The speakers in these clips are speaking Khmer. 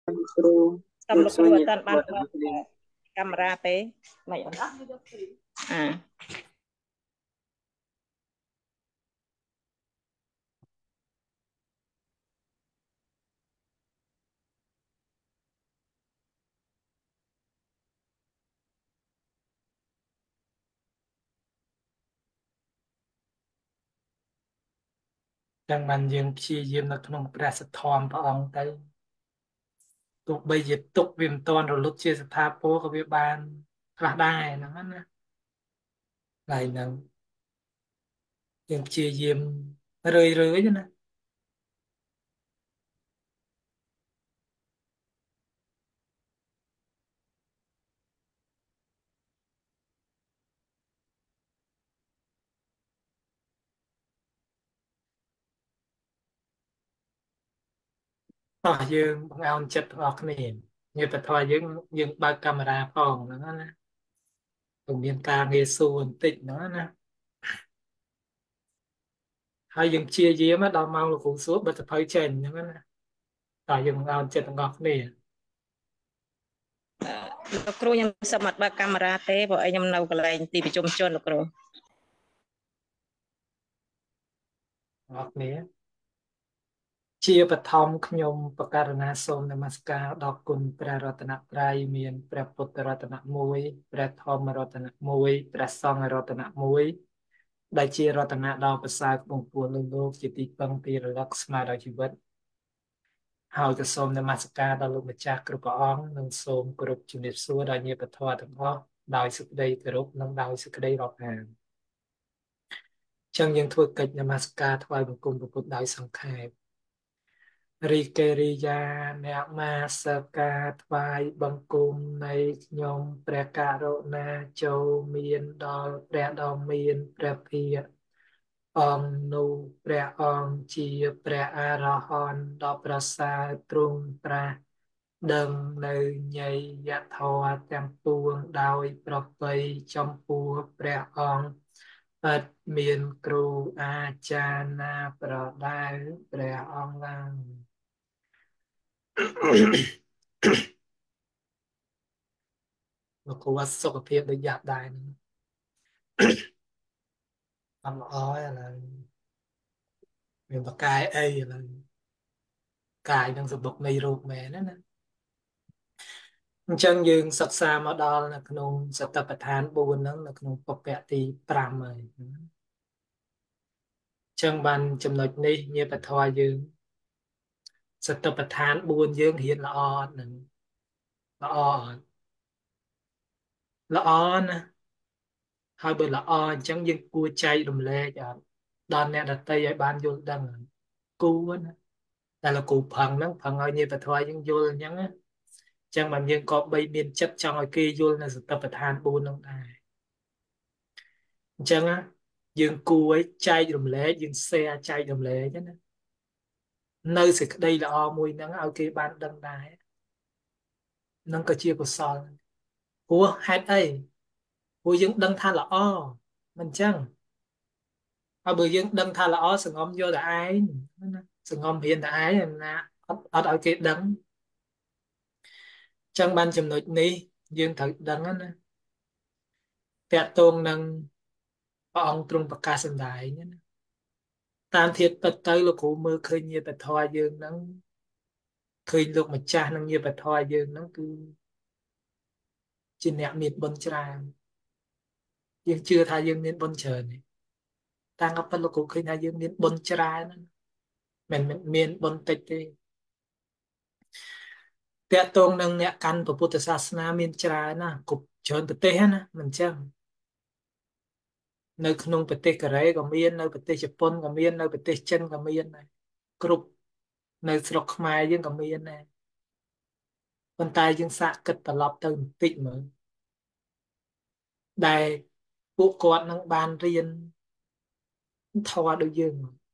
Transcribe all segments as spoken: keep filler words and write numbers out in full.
គ្រូតំលោកគ្រូអត់តាន់បានបើកគ្រូកាមេរ៉ាទេមិនអត់អាទាំងបានយើងព្យាយាមនៅក្នុងព្រះសទ្ធំព្រះអង្គទៅទោះបីជាទុកវាមិនតាន់រលត់ជាស្ថាពរក៏វាបានខ្លះដែរហ្នឹងណាហើយហ្នឹងយើងព្យាយាមរឿយរឿយណាតោះយើងបង្អោនចិត្តទាំងអស់គ្នាញាតិធម៌យើងយើងបើកកាមេរ៉ាផងហ្នឹងណាទៅមានការងារសួរបន្តិចហ្នឹងណាហើយយើងព្យាយាមដល់ម៉ោងលោកគ្រូសួរបិទសភៅចេញហ្នឹងណាតោះយើងបង្អោនចិត្តទាំងអស់គ្នាលោកគ្រូខ្ញុំសឹមអត់បើកកាមេរ៉ាទេព្រោះអីខ្ញុំនៅកន្លែងទីប្រជុំជនលោកគ្រូទាំងអស់គ្នាជាបឋមខ្ញុំបកករណាសូមនមស្ការដល់គុណព្រះរតនត្រ័យមានព្រះពុទ្ធរតនមួយព្រះធម្មរតនមួយព្រះសង្ឃរតនមួយដែលជារតនៈដ៏ប្រសើរក្នុងពួងលោកលោកជាទីពឹងទីរលឹកស្មារតីជីវិតហើយក៏សូមនមស្ការដល់លោកម្ចាស់គ្រប់ព្រះអង្គនិងសូមគោរពជំរាបសួរដល់ញាតិធម៌ទាំងអស់ដោយសេចក្តីគោរពនិងដោយសេចក្តីរាប់អានចឹងយើងធ្វើកិច្ចនមស្ការថ្វាយបង្គំព្រះពុទ្ធដោយសង្ខេបរីកេរីយាអ្នកមាសការថ្វាយបង្គំនៃខ្ញុំព្រះករុណាចូលមានដល់ព្រះដ៏មានព្រះភិក្ខអង្គនោះព្រះអង្គជាព្រះអរហន្តដ៏ប្រសើរទ្រង់ត្រាស់ដឹងនៅញយយធម៌ទាំងពួងដោយប្រពៃចំពោះព្រះអង្គឥតមានគ្រូអាចារ្យណាប្រដៅព្រះអង្គឡើយលោកគ្រូអត់សុខភាពដូចយ៉ាប់ដែរហ្នឹងអត់ល្អឥឡូវមានបកាយអីឥឡូវកាយនឹងសបុកនៃរោគមែនណាណាអញ្ចឹងយើងសិក្សាមកដល់នៅក្នុងសតិប្បដ្ឋានបួនហ្នឹងនៅក្នុងពុព្វទីប្រាំហើយអញ្ចឹងបានចំណុចនេះញាបធរយើងសតិប្បដ្ឋានបួនយើងរៀនល្អអត់នឹងល្អអត់ល្អណាហើយបើល្អអញ្ចឹងយើងគួរចែករំលែកអត់ដល់អ្នកដទៃឲ្យបានយល់ដឹងគួរណាតែលោកគ្រូផឹងហ្នឹងផឹងឲ្យញាបធរយើងយល់អញ្ចឹងណាអញ្ចឹងបានយើងក៏បីមានចិត្តចង់ឲ្យគេយល់នៅសតិប្បដ្ឋានបួនហ្នឹងដែរអញ្ចឹងណាយើងគួរឲ្យចែករំលែកយើង share ចែករំលែកណានៅសេចក្តីល្អមួយហ្នឹងឲ្យគេបានដឹងដែរនឹងក៏ជាកុសលព្រោះហេតុអីព្រោះយើងដឹងថាល្អមិនចឹងហើយបើយើងដឹងថាល្អសង្ងំយកតែឯងណាសង្ងំរៀនតែឯងណាអត់អត់ឲ្យគេដឹងចឹងបានចំណុចនេះយើងត្រូវដឹងណាតកតងនឹងព្រះអង្គទ្រង់ប្រកាសសម្ដែងណាតាមធាតុពិតទៅលោកគ្រូមើលឃើញញាតិធម៌យើងហ្នឹងឃើញលោកម្ចាស់និងញាតិធម៌យើងហ្នឹងគឺជាអ្នកមានបុណ្យច្រើនយើងជឿថាយើងមានបុណ្យច្រើនទេតាមក៏ប៉ុន្តែលោកគ្រូឃើញថាយើងមានបុណ្យច្រើនមិនមែនមានបុណ្យតិចទេតកតងនឹងអ្នកកាន់ពុទ្ធសាសនាមានច្រើនណាគ្រប់ច្រើនប្រទេសណាមិនចឹងនៅក្នុងប្រទេសកូរ៉េក៏មាននៅប្រទេសជប៉ុនក៏មាននៅប្រទេសចិនក៏មានដែរគ្រប់នៅស្រុកខ្មែរយើងក៏មានដែរប៉ុន្តែយើងសាកគិតត្រឡប់ទៅបន្តិចមើលដែលពួកគាត់នឹងបានរៀនធម៌ដូចយើង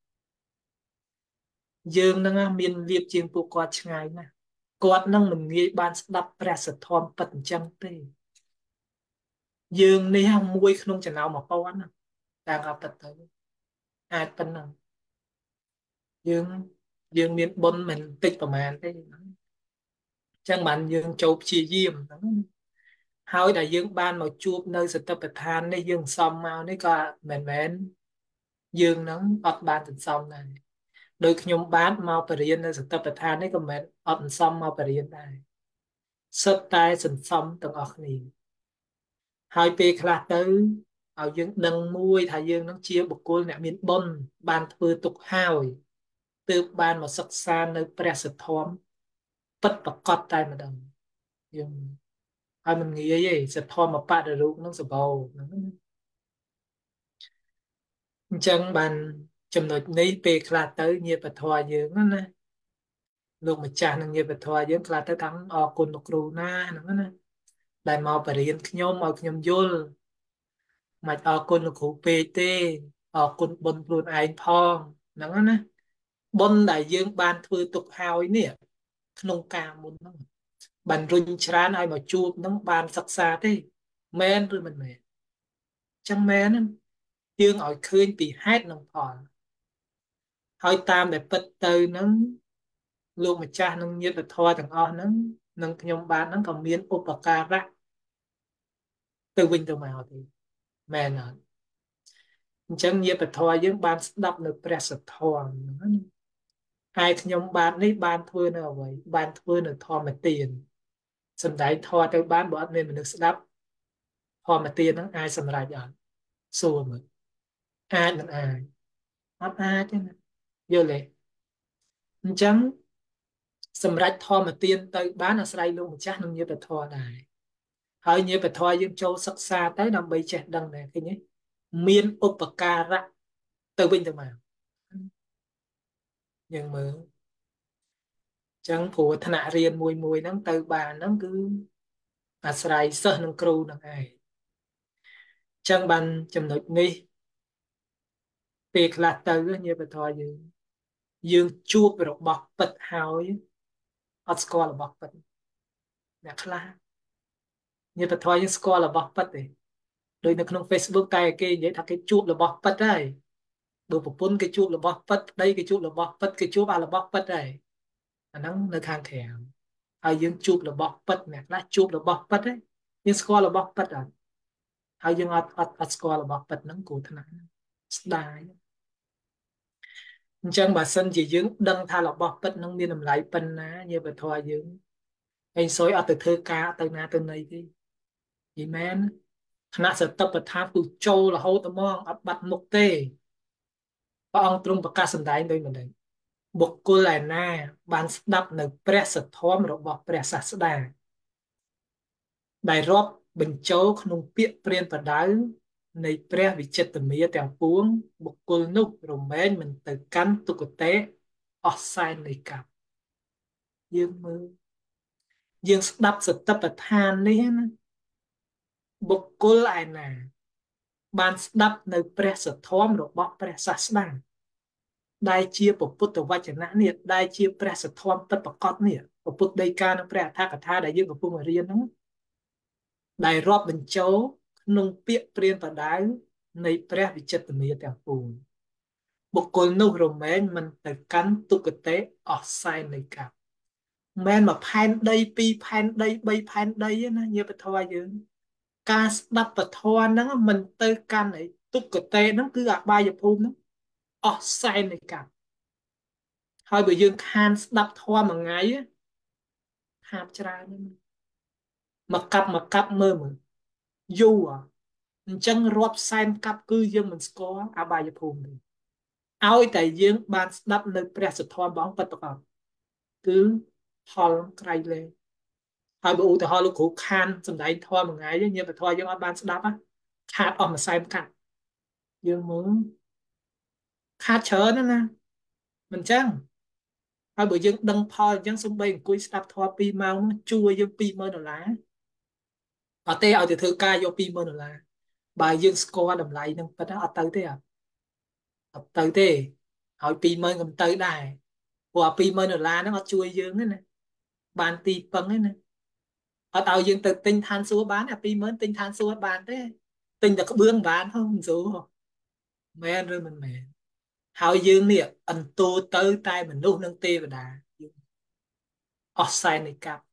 យើងនឹងមានលៀបជាងពួកគាត់ឆ្ងាយណាស់គាត់នឹងមិនងាយបានស្ដាប់ព្រះសទ្ធំពិតអញ្ចឹងទេយើងនេះមួយក្នុងចំណោមមួយពាន់ណាតាមអបតទៅអាចប៉ុណ្ណឹងយើងយើងមានបុណ្យមិនតិចប្រមាណទេ chẳng bạn dương chụp chia diêm hỏi đại dương ban mà chụp nơi sự tập than đấy dương xong mau đấy có mền mền dương nắng ọt ban tình xong này đôi khi nhung bán mau bờ riêng nơi sự tập than đấy có mền ọt xong mau bờ riêng này sắp tay sừng xong từng ọt này hai pe khla tới ở dương đằng mui thà dương nó chia bọc côn nè miền bôn ban thưa tục hào từ ban mà sắc xa nơi press thom bất bạc cọt tay mà đằng dương ai mình nghĩ vậy sẽ thom mà bạn được lúc nó sẽ bầu chẳng bànចំណុចនេះពេលខ្លះទៅញាតិធម៌យើងហ្នឹងណាលោកម្ចាស់នឹងញាតិធម៌យើងខ្លះទៅថាអរគុណលោកគ្រូណាហ្នឹងណាដែលមកបរៀនខ្ញុំឲ្យខ្ញុំយល់មិនអរគុណលោកគ្រូពេកទេអរគុណបុណ្យខ្លួនឯងផងហ្នឹងណាបុណ្យដែលយើងបានធ្វើទុកហើយនេះក្នុងការមុនហ្នឹងបានរុញច្រានឲ្យមកជួបហ្នឹងបានសិក្សាទេមែនឬមិនមែនចឹងមែនហ្នឹងយើងឲ្យឃើញពីហេតុនិងផលហើយតាមដែលពិតទៅហ្នឹងលោកម្ចាស់និងញាតិធម៌ទាំងអស់ហ្នឹងនិងខ្ញុំបាទហ្នឹងក៏មានឧបការៈទៅវិញទៅមកទេមែនអត់អញ្ចឹងញាតិធម៌យើងបានស្ដាប់នៅព្រះសទ្ធរហ្នឹងហើយខ្ញុំបាទនេះបានធ្វើនៅអ្វីបានធ្វើនៅធម្មទានសំដែងធម៌ទៅបានបើអត់មានមនុស្សស្ដាប់ធម្មទានហ្នឹងអាចសម្រេចអត់សួរមើលអាចនឹងអាចអត់អាចទេណាយល់ទេអញ្ចឹងសម្រាប់ធម្មទានទៅបានអាស្រ័យលោកម្ចាស់និងញាតិធម៌ដែរហើយញាតិធម៌យើងចូលសិក្សាទៅដើម្បីចេះដឹងដែរឃើញទេមានឧបការៈទៅវិញទៅមកយើងមើលចឹងព្រោះថ្នាក់រៀនមួយមួយហ្នឹងទៅបានហ្នឹងគឺអាស្រ័យសិស្សនិងគ្រូហ្នឹងឯងចឹងបានចំណុចនេះពេលខ្លះទៅញាតិធម៌យើងយើងជួបរបស់ពិតហើយអត់ស្គាល់របស់ពិតអ្នកខ្លះញាតិធម៌យើងស្គាល់របស់ពិតទេដោយនៅក្នុង Facebook តែគេនិយាយថាគេជួបរបស់ពិតហើយបើប្រពន្ធគេជួបរបស់ពិតប្តីគេជួបរបស់ពិតគេជួបអារបស់ពិតហើយអាហ្នឹងនៅខាងក្រៅហើយយើងជួបរបស់ពិតអ្នកខ្លះជួបរបស់ពិតហើយយើងស្គាល់របស់ពិតអត់ហើយយើងអត់អត់អត់ស្គាល់របស់ពិតហ្នឹងគួរថ្នាក់ស្ដាយអញ្ចឹងបើសិនជាយើងដឹងថារបស់ពិតហ្នឹងមានតម្លៃប៉ុណ្ណាញាតិធម៌យើងឯងសុយអត់ទៅធ្វើការទៅណាទៅណីទេនិយាយមែនថ្នាក់សតិប្បដ្ឋានគឺចូលរហូតហ្មងអត់បាត់មុខទេព្រះអង្គទ្រង់ប្រកាសសម្ដែងដោយមិនដឹងបុគ្គលឯណាបានស្ដាប់នៅព្រះសទ្ធមរបស់ព្រះសាស្តាដែលរាប់បញ្ចូលក្នុងពាក្យព្រានប្រដៅនៃព្រះវិចិត្រមាទាំងពួងបុគ្គលនោះរមែងមិនទៅកាន់ទុគតិអស់សែននៃកម្មយើងមើលយើងស្ដាប់សតិប្បដ្ឋាននេះណាបុគ្គលឯណាបានស្ដាប់នៅព្រះសទ្ធមរបស់ព្រះសាស្តាដែលជាពុទ្ធវចនៈនេះដែលជាព្រះសទ្ធមពិតប្រកបនេះពុទ្ធដីកានិងព្រះអដ្ឋកថាដែលយើងកំពុងរៀនហ្នឹងដែលរាប់បញ្ចូលក្នុងពាក្យព្រានប្រដៅនៃព្រះវិចិត្រមាទាំងពួងបុគ្គលនោះរមែងមិនទៅកាន់ទុគតិអស់សែននៃកម្មមិនមកផែនដីពីរផែនដីបីផែនដីណាញាតិធម៌យើងការស្ដាប់ពធហ្នឹងមិនទៅកាន់អីទុគតិហ្នឹងគឺអបាយភូមិហ្នឹងអស់សែននៃកម្មហើយបើយើងខានស្ដាប់ធម៌មួយថ្ងៃហាបច្រើនមកកាប់មកកាប់មើលមើលយូរអញ្ចឹងរាប់សែនកាប់គឺយើងមិនស្គាល់អបាយភូមិទេឲ្យតែយើងបានស្ដាប់នៅព្រះសទ្ធមបងពិតប្រាកដគឺផលក្រៃលែងហើយបើឧទាហរណ៍លោកគ្រូខានសំដែងធម៌មួយថ្ងៃញាតិធម៌យើងអត់បានស្ដាប់ខាតអស់មួយសែនកាត់យើងមើលខាតច្រើនណាស់ណាមិនចឹងហើយបើយើងដឹងផលអញ្ចឹងសំបីអង្គុយស្ដាប់ធម៌ពីរម៉ោងជួយយើងពីរម៉ឺនដុល្លារអត់ទេឲ្យទៅធ្វើការយកពីរម៉ឺនដុល្លារបើយើងស្គាល់តម្លៃនឹងពិតអត់ទៅទេអត់ទៅទេឲ្យពីរម៉ឺនក៏ទៅដែរព្រោះអាពីរម៉ឺនដុល្លារហ្នឹងអត់ជួយយើងទេណាបានទីពឹងទេណាអត់ឲ្យយើងទៅទិញឋានសួគ៌បានអាពីរម៉ឺនទិញឋានសួគ៌បានទេទិញតែក្បឿងបានហ៎មិនស្រួលមែនឬមិនមែនហើយយើងនេះអន្ទូទៅតែមនុស្សនិងទេវតាអស់សែននៃកັບ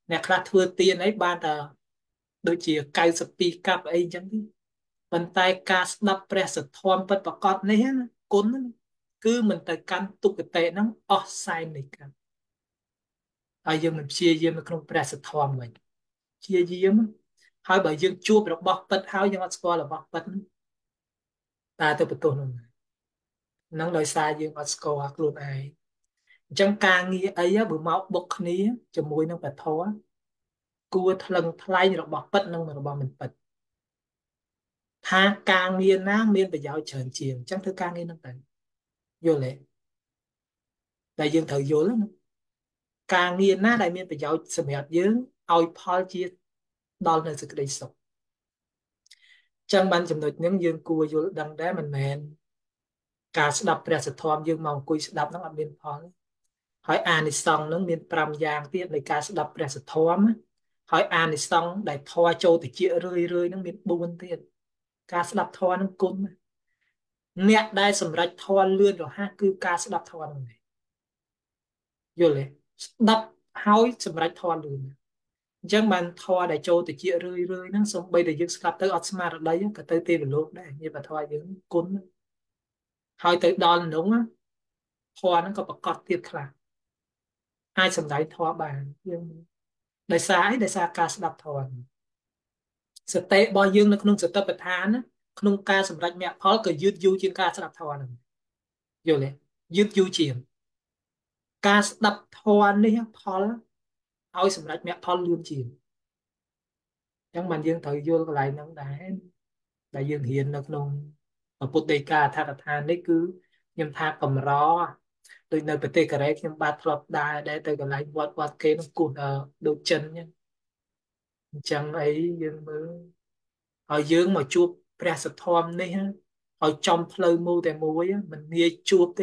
អ្នកខ្លះធ្វើទានអីបានតែដូចជាកៅសិបពីរកាប់អីចឹងទេប៉ុន្តែការស្ដាប់ព្រះសទ្ធម្មពិតប្រាកដនេះណាគុណណាគឺមិនទៅកាន់ទុគតិហ្នឹងអស់សែននៃកម្មហើយយើងមិនព្យាយាមនៅក្នុងព្រះសទ្ធម្មវិញព្យាយាមហើយបើយើងជួបរបស់ពិតហើយយើងអត់ស្គាល់របស់ពិតហ្នឹងតើទៅបន្ទោសនោះហ្នឹងដោយសារយើងអត់ស្គាល់ខ្លួនឯងអញ្ចឹងការងារអីបើមកបុកគ្នាជាមួយនឹងពធគួរថ្លឹងថ្លែងរបស់ពិតនិងរបស់មិនពិតថាការងារណាមានប្រយោជន៍ច្រើនជាងអញ្ចឹងធ្វើការងារហ្នឹងទៅយល់ទេតែយើងត្រូវយល់ណាការងារណាដែលមានប្រយោជន៍សម្រាប់យើងឲ្យផលជាដល់នៅសេចក្តីសុខអញ្ចឹងបានចំណុចហ្នឹងយើងគួរយល់ដឹងដែរមិនមែនការស្ដាប់ព្រះសទ្ធម្មយើងមកអង្គុយស្ដាប់ហ្នឹងអត់មានផលហើយអានិសង្សហ្នឹងមានប្រាំយ៉ាងទៀតនៃការស្ដាប់ព្រះសទ្ធម្មហើយអានិសង្សដែលធម៌ចូលតិចរឿយរឿយហ្នឹងមានបួនទៀតការស្ដាប់ធម៌ហ្នឹងគុណអ្នកដែលសម្រេចធម៌លឿនរហ័សគឺការស្ដាប់ធម៌ហ្នឹងយល់ទេស្ដាប់ហើយសម្រេចធម៌លឿនអញ្ចឹងបានធម៌ដែលចូលតិចរឿយរឿយហ្នឹងសូម្បីតែយើងស្ដាប់ទៅអត់ស្មារតីក៏ទៅទេវលោកដែរញាបធម៌យើងគុណហើយទៅដល់នោះធម៌ហ្នឹងក៏ប្រកបទៀតខ្លះអាចសម្ដែងធម៌បានយើងដោយសារអីដោយសារការស្ដាប់ធម៌សតិរបស់យើងនៅក្នុងសតិប្បដ្ឋានក្នុងការសម្រេចមគ្គផលក៏យឺតយូរជាងការស្ដាប់ធម៌ហ្នឹងយល់ទេយឺតយូរជាងការស្ដាប់ធម៌នេះផលឲ្យសម្រេចមគ្គផលលឿនជាងអញ្ចឹងបានយើងត្រូវយល់កន្លែងហ្នឹងដែរដែលយើងរៀននៅក្នុងពុទ្ធដីកាអដ្ឋកថានេះគឺខ្ញុំថាកម្រដូចនៅប្រទេសកូរ៉េខ្ញុំបាទធ្លាប់ដើរដែរទៅកន្លែងវត្តវត្តគេនោះគោះដូចចិនអញ្ចឹងអីយើងមើលហើយយើងមកជួបព្រះសទ្ធម្មនេះឲ្យចំផ្លូវមូលតែមួយមិនងាយជួបទេ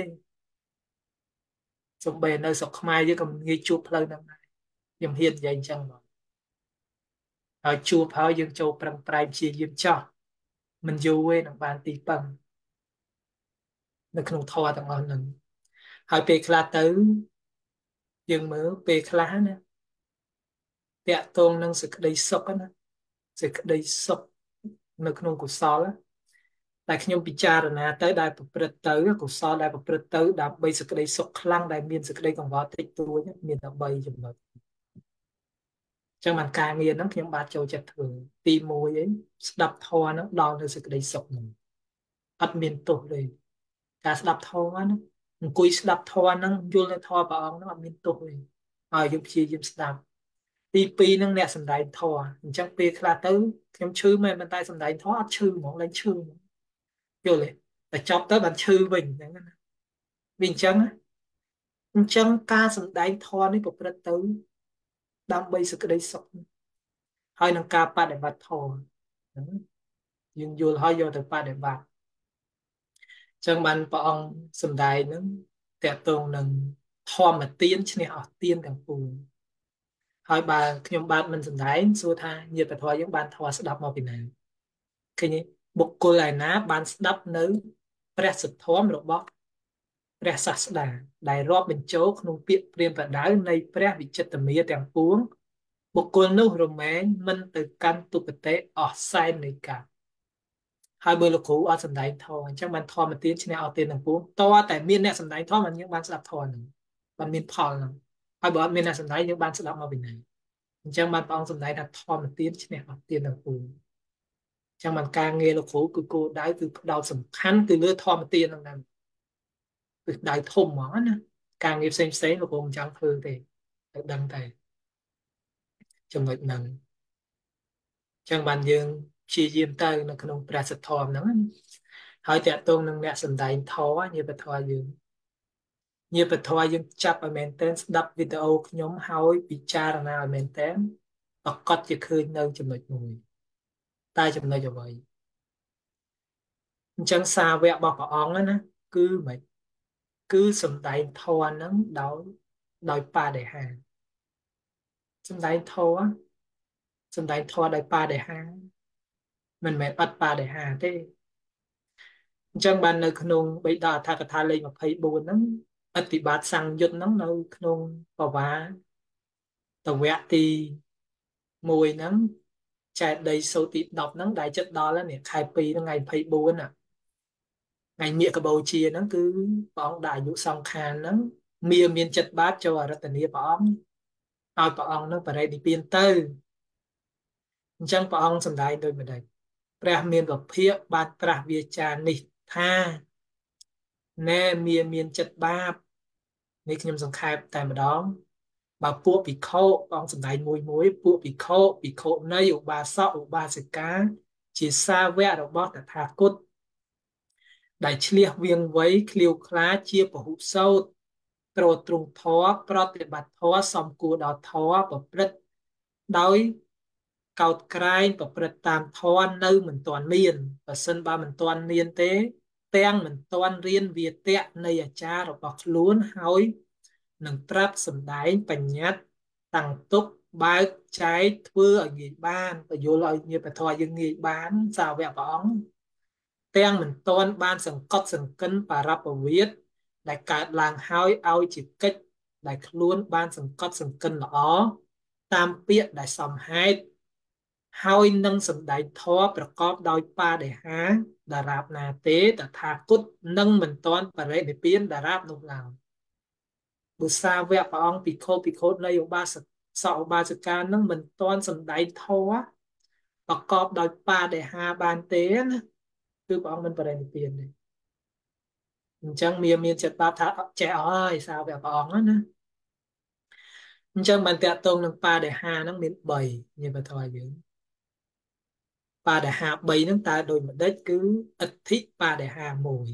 សំបីនៅស្រុកខ្មែរយើងក៏មិនងាយជួបផ្លូវហ្នឹងដែរខ្ញុំហ៊ាននិយាយអញ្ចឹងមកហើយជួបហើយយើងចូលប្រឹងប្រែងព្យាយាមចោះមិនយូរទេនឹងបានទីពឹងនៅក្នុងធម៌ទាំងអស់ហ្នឹងហើយពេលខ្លះទៅយើងមើលពេលខ្លះណាតាក់ទងនឹងសេចក្តីសុខណាសេចក្តីសុខនៅក្នុងកុសលតែខ្ញុំពិចារណាទៅដែលប្រព្រឹត្តទៅកុសលដែលប្រព្រឹត្តទៅដើម្បីសេចក្តីសុខខ្លាំងដែលមានសេចក្តីកង្វល់តិចតួចមានតែបីចំណុចចឹងបានការងារហ្នឹងខ្ញុំបាទចូលចិត្តធ្វើទីមួយអីស្ដាប់ធម៌ហ្នឹងដល់នៅសេចក្តីសុខហ្នឹងអត់មានទោសទេការស្ដាប់ធម៌ហ្នឹងអង្គុយស្ដាប់ធម៌ហ្នឹងយល់នៅធម៌ព្រះអង្គហ្នឹងអត់មានទោសទេហើយយើងព្យាយាមស្ដាប់ទីពីរហ្នឹងអ្នកសំដែងធម៌អញ្ចឹងពេលខ្លះទៅខ្ញុំឈឺមែនប៉ុន្តែសំដែងធម៌អត់ឈឺហ្មងឡើងឈឺហ្មងយល់ទេតែចប់ទៅបានឈឺវិញអញ្ចឹងណាវាអញ្ចឹងអញ្ចឹងការសំដែងធម៌នេះប្រព្រឹត្តទៅដើម្បីសេចក្តីសុខហើយនឹងការបដិបត្តិធម៌យើងយល់ហើយយកទៅបដិបត្តិអញ្ចឹងបានព្រះអង្គសំដែងនឹងតកតងនឹងធម្មទានឈ្នះអស់ទានទាំងពួងហើយបើខ្ញុំបាទមិនសំដែងសួរថាញាតិធម៌យើងបានធម៌ស្ដាប់មកពីណាឃើញទេបុគ្គលឯណាបានស្ដាប់នៅព្រះសទ្ធម្មរបស់ព្រះសាស្តាដែលរាប់បញ្ចូលក្នុងពាក្យព្រាហ្មណ៍បដៅនៃព្រះវិចិត្រមាទាំងពួងបុគ្គលនោះរមែងមិនទៅកាន់ទុគតិអស់សែននៃកម្មហើយបើលោកគ្រូអត់សំដែងធម៌អញ្ចឹងបានធម៌ទានឈ្នះអស់ទានទាំងពួងតើតែមានអ្នកសំដែងធម៌មិនយើងបានស្ដាប់ធម៌ហ្នឹងបានមានផលហ្នឹងហើយបើអត់មានអ្នកសំដែងយើងបានស្ដាប់មកពីណាអញ្ចឹងបានព្រះអង្គសំដែងថាធម៌ទានឈ្នះអស់ទានទាំងពួងអញ្ចឹងបានការងារលោកគ្រូគឺគោលដៅគឺផ្ដោតសំខាន់គឺលើធម៌ទានហ្នឹងដែរគឺដៅធំហ្មងណាការងារផ្សេងផ្សេងលោកគ្រូមិនចង់ធ្វើទេទៅដឹងតែចំណុចហ្នឹងអញ្ចឹងបានយើងព្យាយាមទៅនៅក្នុងព្រះសទ្ធម្មហ្នឹងហើយតកតងនឹងអ្នកសំដែងធម៌ញាបធម៌យើងញាបធម៌យើងចាប់ឲ្យមែនតើស្ដាប់វីដេអូខ្ញុំហើយពិចារណាឲ្យមែនតើប្រកាសជាឃើញនៅចំណុចមួយតែចំណុចអ្វីអញ្ចឹងសាវករបស់ព្រះអង្គណាគឺមិនគឺសំដែងធម៌ហ្នឹងដោយដោយបដិហាសំដែងធម៌សំដែងធម៌ដោយបដិហាមិនមែនអត់បដិហាទេអញ្ចឹងបាននៅក្នុងបេដកអដ្ឋកថាលេខម្ភៃបួនហ្នឹងអតិបាតសង្យុត្តហ្នឹងនៅក្នុងបវាតវៈទីមួយហ្នឹងចែកដីសូត្រទីដប់ហ្នឹងដែលចិត្តដល់ហើយនេះខែពីរហ្នឹងថ្ងៃยี่สิบสี่ណាថ្ងៃមៀកកបូជាហ្នឹងគឺព្រះអង្គដាក់អាយុសង្ខារហ្នឹងមានមានចិត្តបាបចូលអរតនីព្រះអង្គឲ្យព្រះអង្គហ្នឹងបរិនិព្វានទៅអញ្ចឹងព្រះអង្គសម្ដែងដូចម្ដេចព្រះមានពភាកបានត្រាស់វាចានេះថាណែមានមានចិត្តបាបនេះខ្ញុំសង្ខេបតែម្ដងបើពួកភិក្ខុព្រះអង្គសម្ដែងមួយមួយពួកភិក្ខុភិក្ខុនីឧបាសកឧបាសិកាជាសាវករបស់តថាគតដែលឆ្លៀសវៀងវៃឃ្លាវខ្លាជាពហុសោតត្រទ្រង់ធម៌ប្រតិបត្តិធម៌សំគួរដល់ធម៌ប្រព្រឹត្តដោយកោតក្រែងប្រព្រឹត្តតាមធម៌នៅមិនទាន់មានបើសិនបើមិនទាន់មានទេទាំងមិនទាន់រៀនវាទៈនៃអាចារ្យរបស់ខ្លួនហើយនឹងត្រាប់សម្ដែងបញ្ញត្តិតាំងទុកបើកចែកធ្វើឲ្យងាយបានបញ្យល់ឲ្យញាតិធម៌យើងងាយបានសាវកព្រះអង្គទាំងមិនទាន់បានសង្កត់សង្កិនបរពវិទ្យដែលកើតឡើងហើយឲ្យជាកិច្ចដែលខ្លួនបានសង្កត់សង្កិនល្អតាមពាក្យដែលសមហេតុហើយនឹងសម្ដែងធម៌ប្រកបដោយបដិហាតារាបណាទេតថាគតនឹងមិនទាន់បរិនិព្វានតារាបនោះឡើយបុសាវៈព្រះអង្គភិក្ខុភិក្ខុនៃឧបាសកសកឧបាសិកានឹងមិនទាន់សម្ដែងធម៌ប្រកបដោយបដិហាបានទេណាគឺព្រះអង្គមិនបរិនិព្វានទេអញ្ចឹងមានមានចិត្តបាបថាចេះអស់ហើយសាវកព្រះអង្គណាអញ្ចឹងបានតាក់ទងនឹងបដិហាហ្នឹងមានបីញាតិបទយើងបដិហាបីហ្នឹងតើដូចម្ដេចគឺអធិបដិហាមួយ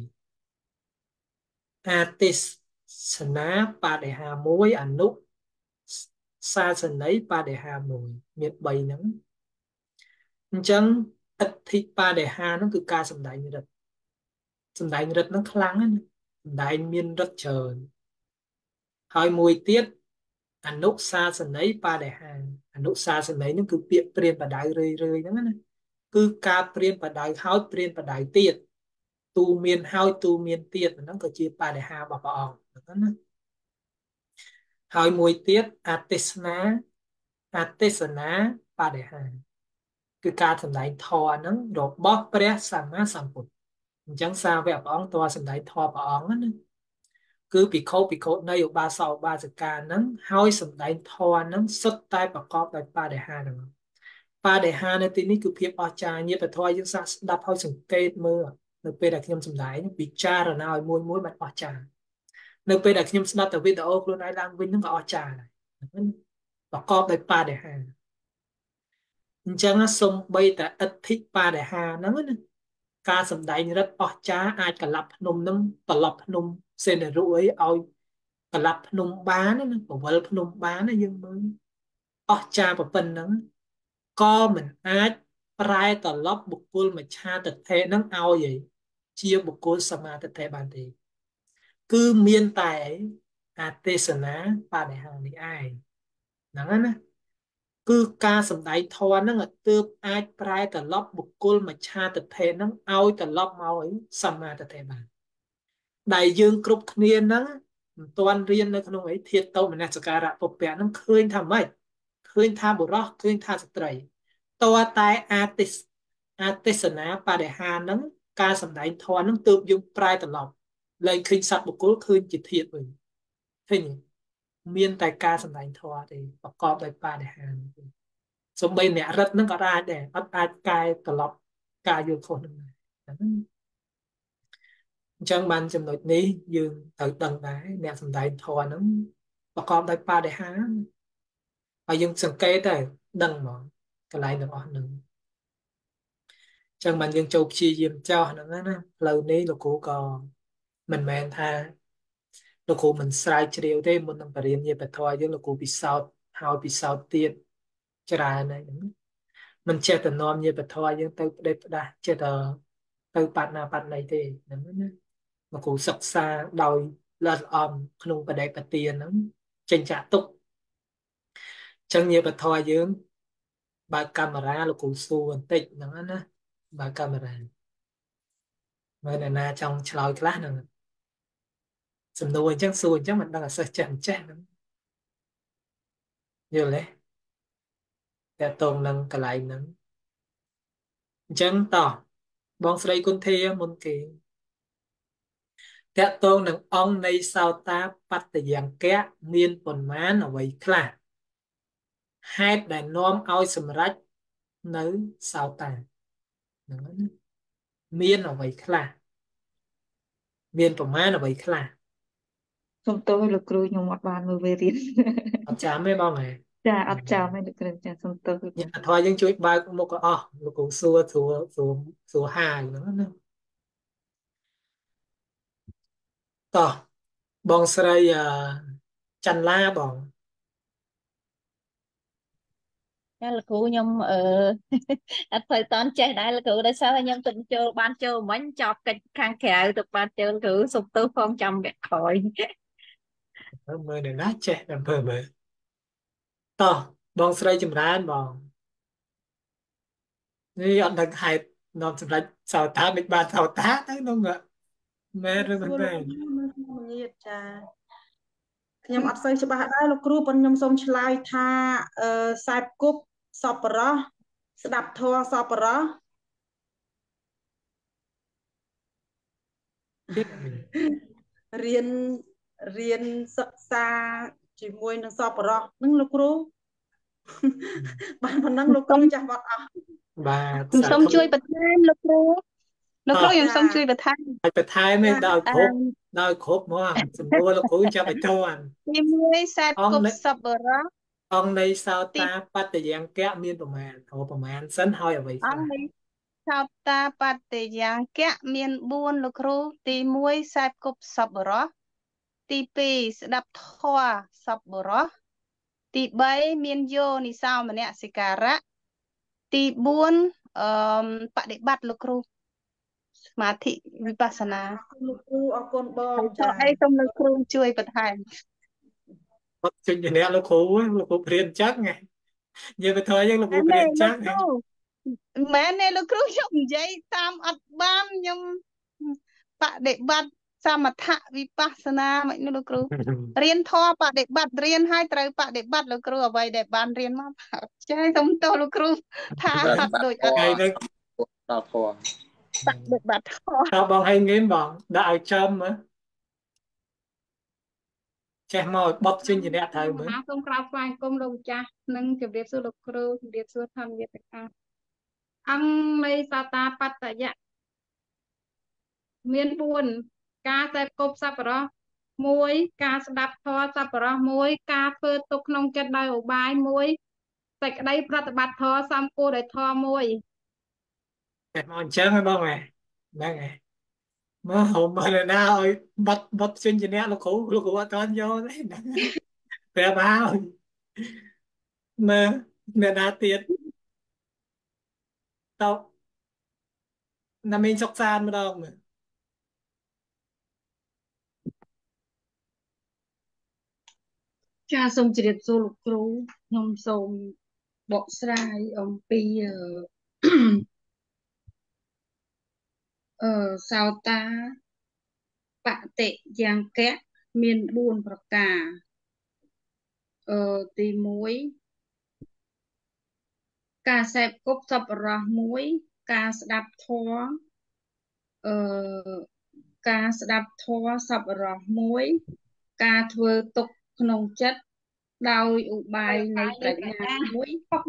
អាទិសនាបដិហាមួយអនុសាសនីបដិហាមួយមានបីហ្នឹងអញ្ចឹងអធិបដិហាហ្នឹងគឺការសម្ដែងរិទ្ធសម្ដែងរិទ្ធហ្នឹងខ្លាំងណាស់សម្ដែងមានរិទ្ធច្រើនហើយមួយទៀតអនុសាសនីបដិហាអនុសាសនីហ្នឹងគឺពាក្យព្រានបដៅរឿយរឿយហ្នឹងណាគឺការព្រានបដៅហើយព្រានបដៅទៀតទូមានហើយទូមានទៀតហ្នឹងក៏ជាបដិហារបស់ព្រះអង្គហ្នឹងណាហើយមួយទៀតអទេសនាអទេសនាបដិហាគឺការសម្ដែងធម៌ហ្នឹងរបស់ព្រះសម្មាសម្ពុទ្ធអញ្ចឹងសាវកព្រះអង្គតើសម្ដែងធម៌ព្រះអង្គណាគឺភិក្ខុភិក្ខុនៃឧបាសកឧបាសិកាហ្នឹងហើយសម្ដែងធម៌ហ្នឹងសុទ្ធតែប្រកបដោយបដិហាហ្នឹងបដិហានៅទីនេះគឺភាពអស្ចារ្យញាតិធម៌យើងសាកស្ដាប់ហើយសង្កេតមើលនៅពេលដែលខ្ញុំសម្ដែងពិចារណាឲ្យមួយមួយបានអស្ចារ្យនៅពេលដែលខ្ញុំស្ដាប់តែវីដេអូខ្លួនឯងឡើងវិញហ្នឹងក៏អស្ចារ្យដែរប្រកបដោយបដិហាអញ្ចឹងសំបីតែអធិបដិហាហ្នឹងណាការសម្ដែងរិទ្ធអស្ចារ្យអាចកលាប់ភ្នំហ្នឹងត្រឡប់ភ្នំសេនរុអីឲ្យកលាប់ភ្នំបានណាបវលភ្នំបានណាយើងមើលអស្ចារ្យប៉ុណ្ណឹងក៏មិនអាចប្រែត្រឡប់បុគ្គលមច្ឆាទិដ្ឋិហ្នឹងឲ្យឯជាបុគ្គលសមាទិដ្ឋិបានទេគឺមានតែអទេសនាបដិហានេះឯងហ្នឹងណាគឺការសម្ដែងធម៌ហ្នឹងទើបអាចប្រែត្រឡប់បុគ្គលមច្ឆាទិដ្ឋិហ្នឹងឲ្យត្រឡប់មកឲ្យសមាទិដ្ឋិបានដែលយើងគ្រប់គ្នាហ្នឹងមិនទាន់រៀននៅក្នុងអីធាតុតោមនសការៈពុព្វៈហ្នឹងឃើញថាម៉េចឃើញថាបុរសឃើញថាស្ត្រីតើតែអាទិសអាទេសនាបដិហាហ្នឹងការសម្ដែងធម៌ហ្នឹងទើបយើងប្រែត្រឡប់លែងឃើញសត្វបុគ្គលឃើញជាធាតុវិញឃើញមានតែការសម្ដែងធម៌ទេប្រកបដោយបដិហាសំបីអ្នករិទ្ធហ្នឹងក៏អាចដែរអត់អាចកែត្រឡប់ការយល់ខុសហ្នឹងដែរអញ្ចឹងបានចំណុចនេះយើងត្រូវដឹងដែរអ្នកសម្ដែងធម៌ហ្នឹងប្រកបដោយបដិហាហើយយើងសង្កេតតែដឹងហ្មងកន្លែងទាំងអស់ហ្នឹងអញ្ចឹងបានយើងចូលព្យាយាមចោះហ្នឹងណាផ្លូវនេះលោកគ្រូក៏មិនមែនថាលោកគ្រូមិនស្រាវជ្រាវទេមុននឹងបរិញ្ញាបត្រយើងលោកគ្រូពិសោធន៍ហើយពិសោធន៍ទៀតច្រើនហើយមិនចេះតែនាំញាបធរយើងទៅផ្ដេសផ្ដាស់ចេះតែទៅបាត់ណាបាត់ណីទេហ្នឹងណាលោកគ្រូសិក្សាដោយល្អិតល្អន់ក្នុងបដិបទានហ្នឹងចេញចាក់ទុកចឹងញាបធរយើងបើកកាមេរ៉ាលោកគ្រូសួរបន្តិចហ្នឹងណាបើកកាមេរ៉ាមើលអ្នកណាចង់ឆ្លើយខ្លះហ្នឹងសំណួរអញ្ចឹងសួរអញ្ចឹងមិនដឹងអាសិស្សចេះមិនចេះហ្នឹងយល់ទេតែតងនឹងកន្លែងហ្នឹងអញ្ចឹងតោះបងស្រីគុន្ធាមុនគេតកតងនឹងអង្គនៃសោតាបត្តយង្គៈមានប៉ុន្មានអ្វីខ្លះហេតុដែលនាំឲ្យសម្រេចនៅសោតាហ្នឹងណាមានអ្វីខ្លះមានប្រមាណអ្វីខ្លះសុំទោសលោកគ្រូខ្ញុំអត់បានមើលមេរៀនអត់ចាំទេបងហ៎ចាអត់ចាំទេលោកគ្រូចាសុំទោសចាអធរយើងជួយបើកមុខក៏អស់លោកគ្រូសួរសួរសួរសួរហាហ្នឹងណាតោះបងស្រីអឺច័ន្ទឡាបងចាលោកគ្រូខ្ញុំអឺ អត់ទៅតន់ចេះដែរលោកគ្រូដោយសារតែខ្ញុំទៅចូលបានចូលមិញចប់កិច្ចខាងក្រៅទៅបានចូលលោកគ្រូសុំទោសផងចាំវគ្គក្រោយមើលនៅណាចេះដល់មើលមើលតោះបងស្រីចម្រើនបងនេះអត់ដឹងហេតុនាំសម្រាប់សោតាមិនបានសោតាទៅនោះមែនឬមិនមែនញាតចាខ្ញុំអត់សូវច្បាស់ដែរលោកគ្រូប៉ុន្តែខ្ញុំសូមឆ្លើយថាអឺខ្សែគប់សពរោះស្ដាប់ធម៌សពរោះរៀនរៀនសិក្សាជាមួយនឹងសពរោះហ្នឹងលោកគ្រូបានប៉ុណ្ណឹងលោកគ្រូចាស់បាត់អស់បាទខ្ញុំសូមជួយបន្ថែមលោកគ្រូលោកគ្រូខ្ញុំសូមជួយបន្ថែមឲ្យបន្ថែមឯងដល់គ្រប់ដល់គ្រប់មកសំណួរលោកគ្រូចាំឲ្យទាន់ទីមួយខ្សែគប់សពរោះអង្គនៃសោតាបត្តយង្គៈមានប្រមាណអូប្រមាណសិនហើយអ្វីខ្លះអង្គនៃសោតាបត្តយ៉ាងកៈមានបួនលោកគ្រូទីមួយខ្សែគប់សពរោះទីពីរស្ដាប់ធម៌សពរោះទីបីមានយោនិសោមនសិការៈទីបួនអឺបដិបត្តិលោកគ្រូសមាធិវិបស្សនាលោកគ្រូអរគុណបងចាចាអីសូមលោកគ្រូជួយបន្ថែមអត់ជិញអ្នកលោកគ្រូលោកគ្រូព្រៀនចឹងហ៎និយាយទៅthôiយើងលោកគ្រូព្រៀនចឹងលោកគ្រូមែនទេលោកគ្រូខ្ញុំនិយាយតាមអត់បានខ្ញុំបដិបត្តិសមថៈវិបស្សនាមិននោះលោកគ្រូរៀនធម៌បដិបត្តិរៀនឲ្យត្រូវបដិបត្តិលោកគ្រូអ្វីដែលបានរៀនមកចា៎សូមទោសលោកគ្រូថាអត់ដូចអត់ថ្ងៃនេះដល់ធម៌បដិបត្តិធម៌តើបងឲ្យងេមបងដាក់ឲ្យចំមើលចេះមកឲ្យបត់ជិញជាអ្នកត្រូវមើលមហាសូមក្រោបស្វាគមន៍លោកម្ចាស់និងជម្រាបសួរលោកគ្រូជម្រាបសួរធម្មយាទាំងអស់អង្គនៃសតាបត្តយៈមានបួនការសេពគប់សប្បុរសមួយការស្ដាប់ធម៌សប្បុរសមួយការធ្វើទុកក្នុងចិត្តដោយឧបាយមួយសេចក្តីប្រតិបត្តិធម៌សំគួរដោយធម៌មួយចេះមកអញ្ចឹងហ៎បងហ៎ហ្នឹងហ៎មើលហៅមើលនៅណាឲ្យបត់បត់ជិញជាអ្នកលោកគ្រូលោកគ្រូអត់តន់យកទេហ្នឹងប្រាប់ហើយមើលអ្នកណាទៀតតោណាមីងសុកសានម្ដងមើលចាសូមជម្រាបសួរលោកគ្រូខ្ញុំសូមបកស្រាយអំពីអឺ អឺសោតាបតិយ៉ាងកៈមានបួនប្រការអឺទីមួយការសេពគប់សប្បុរសមួយការស្ដាប់ធម៌អឺការស្ដាប់ធម៌សប្បុរសមួយការធ្វើទុកក្នុងចិត្តដោយឧបាយនៃប្រាជ្ញាមួយ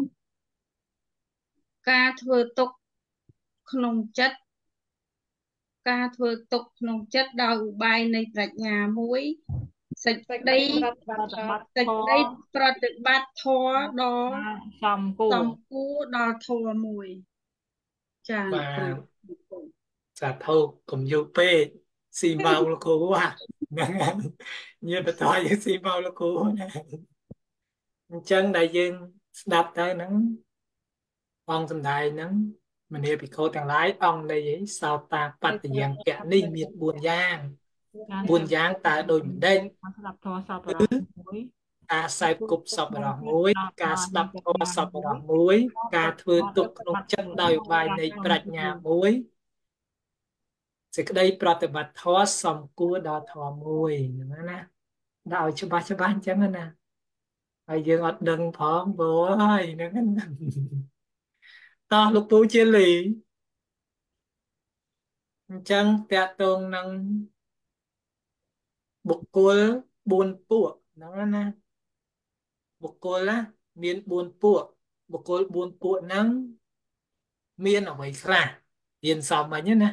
ការធ្វើទុកក្នុងចិត្តការធ្វើទុកក្នុងចិត្តដោយឧបាយនៃប្រាជ្ញាមួយសេចក្តីសេចក្តីប្រតិបត្តិធម៌ដ៏សំគួរសំគួរដល់ធម៌មួយចា៎បាទគ្រូសាធុកុំយូរពេកស៊ីម៉ោងលោកគ្រូហ่ะហ្នឹងហើយញ៉ាំបន្តយើងស៊ីម៉ោងលោកគ្រូណាអញ្ចឹងដែលយើងស្ដាប់ទៅហ្នឹងអង្គសំដែងហ្នឹងមនីភិក្ខុទាំងឡាយអង្គនៃសោតាបត្តយង្គៈនេះមានបួនយ៉ាងបួនយ៉ាងតើដូចមិនដេចស្ដាប់ធម៌សពរស់មួយការសែបគប់សប្បុរសមួយការស្ដាប់ធម៌សប្បុរសមួយការធ្វើទុកក្នុងចិត្តដោយឧបាយនៃប្រាជ្ញាមួយសេចក្តីប្រតិបត្តិធម៌សំគួរដល់ធម៌មួយហ្នឹងណាដាក់ឲ្យច្បាស់ច្បាស់អញ្ចឹងណាហើយយើងអត់ដឹងផងព្រោះហើយហ្នឹងតោះលោកពូជាលីអញ្ចឹងតកតងនឹងបុគ្គលបួនពួកហ្នឹងណាបុគ្គលណាមានបួនពួកបុគ្គលបួនពួកហ្នឹងមានអ្វីខ្លះរៀនសមមិញណា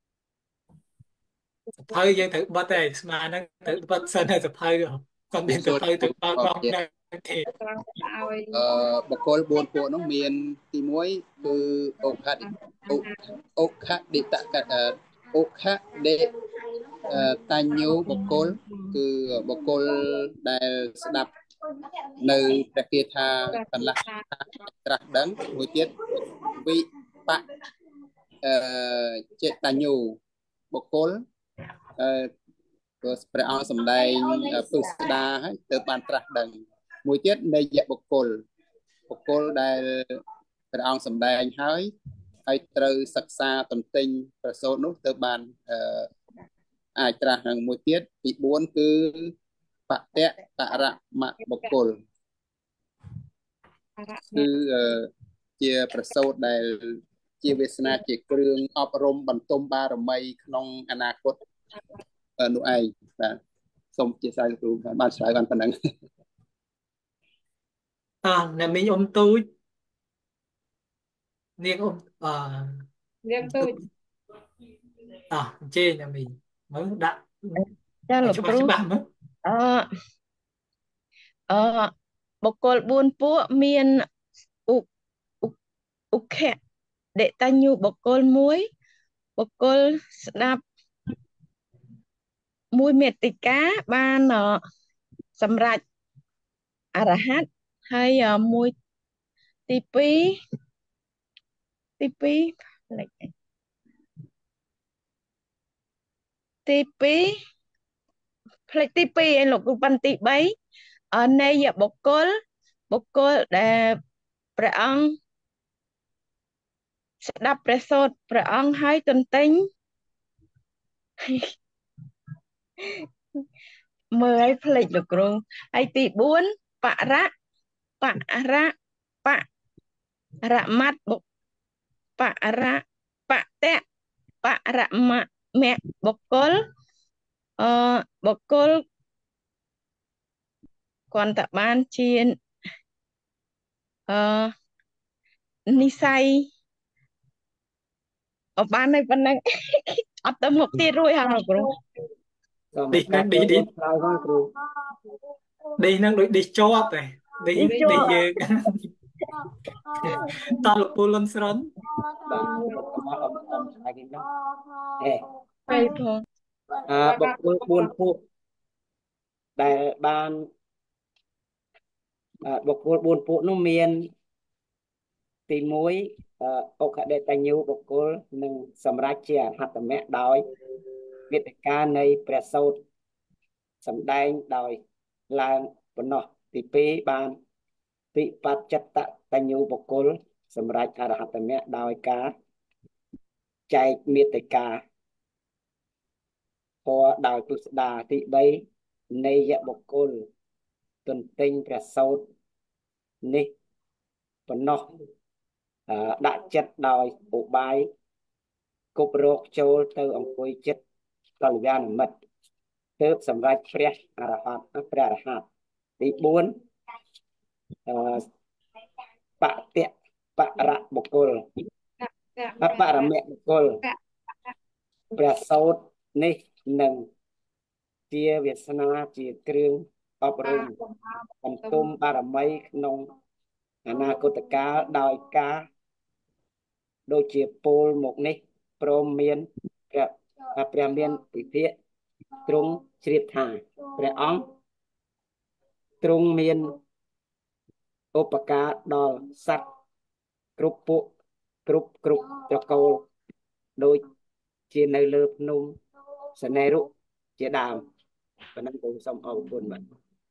សភៅយើងត្រូវបិទតែស្មានហ្នឹងត្រូវបិទសិនហើយសភៅគាត់មានសភៅទៅបោកបោកដែរទេត្រង់ឲ្យអឺបកគលបួនពួកនោះមានទីមួយគឺអូខាឌិអូខាឌិតកអូខាដេតាញូបកគលគឺបកគលដែលស្ដាប់នៅព្រះគាថាកន្លះត្រាស់ដឹងមួយទៀតវិបៈអឺចេតញ្ញូបកគលអឺព្រោះព្រះអង្គសម្ដែងពុស្ដាហើយទើបបានត្រាស់ដឹងមួយទៀតនៃយបុគ្គលបុគ្គលដែលព្រះអង្គសម្ដែងហើយហើយត្រូវសិក្សាទន្ទិញប្រសូតនោះទើបបានអឺអាចត្រាស់នឹងមួយទៀតទីបួនគឺបតៈតរមបុគ្គលគឺជាប្រសូតដែលជាវាសនាជាគ្រឿងអប់រំបន្ទុំបារមីក្នុងអនាគតនោះឯងបាទសូមជាសាយគ្រូបានឆ្លើយបានប៉ុណ្ណឹងអ่าអ្នកមីងអ៊ំទូចនាងអ៊ំអឺនាងទូចអ่าអញ្ជើញអ្នកមីងមើលដាក់ចាលោកគ្រូច្បាស់មើលអឺអឺបុគ្គលបួនពួកមានឧឧខៈដេតញ្ញូបុគ្គលមួយបុគ្គលស្ដាប់មួយមេតិកាបានសម្រាប់អរហ័តហើយមួយទីពីរទីពីរលេខទីពីរផ្លេចទីពីរឯលោកគ្រូប៉ុន្តែទីបីនៃបុគ្គលបុគ្គលដែលព្រះអង្គស្ដាប់ព្រះសូត្រព្រះអង្គហើយទន្ទិញមើលឲ្យផ្លេចលោកគ្រូហើយទីបួនបរៈបរៈបរមត្តបុបរៈបតៈបរមមៈបុគ្គលអឺបុគ្គលគាត់តបានជាអឺនិស័យអបាននៅប៉ុណ្ណឹងអត់ទៅមុខទៀតរួចហើយគ្រូឌីហ្នឹងឌីឌីឆ្លើយផងគ្រូឌីហ្នឹងដូចឌីជាប់ទេឌីឌីយើងតើលោកពូលុនស្រន់បាទមកអមអមឆ្លើយគេនោះហេហើយផងអឺបុគ្គលបួនពួកដែលបានបុគ្គលបួនពួកនោះមានទីមួយអុខដេតញ្ញូបុគ្គលនឹងសម្រាប់ជាអរហត្តមៈដោយមេត្តានៃព្រះសូត្រសម្ដែងដោយឡើងបំណោះទីពីរបានវិបច្ចតតញ្ញូបុគ្គលសម្រាប់អរហត្តមៈដោយការចែកមេត្តាពណ៌ដោយពុស្ដាទីបីនៃយបុគ្គលទន្ទិញព្រះសូត្រនេះបំណោះដាក់ចិត្តដោយឧបាយគប់រកចូលទៅអង្គុយចិត្តកល្យាណមិត្តទើបសម្រាប់ព្រះអរហន្តព្រះអរហន្តទីបួនអឺបតៈបរៈបុគ្គលបរមៈបុគ្គលព្រះសូត្រនេះនឹងជាវាសនាជាគ្រឿងអប់រំបន្ទុំបារមីក្នុងអនាគតកាលដោយការដូចជាពលមកនេះព្រមមានព្រះព្រះមានពិភាកទ្រង់ជ្រាបថាព្រះអង្គទ្រង់មានឧបការដល់សត្វគ្រប់ពួកគ្រប់គ្រប់ត្រកូលដូចជានៅលើភ្នំសនេរុជាដើមប៉ុណ្ណឹងខ្ញុំសូមអរគុណបាទ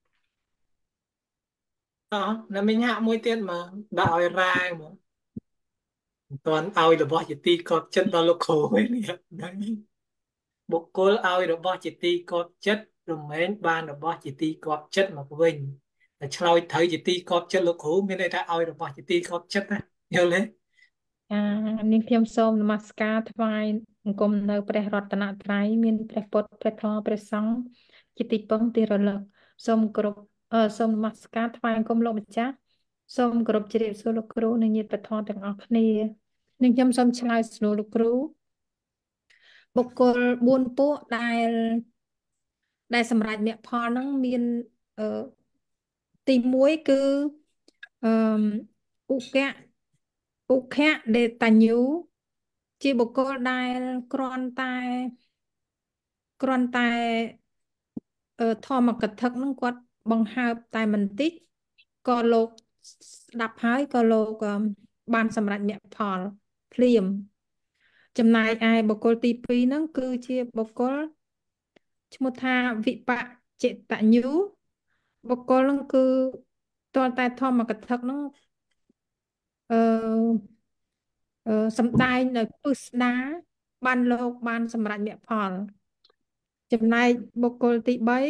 អោះណាមីងហាក់មួយទៀតមើលដាក់ឲ្យរ៉ែមកមិនទាន់ឲ្យរបស់ជាទីកត់ចិត្តដល់លោកគ្រូឯនេះបុគ្គលឲ្យរបស់ជាទីកត់ចិត្តរមែងបានរបស់ជាទីកត់ចិត្តមកវិញតែឆ្លើយត្រូវជាទីកប់ចិត្តលោកគ្រូមានន័យថាឲ្យរបស់ជាទីកប់ចិត្តណាយល់ទេអានាងខ្ញុំសូមនមស្ការថ្វាយបង្គំនៅព្រះរតនត្រ័យមានព្រះពុទ្ធព្រះធម៌ព្រះសង្ឃជាទីពឹងទីរលឹកសូមគោរពអឺសូមនមស្ការថ្វាយបង្គំលោកម្ចាស់សូមគោរពជ្រាបសួរលោកគ្រូនិងញាតិបឋមទាំងអស់គ្នានាងខ្ញុំសូមឆ្លើយសំណួរលោកគ្រូបុគ្គលបួនពួកដែលដែលសម្រាប់មគ្គផលហ្នឹងមានអឺទីមួយគឺអឺឧកៈឧខៈដេតញ្ញូជាបុគ្គលដែលគ្រាន់តែគ្រាន់តែអឺធម្មកថាហ្នឹងគាត់បង្ហើបតែបន្តិចក៏លោកស្ដាប់ហើយក៏លោកអឺបានសម្រេចមគ្គផលភ្លាមចំណែកឯបុគ្គលទីពីរហ្នឹងគឺជាបុគ្គលឈ្មោះថាវិបច្ចិតញ្ញូបុគ្គលហ្នឹងគឺតលតែធម្មកថាហ្នឹងអឺអឺសំដែងដោយពុស្ដាបានលោកបានសម្រេចមគ្គផលចំណែកបុគ្គលទីបី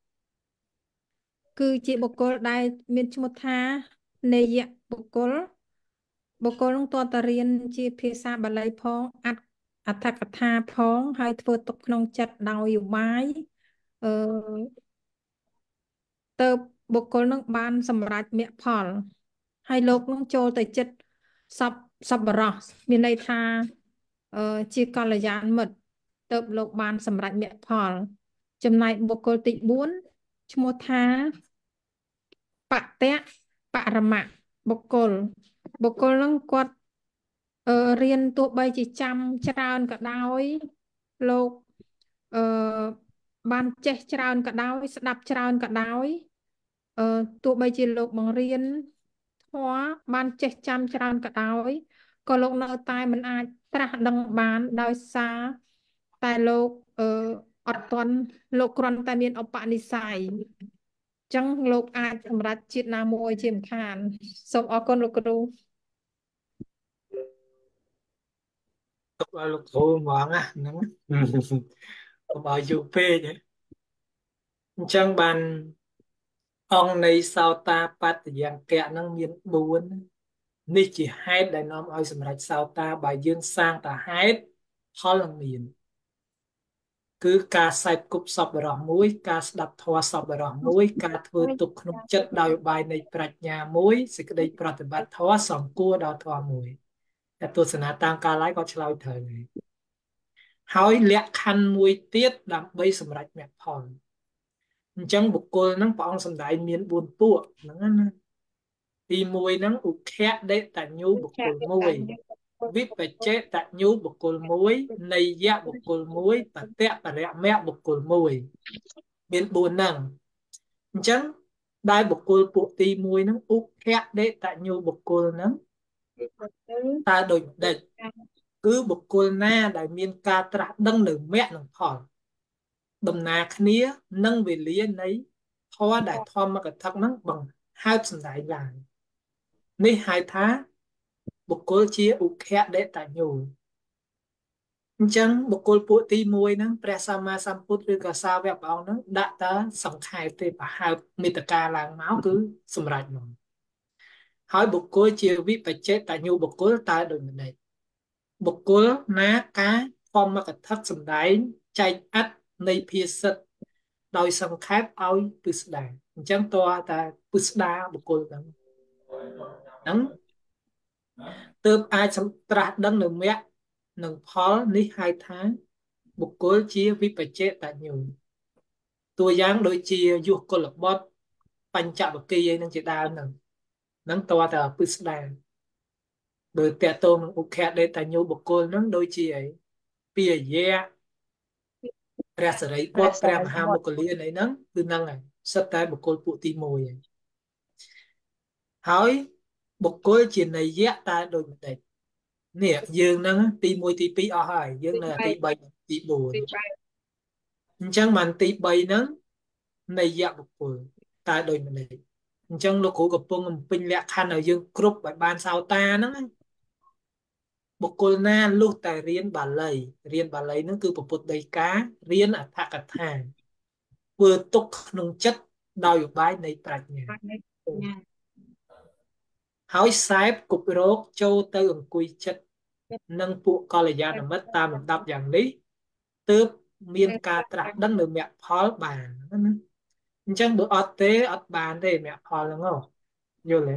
គឺជាបុគ្គលដែលមានឈ្មោះថានេយៈបុគ្គលបុគ្គលនឹងតតរៀនជាភាសាបាលីផងអត្ថអត្ថកថាផងហើយធ្វើទុកក្នុងចិត្តដោយឧបាយអឺទៅបុគ្គលនឹងបានសម្រេចមគ្គផលហើយលោកនឹងចូលទៅចិត្តសពសប្បុរសមានន័យថាអឺជាកល្យានមិត្តទៅលោកបានសម្រេចមគ្គផលចំណែកបុគ្គលទីបួនឈ្មោះថាបតៈបរមៈបុគ្គលបុគ្គលនឹងគាត់អឺរៀនទោះបីជាចាំច្រើនក៏ដោយលោកអឺបានចេះច្រើនក៏ដោយស្ដាប់ច្រើនក៏ដោយអឺទោះបីជាលោកបង្រៀនធម៌បានចេះចាំច្រើនក៏ដោយក៏លោកនៅតែមិនអាចត្រាស់ដឹងបានដោយសារតែលោកអឺអត់ទាន់លោកគ្រាន់តែមានឧបនិស្ស័យចឹងលោកអាចសម្រេចជាតិណាមួយជាមិនខានសូមអរគុណលោកគ្រូទុកឲ្យលោកគ្រូហ្មងណាហ្នឹងកុំឲ្យយូរពេកអញ្ចឹងបានអង្គនៃសោតាបត្តយ៉ាងកៈហ្នឹងមានបួននេះជាហេតុដែលនាំឲ្យសម្រេចសោតាបើយើងសាងតាហេតុផលនឹងមានគឺការសែបគប់សប្បុរសមួយការស្ដាប់ធម៌សប្បុរសមួយការធ្វើទុកក្នុងចិត្តដោយឧបាយនៃប្រាជ្ញាមួយសេចក្តីប្រតិបត្តិធម៌សង្គួរដល់ធម៌មួយតែទស្សនាតាមកាលឡាយក៏ឆ្លើយត្រូវដែរហើយលក្ខខណ្ឌមួយទៀតដើម្បីសម្រេចមគ្គផលអញ្ចឹងបុគ្គលហ្នឹងព្រះអង្គសម្ដែងមានបួនពួកហ្នឹងណាទីមួយហ្នឹងឧខៈដេតញ្ញូបុគ្គលមួយវិបច្ចេតញ្ញូបុគ្គលមួយនយយៈបុគ្គលមួយបតៈបរមៈបុគ្គលមួយមានបួនហ្នឹងអញ្ចឹងដែលបុគ្គលពួកទីមួយហ្នឹងឧខៈដេតញ្ញូបុគ្គលហ្នឹងតើដូចម្ដេចគឺបុគ្គលណាដែលមានការត្រាស់ដឹងនៅមគ្គនិងផលដំណើរគ្នានឹងវេលានៃធម៌ដែលធម្មកថាហ្នឹងបង្ហើបសម្ដែងឡើងនេះហៅថាបុគ្គលជាឧខៈដេតញ្ញូអញ្ចឹងបុគ្គលពួកទីមួយហ្នឹងព្រះសម្មាសម្ពុទ្ធឬក៏សាវកព្រះអង្គហ្នឹងដាក់តើសង្ខេបទេបង្ហើបមេត្តាឡើងមកគឺសម្រេចមកហើយបុគ្គលជាវិបច្ចេតញ្ញូបុគ្គលតើដូចម្ដេចបុគ្គលណាការធម្មកថាសម្ដែងចែកអត្តនៃភាសិតដោយសង្ខេបឲ្យពិស្ដាអញ្ចឹងតើតែពិស្ដាបុគ្គលហ្នឹងហ្នឹងទើបអាចត្រាស់ដឹងនៅមគ្គនិងផលនេះហៅថាបុគ្គលជាវិបច្ចេតញ្ញូតួយ៉ាងដូចជាយុគកុលបុត្របញ្ចវគិយនឹងជាដើមហ្នឹងហ្នឹងតើតែពិស្ដាបើតេតងនឹងឧខៈដេតញ្ញូបុគ្គលហ្នឹងដូចជាអីពីយៈព្រះសរិពុត្រព្រះមហាមុគលានអីហ្នឹងគឺហ្នឹងហើយសិតតែបុគ្គលពួកទីមួយហើយហើយបុគ្គលជានយៈតើដូចម្ដេចនេះយើងហ្នឹងទីមួយទីពីរអស់ហើយយើងនៅទីបីទីបួនអញ្ចឹងបានទីបីហ្នឹងនយៈបុគ្គលតើដូចម្ដេចអញ្ចឹងលោកគ្រូកំពុងបំពេញលក្ខខណ្ឌឲ្យយើងគ្រប់ឲ្យបានសោតាហ្នឹងបុគ្គលណាលុះតែរៀនបាលីរៀនបាលីហ្នឹងគឺពុទ្ធដីការៀនអត្ថកថាធ្វើទុកក្នុងចិត្តដោយឧបាយនៃប្រាជ្ញាបាត់នេះញ៉ាហើយសែបគប់រោគចូលទៅអង្គុយចិត្តនឹងពួកកល្យាណមិត្តតាមលំដាប់យ៉ាងនេះទើបមានការត្រាស់ដឹងនៅមគ្គផលបានណាអញ្ចឹងបើអត់ទេអត់បានទេមគ្គផលហ្នឹងហ៎យល់ទេ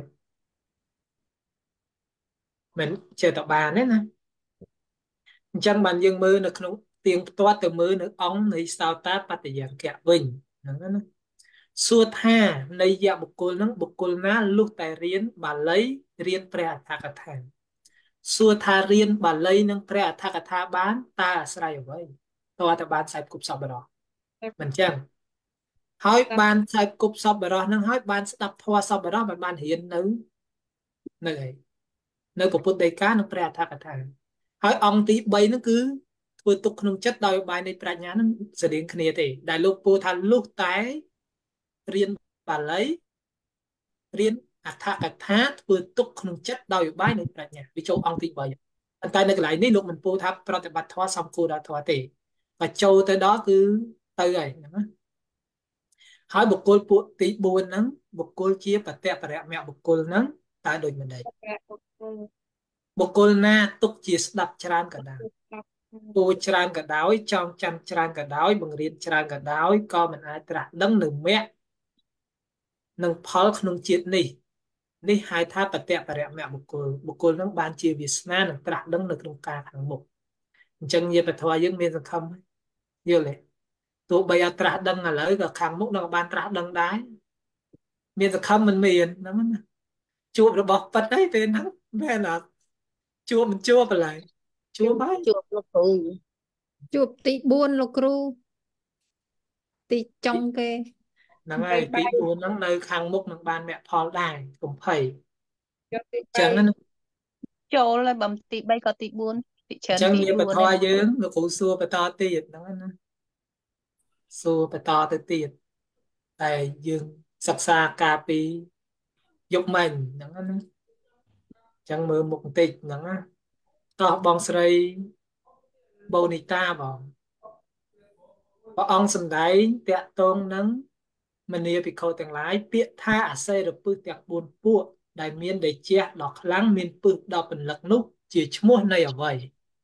មិនចេះតែបានទេណាអញ្ចឹងបានយើងមើលនៅក្នុងទៀងផ្ទាត់ទៅមើលនៅអង្គនៃសោតាបត្តយកៈវិញហ្នឹងណាសួរថានៃយៈបុគ្គលហ្នឹងបុគ្គលណាលុះតែរៀនបាលីរៀនព្រះអដ្ឋកថាសួរថារៀនបាលីនិងព្រះអដ្ឋកថាបានតើអាស្រ័យអ្វីតើតែបានខ្សែគប់សពបរោះមិនចឹងហើយបានខ្សែគប់សពបរោះហ្នឹងហើយបានស្ដាប់ធម៌សពបរោះមិនបានរៀននៅនៅអីនៅពុទ្ធដីកានិងព្រះអដ្ឋកថាហើយអង្គទី3ហ្នឹងគឺធ្វើទុកក្នុងចិត្តដោយឧបាយនៃប្រាជ្ញាហ្នឹងស្តៀងគ្នាទេដែលលោកពូថាលុះតែរៀនបាលីរៀនអដ្ឋកថាធ្វើទុកក្នុងចិត្តដោយឧបាយនៃប្រាជ្ញាវាចូលអង្គទី3ប៉ុន្តែនៅកន្លែងនេះលោកមិនពោលថាប្រតិបត្តិធម៌សំគួរដល់ធម៌ទេបើចូលទៅដល់គឺទៅហើយហ្នឹងណាហើយបុគ្គលពួកទី4ហ្នឹងបុគ្គលជាបតៈបរមៈបុគ្គលហ្នឹងតើដូចម្ដេចបុគ្គលណាទុកជាស្ដាប់ច្រើនក៏ដោយពូច្រើនក៏ដោយចងចាំច្រើនក៏ដោយបង្រៀនច្រើនក៏ដោយក៏មិនអាចត្រាស់ដឹងនៅមគ្គនិងផលក្នុងជាតិនេះនេះហៅថាបតៈបរមៈបុគ្គលបុគ្គលនឹងបានជាវាសនានឹងត្រាស់ដឹងនៅក្នុងការខាងមុខអញ្ចឹងញាតិពធយើងមានសង្ឃឹមយល់ទេទោះបីអត់ត្រាស់ដឹងឥឡូវក៏ខាងមុខនឹងបានត្រាស់ដឹងដែរមានសង្ឃឹមមិនមានហ្នឹងណាជួបរបស់ប៉ិតអីពេលហ្នឹងមែនអត់ជួបមិនជួបបឡើយជួបហើយជួបលោកគ្រូជួបទី4លោកគ្រូទីចុងគេហ្នឹងហើយទី4ហ្នឹងនៅខាងមុខនឹងបានមគ្គផលដែរកុំភ័យយកទីចឹងណាចូលហើយបំទី3ក៏ទី4ទីច្រើចឹនងទីមានប 4 ធរយើងលោកគ្រូសួរបន្តទៀតហ្នឹងណាសួរបន្តទៅទៀតតែយើងសិក្សាការពីយប់មិញហ្នឹងណាចឹងមើលមុខបន្តិចហ្នឹងណាតោះបងស្រីបូនីតាបងព្រះអង្គសម្ដែងតាក់ទងនឹងមនីភិក្ខុទាំងឡាយពាក្យថាអសេរពឹសទាំង4ពួកដែលមានដេជះដ៏ខ្លាំងមានពឹសដល់ពលិកនោះជាឈ្មោះនៃអ្វី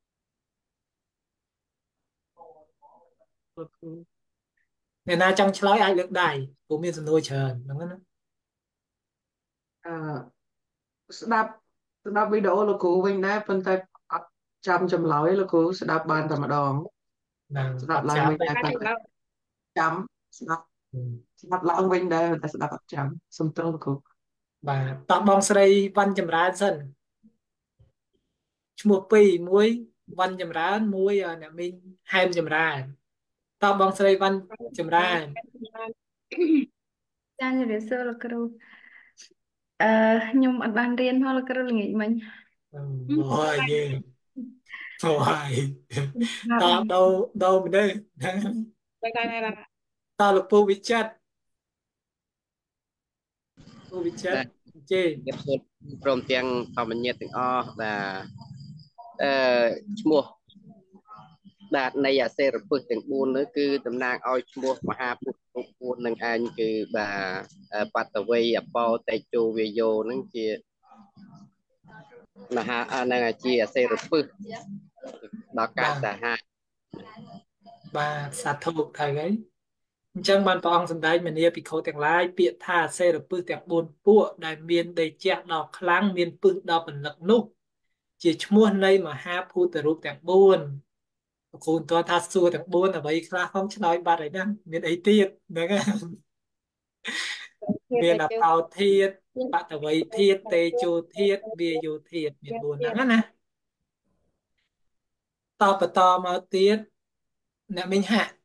អ្នកណាចង់ឆ្លើយអាចលើកដៃព្រោះមានសំណួរច្រើនហ្នឹងណាអឺស្ដាប់ស្ដាប់វីដេអូលោកគ្រូវិញដែរប៉ុន្តែអត់ចាំចម្លើយលោកគ្រូស្ដាប់បានតែម្ដងហ្នឹងស្ដាប់ឡើងវិញដែរតែចាំស្ដាប់ស្ដាប់ឡើងវិញដែរតែស្ដាប់អត់ចាំសុំទោសលោកគ្រូបាទតោះបងស្រីវ៉ាន់ចម្រើនសិនឈ្មោះពីរមួយវ៉ាន់ចម្រើនមួយអ្នកមីងហែមចម្រើនតោះបងស្រីវ៉ាន់ចម្រើនចាជំរាបសួរលោកគ្រូអឺខ្ញុំអត់បានរៀនផងលោកគ្រូល្ងាចមិញអូយយើងអូយតោះដូរដូរមនុស្សតែតែតែតោះលោកពូវិចិត្រពូវិចិត្រជេជំរាបសួរព្រមទាំងធម្មញាតទាំងអស់បាទអឺឈ្មោះបាទនៃអសេរពឹសទាំង4នោះគឺតំណាងឲ្យឈ្មោះមហាពុទ្ធរូប4នឹងឯងគឺបាទបតវ័យអបោតេជោវាយោនឹងជាមហានឹងជាអសេរពឹសដល់កាសហៈបាទសាធុត្រូវហើយអញ្ចឹងបានព្រះអង្គសម្ដែងមនីភិក្ខុទាំងឡាយពាក្យថាអសេរពឹសទាំង4ពួកដែលមានដេជះដល់ខ្លាំងមានពឹសដល់ពលិកនោះជាឈ្មោះនៃមហាភូតរូបទាំង4លោកគ្រូតើថាសួរទាំង4អ្វីខ្លះផងឆ្លើយបាត់ហើយណាមានអីទៀតហ្នឹងមានអបោធាតបតវ័យធាតតេជោធាតវាយោធាតមាន4ហ្នឹងណាតបន្តមកទៀតអ្នកមិញហាក់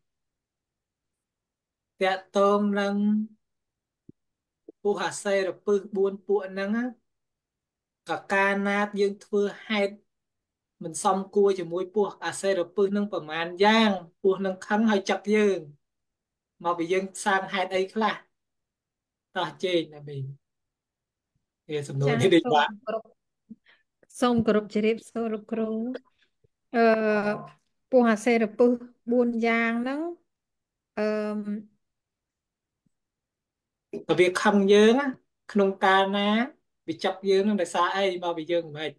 តាក់ទងនឹងពុះអសេរពឹស4ពួកហ្នឹងកកាលណាយើងធ្វើហេតុមិនសមគួរជាមួយពោះអសេរពឹសនឹងប្រមាណយ៉ាងពោះនឹងខឹងហើយចាប់យើងមកពីយើងសាងហេតុអីខ្លះតោះជេកណាមីវាសំណួរនេះដូចបាក់សូមគោរពជម្រាបសួរលោកគ្រូអឺពោះអសេរពឹស4យ៉ាងហ្នឹងអឺ và việc khăn dương á không ca ná bị chọc dương nó là xa ấy bao bị dương vậy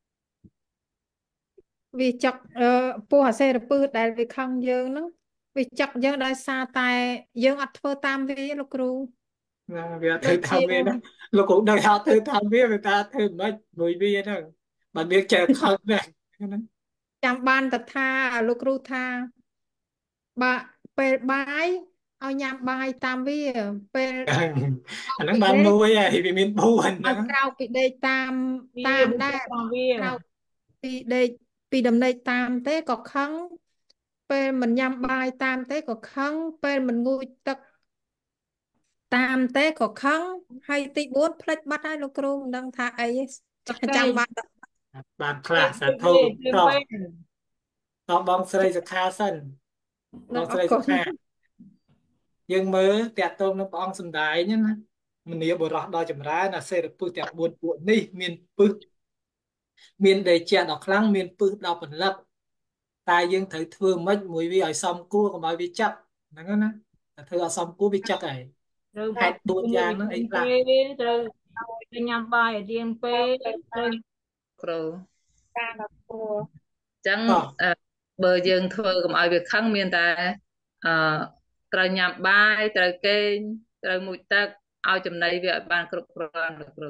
វាចកអឺពោះអាសេរពឹសដែលវាខឹងយើងហ្នឹងវាចកយើងដោយសារតែយើងអត់ធ្វើតាមវាលោកគ្រូ việc ដូច thử ជា tham viên đó lúc cũng đời họ thử tham viên người ta thử mấy mùi viên đó bạn biết chờ khăn này ចាំបានតថាលោកគ្រូថាបើពេលបាយឲ្យញ៉ាំបាយតាមវាពេល anh nó ពីដេ ban ក mùi à thì bị miền buồn ឲ្យ đó ក្រៅពីដេកតាមតាវាមវាដែចរកតាមវាក្រៅពីដេកពីដំណេកតាមទេក៏ខឹងពេលមិនញ៉ាំបាយតាមទេក៏ខឹងពេលមិនងូតទឹកតាមទេក៏ខឹងហើយទី bốn ផ្លេចបាត់ហើយលោកគ្រូមិនដឹងថាអីទឹកទេកែចាំបាន ban ពេក class ពេក thôi វាទៀង to ពេក to bong sợi giật kha sân នឹង bong អរ sợi គុ giật ណ kha dương mơ tẹt tôm nó bong sầm đái nhá mình nhớ bộ rõ đòi chấm rái là xe được tẹt buồn buồn đi miền pư miền đầy chè đỏ khlang miền pư đỏ phần lấp tai dương thấy thương mất mùi vi ở xong cua còn nói vi chắc nó nó thưa ở xong cua vi chắc này ត្រូវ hai tuôn ជាមួយ giang វិ nó ធាន ấy ពេ là កត្រូវឲ្យទៅញ៉ាំបាយឲ្យទៀងពេកត្រូវគ្រូការដល់គួរអញ្ចឹង to អឺបើយើងធ្វើកុំឲ្យវាខឹងមានតែអឺត្រូវញ៉ាំបាយត្រូវគេងត្រូវមុជទឹកឲ្យចំណីវាឲ្យបានគ្រប់គ្រាន់លោកគ្រូ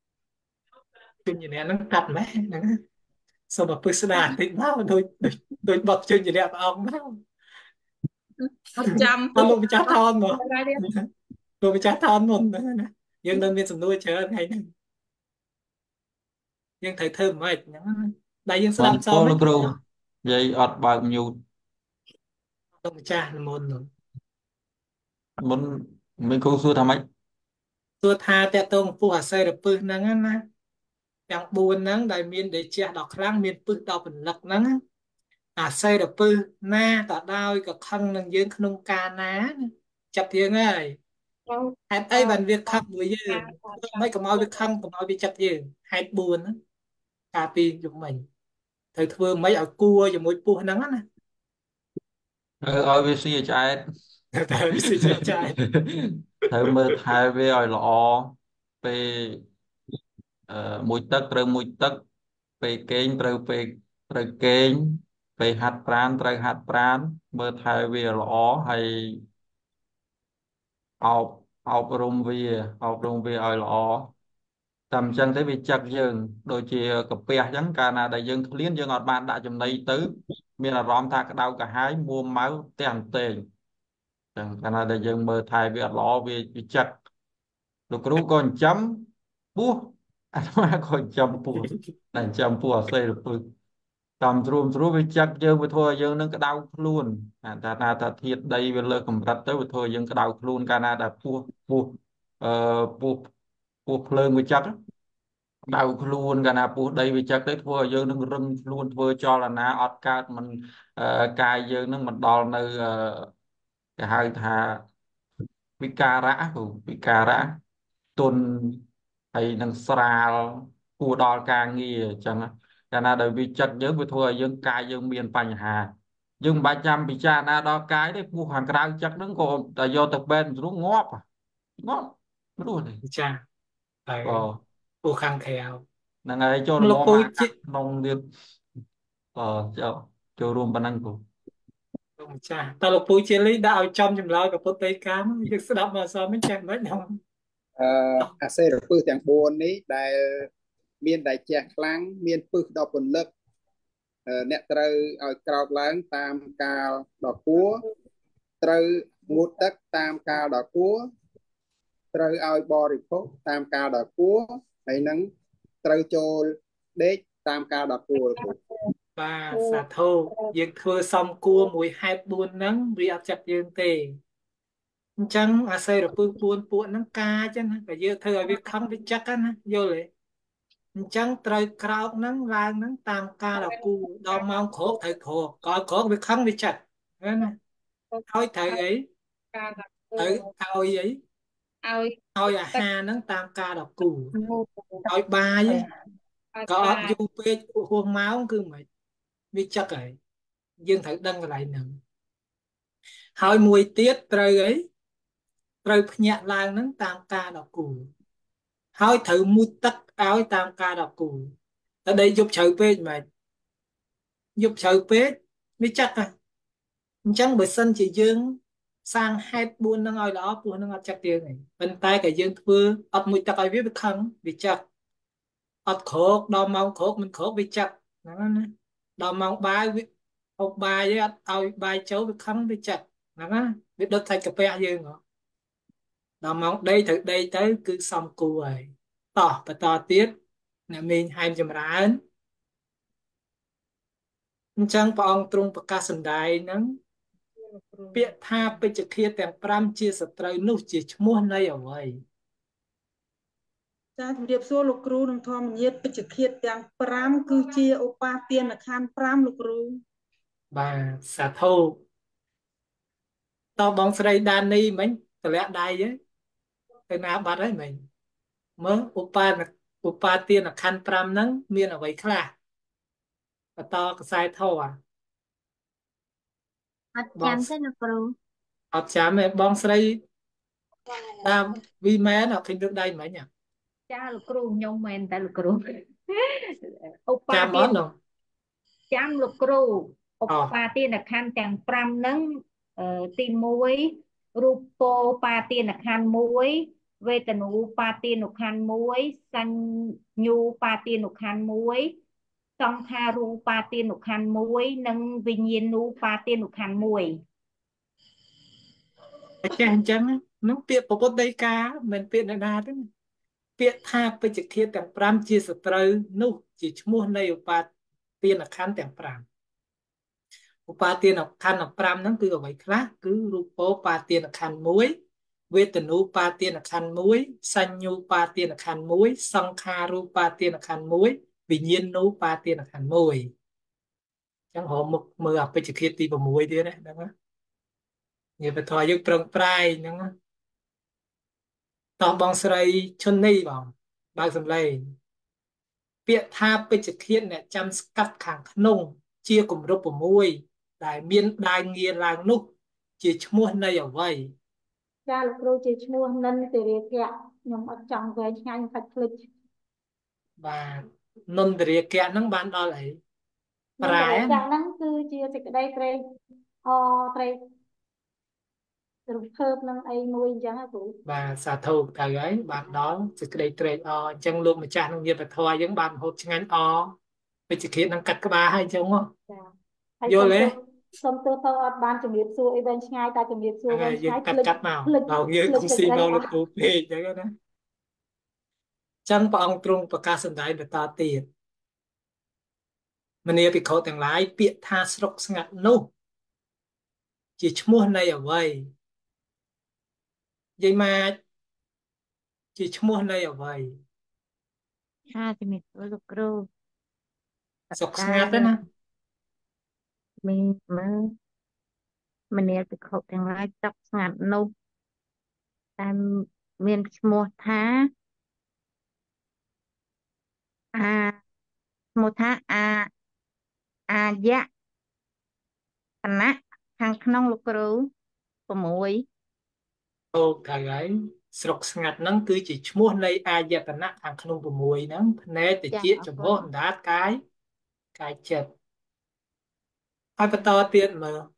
chung gì nè nó cắt mẹ nó sao mà pư đà tịnh máu đôi đôi đôi bọc chung gì nè ông máu អត់ចាំ nó ពុះ luôn bị chát thon mà ហើយរៀប luôn bị chát thon luôn đó nè nhưng đơn viên sầm nuôi chờ ngày này nhưng thấy thơm vậy đây nhưng បា sao ន làm ពោ sao ល mấy លោកគ្រូនិយាយអត់បើក mute ông cha là môn rồi មុនមានគ្រូសួរថាម៉េច tôi tha tẹt tông phu hà xây được pư nắng á nè yang buồn nắng đại miền để che đọc kháng miền pư đọc phần lật nắng á à xây được pư na cả đau cả khăn nâng dương khung ca ná chặt tiếng ơi ត្រូវ hạt អ ấy ឺ bàn việc khăn với ការ dương ខុស mấy cái nói việc khăn còn nói việc chặt dương hạt buồn á cà pi dùng mình thời thưa mấy ở cua rồi mỗi pua nắng á nè អឺឲ្យវាស៊ីឲ្យឆ្អែត thời bị suy chết trai ត្រូវមើលថែវាឲ្យល្អពេលអឺមួយទឹកត្រូវមួយទឹកពេលគេងត្រូវពេលត្រូវគេងពេលហាត់ប្រាណត្រូវហាត់ប្រាណមើលថែវាល្អហើយអប់អប់រំវាអប់រំវាឲ្យល្អតែមិនចឹងទេវាចឹកយើងដូចជាកាពះអញ្ចឹងកាលណាដែលយើងឃ្លានយើងអត់បានដាក់ចំណីទៅមានអារម្មណ៍ថាក្តៅក្រហាយមួម៉ៅផ្ទះអន្ទែងចឹងកាលណាដែលយើងមើលថែវាអត់ល្អវាវាចឹកលោកគ្រូក៏ចិញ្ចឹមពោះអាត្មាក៏ចិញ្ចឹមពោះតែចិញ្ចឹមពោះអសេរពឹកតាមទ្រួមទ្រួវាចឹកយើងវាធ្វើឲ្យយើងនឹងក្តៅខ្លួនអាថាថាថាធាតុដីវាលើសកម្រិតទៅវាធ្វើឲ្យយើងក្តៅខ្លួនកាលណាដែលពោះពោះអឺពោះពោះភ្លើងវាចឹក ដៅខ្លួនកាលណាពោះដីវាចឹកទៅធ្វើឲ្យយើងនឹងរឹងខ្លួនធ្វើចលនាអត់កើតមិនអឺកាយយើងនឹងមិនដល់នៅអឺគេហៅថាវិការៈគ្រូវិការៈទុនហើយនឹងស្រាលគួរដល់ការងារអញ្ចឹងកាលណាដែលវាចឹកយើងវាធ្វើឲ្យយើងកាយយើងមានបញ្ហាយើងមិនបាច់ចាំពិចារណាដល់កាយទេពោះខាងក្រៅចឹកហ្នឹងក៏តែយកទៅពេទ្យស្រួលងាប់ងាប់ព្រោះទេ cha ក៏ phải phu khăn khéo ហ្នឹងហើយចូលរលោកលំពូអាជិកាត់ក្នុងទៀតក៏ចូលចូលរួមប៉ុណ្ណឹងគ្រូ ông cha ta lục phu chia lý đạo trong chùm laoกับพุทธไตรกามยึดสดับมาซ้อมไม่แจ่มไม่นอนអឺអាសេរពឹសទាំងបួននេះដែលមានតែជះខ្លាំងមានពឹសដល់ពន្លឹកអឺអ្នកត្រូវឲ្យក្រោកឡើងតាមកាលដ៏គួរត្រូវងូតទឹកតាមកាលដ៏គួរត្រូវឲ្យបរិភោគតាមកាលដ៏គួរហើយនឹងត្រូវចូលដេកតាមកាលដ៏គួរ và xả thô dương thưa xong cua mùi hai buôn nắng vì áp chặt dương tề chẳng à xây được phương buôn buôn nắng ca chứ nè phải dương thưa việc không biết chắc á nè vô lệ chẳng trời krao nắng vàng nắng tam ca là cu đau mau khổ thời khổ có khổ việc không biết chặt thế nè thôi thời ấy ការដល់គួ thời រ thôi ấy ឲ្យ thôi à ទឹក ha nắng tam ca là cu ងូត thôi ba ឲ្យ ấy ឲ្យ có បា du phê huông máu cứ mày biết chắc ấy dương thử đăng cái lại nữa hỏi mùi tiết trời ấy ត្រូវភ្ញាក់ឡើងហ្នឹងតាមការដកគូហើយត្រូវមុជទឹកឲ្យតាមការដកគូតែដីយប់ជ្រៅពេកមិនយប់ជ្រៅពេកវាចាក់ណាអញ្ចឹងបើសិនជាយើងសាងហេតុបួនហ្នឹងឲ្យល្អពោះហ្នឹងអត់ចាក់ទៀតទេប៉ុន្តែក៏យើងធ្វើអត់មុជទឹកឲ្យវាវាខឹងវាចាក់អត់ក្រោកដល់ម៉ោងក្រោកមិនក្រោកវាចាក់ហ្នឹងណាដល់ម៉ោងបាយវាហូបបាយឯងអត់ឲ្យបាយចូលវាខឹងវាចាក់ហ្នឹងណាវាដុតសាច់កាពះយើងហ៎ដល់ម៉ោងដេកត្រូវដេកទៅគឺសំគួរហើយតោះបន្តទៀតអ្នកមីងហែមចម្រើនអញ្ចឹងព្រះអង្គទ្រង់ប្រកាសសម្ដែងហ្នឹងពាក្យថាពេជ្ជឃាតទាំងប្រាំជាសត្រូវនោះជាឈ្មោះនៃអ្វីចាជំរាបសួរលោកគ្រូនិងធម្មញាតពេជ្ជឃាតទាំងប្រាំគឺជាឧបាទានខណ្ឌប្រាំលោកគ្រូបាទសាធុតបងស្រីដានីមិញតម្លាក់ដៃទៅណាបាត់ហើយមិញមើលឧបាឧបាទានខណ្ឌប្រាំហ្នឹងមានអ្វីខ្លះបន្តខ្សែធរអត់ចាំទេលោកគ្រូអត់ចាំទេបងស្រីតាមវីមែនអត់ឃើញលើកដៃមិញចាលោកគ្រូខ្ញុំមែនតែលោកគ្រូឧបាចាំអទានត់នោះចាំលោកគ្រូឧបាទានខណ្ឌទាំងប្រាំហ្នឹងអឺទីមួយរូបពោបាទានខណ្ឌមួយវេទនូបាទានុខណ្ឌមួយសញ្ញូបាទានុខណ្ឌមួយសង្ខារូបាទានុខណ្ឌមួយនិងវិញ្ញាណូបាទានុខណ្ឌមួយតែចេះអញ្ចឹងនោះពាក្យពុទ្ធដីកាមិនពាក្យអ្នកណាទេពាក្យថាពេជ្ជឃាតទាំងប្រាំជាសត្រូវនោះជាឈ្មោះនៃឧបាទានខណ្ឌទាំងប្រាំឧបាទានខណ្ឌប្រាំហ្នឹងគឺអ្វីខ្លះគឺរូបោបាទានខណ្ឌមួយវេទនូបាទានខណ្ឌមួយសញ្ញូបាទានខណ្ឌមួយសង្ខារូបាទានខណ្ឌមួយវិញ្ញាណូបាទានខណ្ឌមួយអញ្ចឹងរកមុខមើលអពេជ្ជឃាតទី6ទៀតណាហ្នឹងណាញាតិបធរយើងប្រឹងប្រែងហ្នឹងណាតោះបងស្រីឈុននេះបងបើកសំឡេងពាក្យថាពេជ្ជឃាតអ្នកចាំស្កាត់ខាងក្នុងជាគម្រប់6ដែលមានដាវងារឡើងនោះជាឈ្មោះនៃអ្វីចាលោកគ្រូជាឈ្មោះនិនតិរាគៈខ្ញុំអត់ចង់វែងឆ្ងាយខ្ញុំខាច់ភ្លេចបាទនន្ទរាគៈហ្នឹងបានដល់អីប្រែហ្នឹងគឺជាសេចក្តីត្រេកអត្រេករំភើបនឹងអីមួយអញ្ចឹងហ៎គ្រូបាទសាធុទៅហើយបានដល់សេចក្តីត្រេកអរអញ្ចឹងលោកម្ចាស់នឹងញាតិធម៌យើងបានហូបឆ្ងាញ់អពេជ្ជឃាតនឹងកាត់ក្បាលហើយអញ្ចឹងចាយល់ទេសុំទោសទៅអត់បានជំរាបសួរអីវែងឆ្ងាយតែជំរាបសួរវែងឆ្ងាយកាត់កាត់មកដល់យើងគូស៊ីមកលោកគ្រូពេកអញ្ចឹងណាចឹងព្រះអង្គទ្រង់ប្រកាសសម្ដែងបន្តទៀតមនាភិក្ខុទាំងឡាយពាក្យថាស្រុកស្ងាត់នោះជាឈ្មោះនៃអ្វីយាយម៉ាចជាឈ្មោះនៃអ្វីចាជំរាបសួរលោកគ្រូស្រុកស្ងាត់ទេណាមានមើលមនាភិក្ខុទាំងឡាយស្រុកស្ងាត់នោះតែមានឈ្មោះថាអាឈ្មោះថាអាអាយៈគណៈខាងក្នុងលោកគ្រូ6 អូខេហើយស្រុកស្ងាត់ហ្នឹងគឺជាឈ្មោះនៃអាយតនៈខាងក្នុង6ហ្នឹងភ្នែកតិចចំហអណ្ដាតកាយកាយចិត្តហើយបន្តទៀតមើល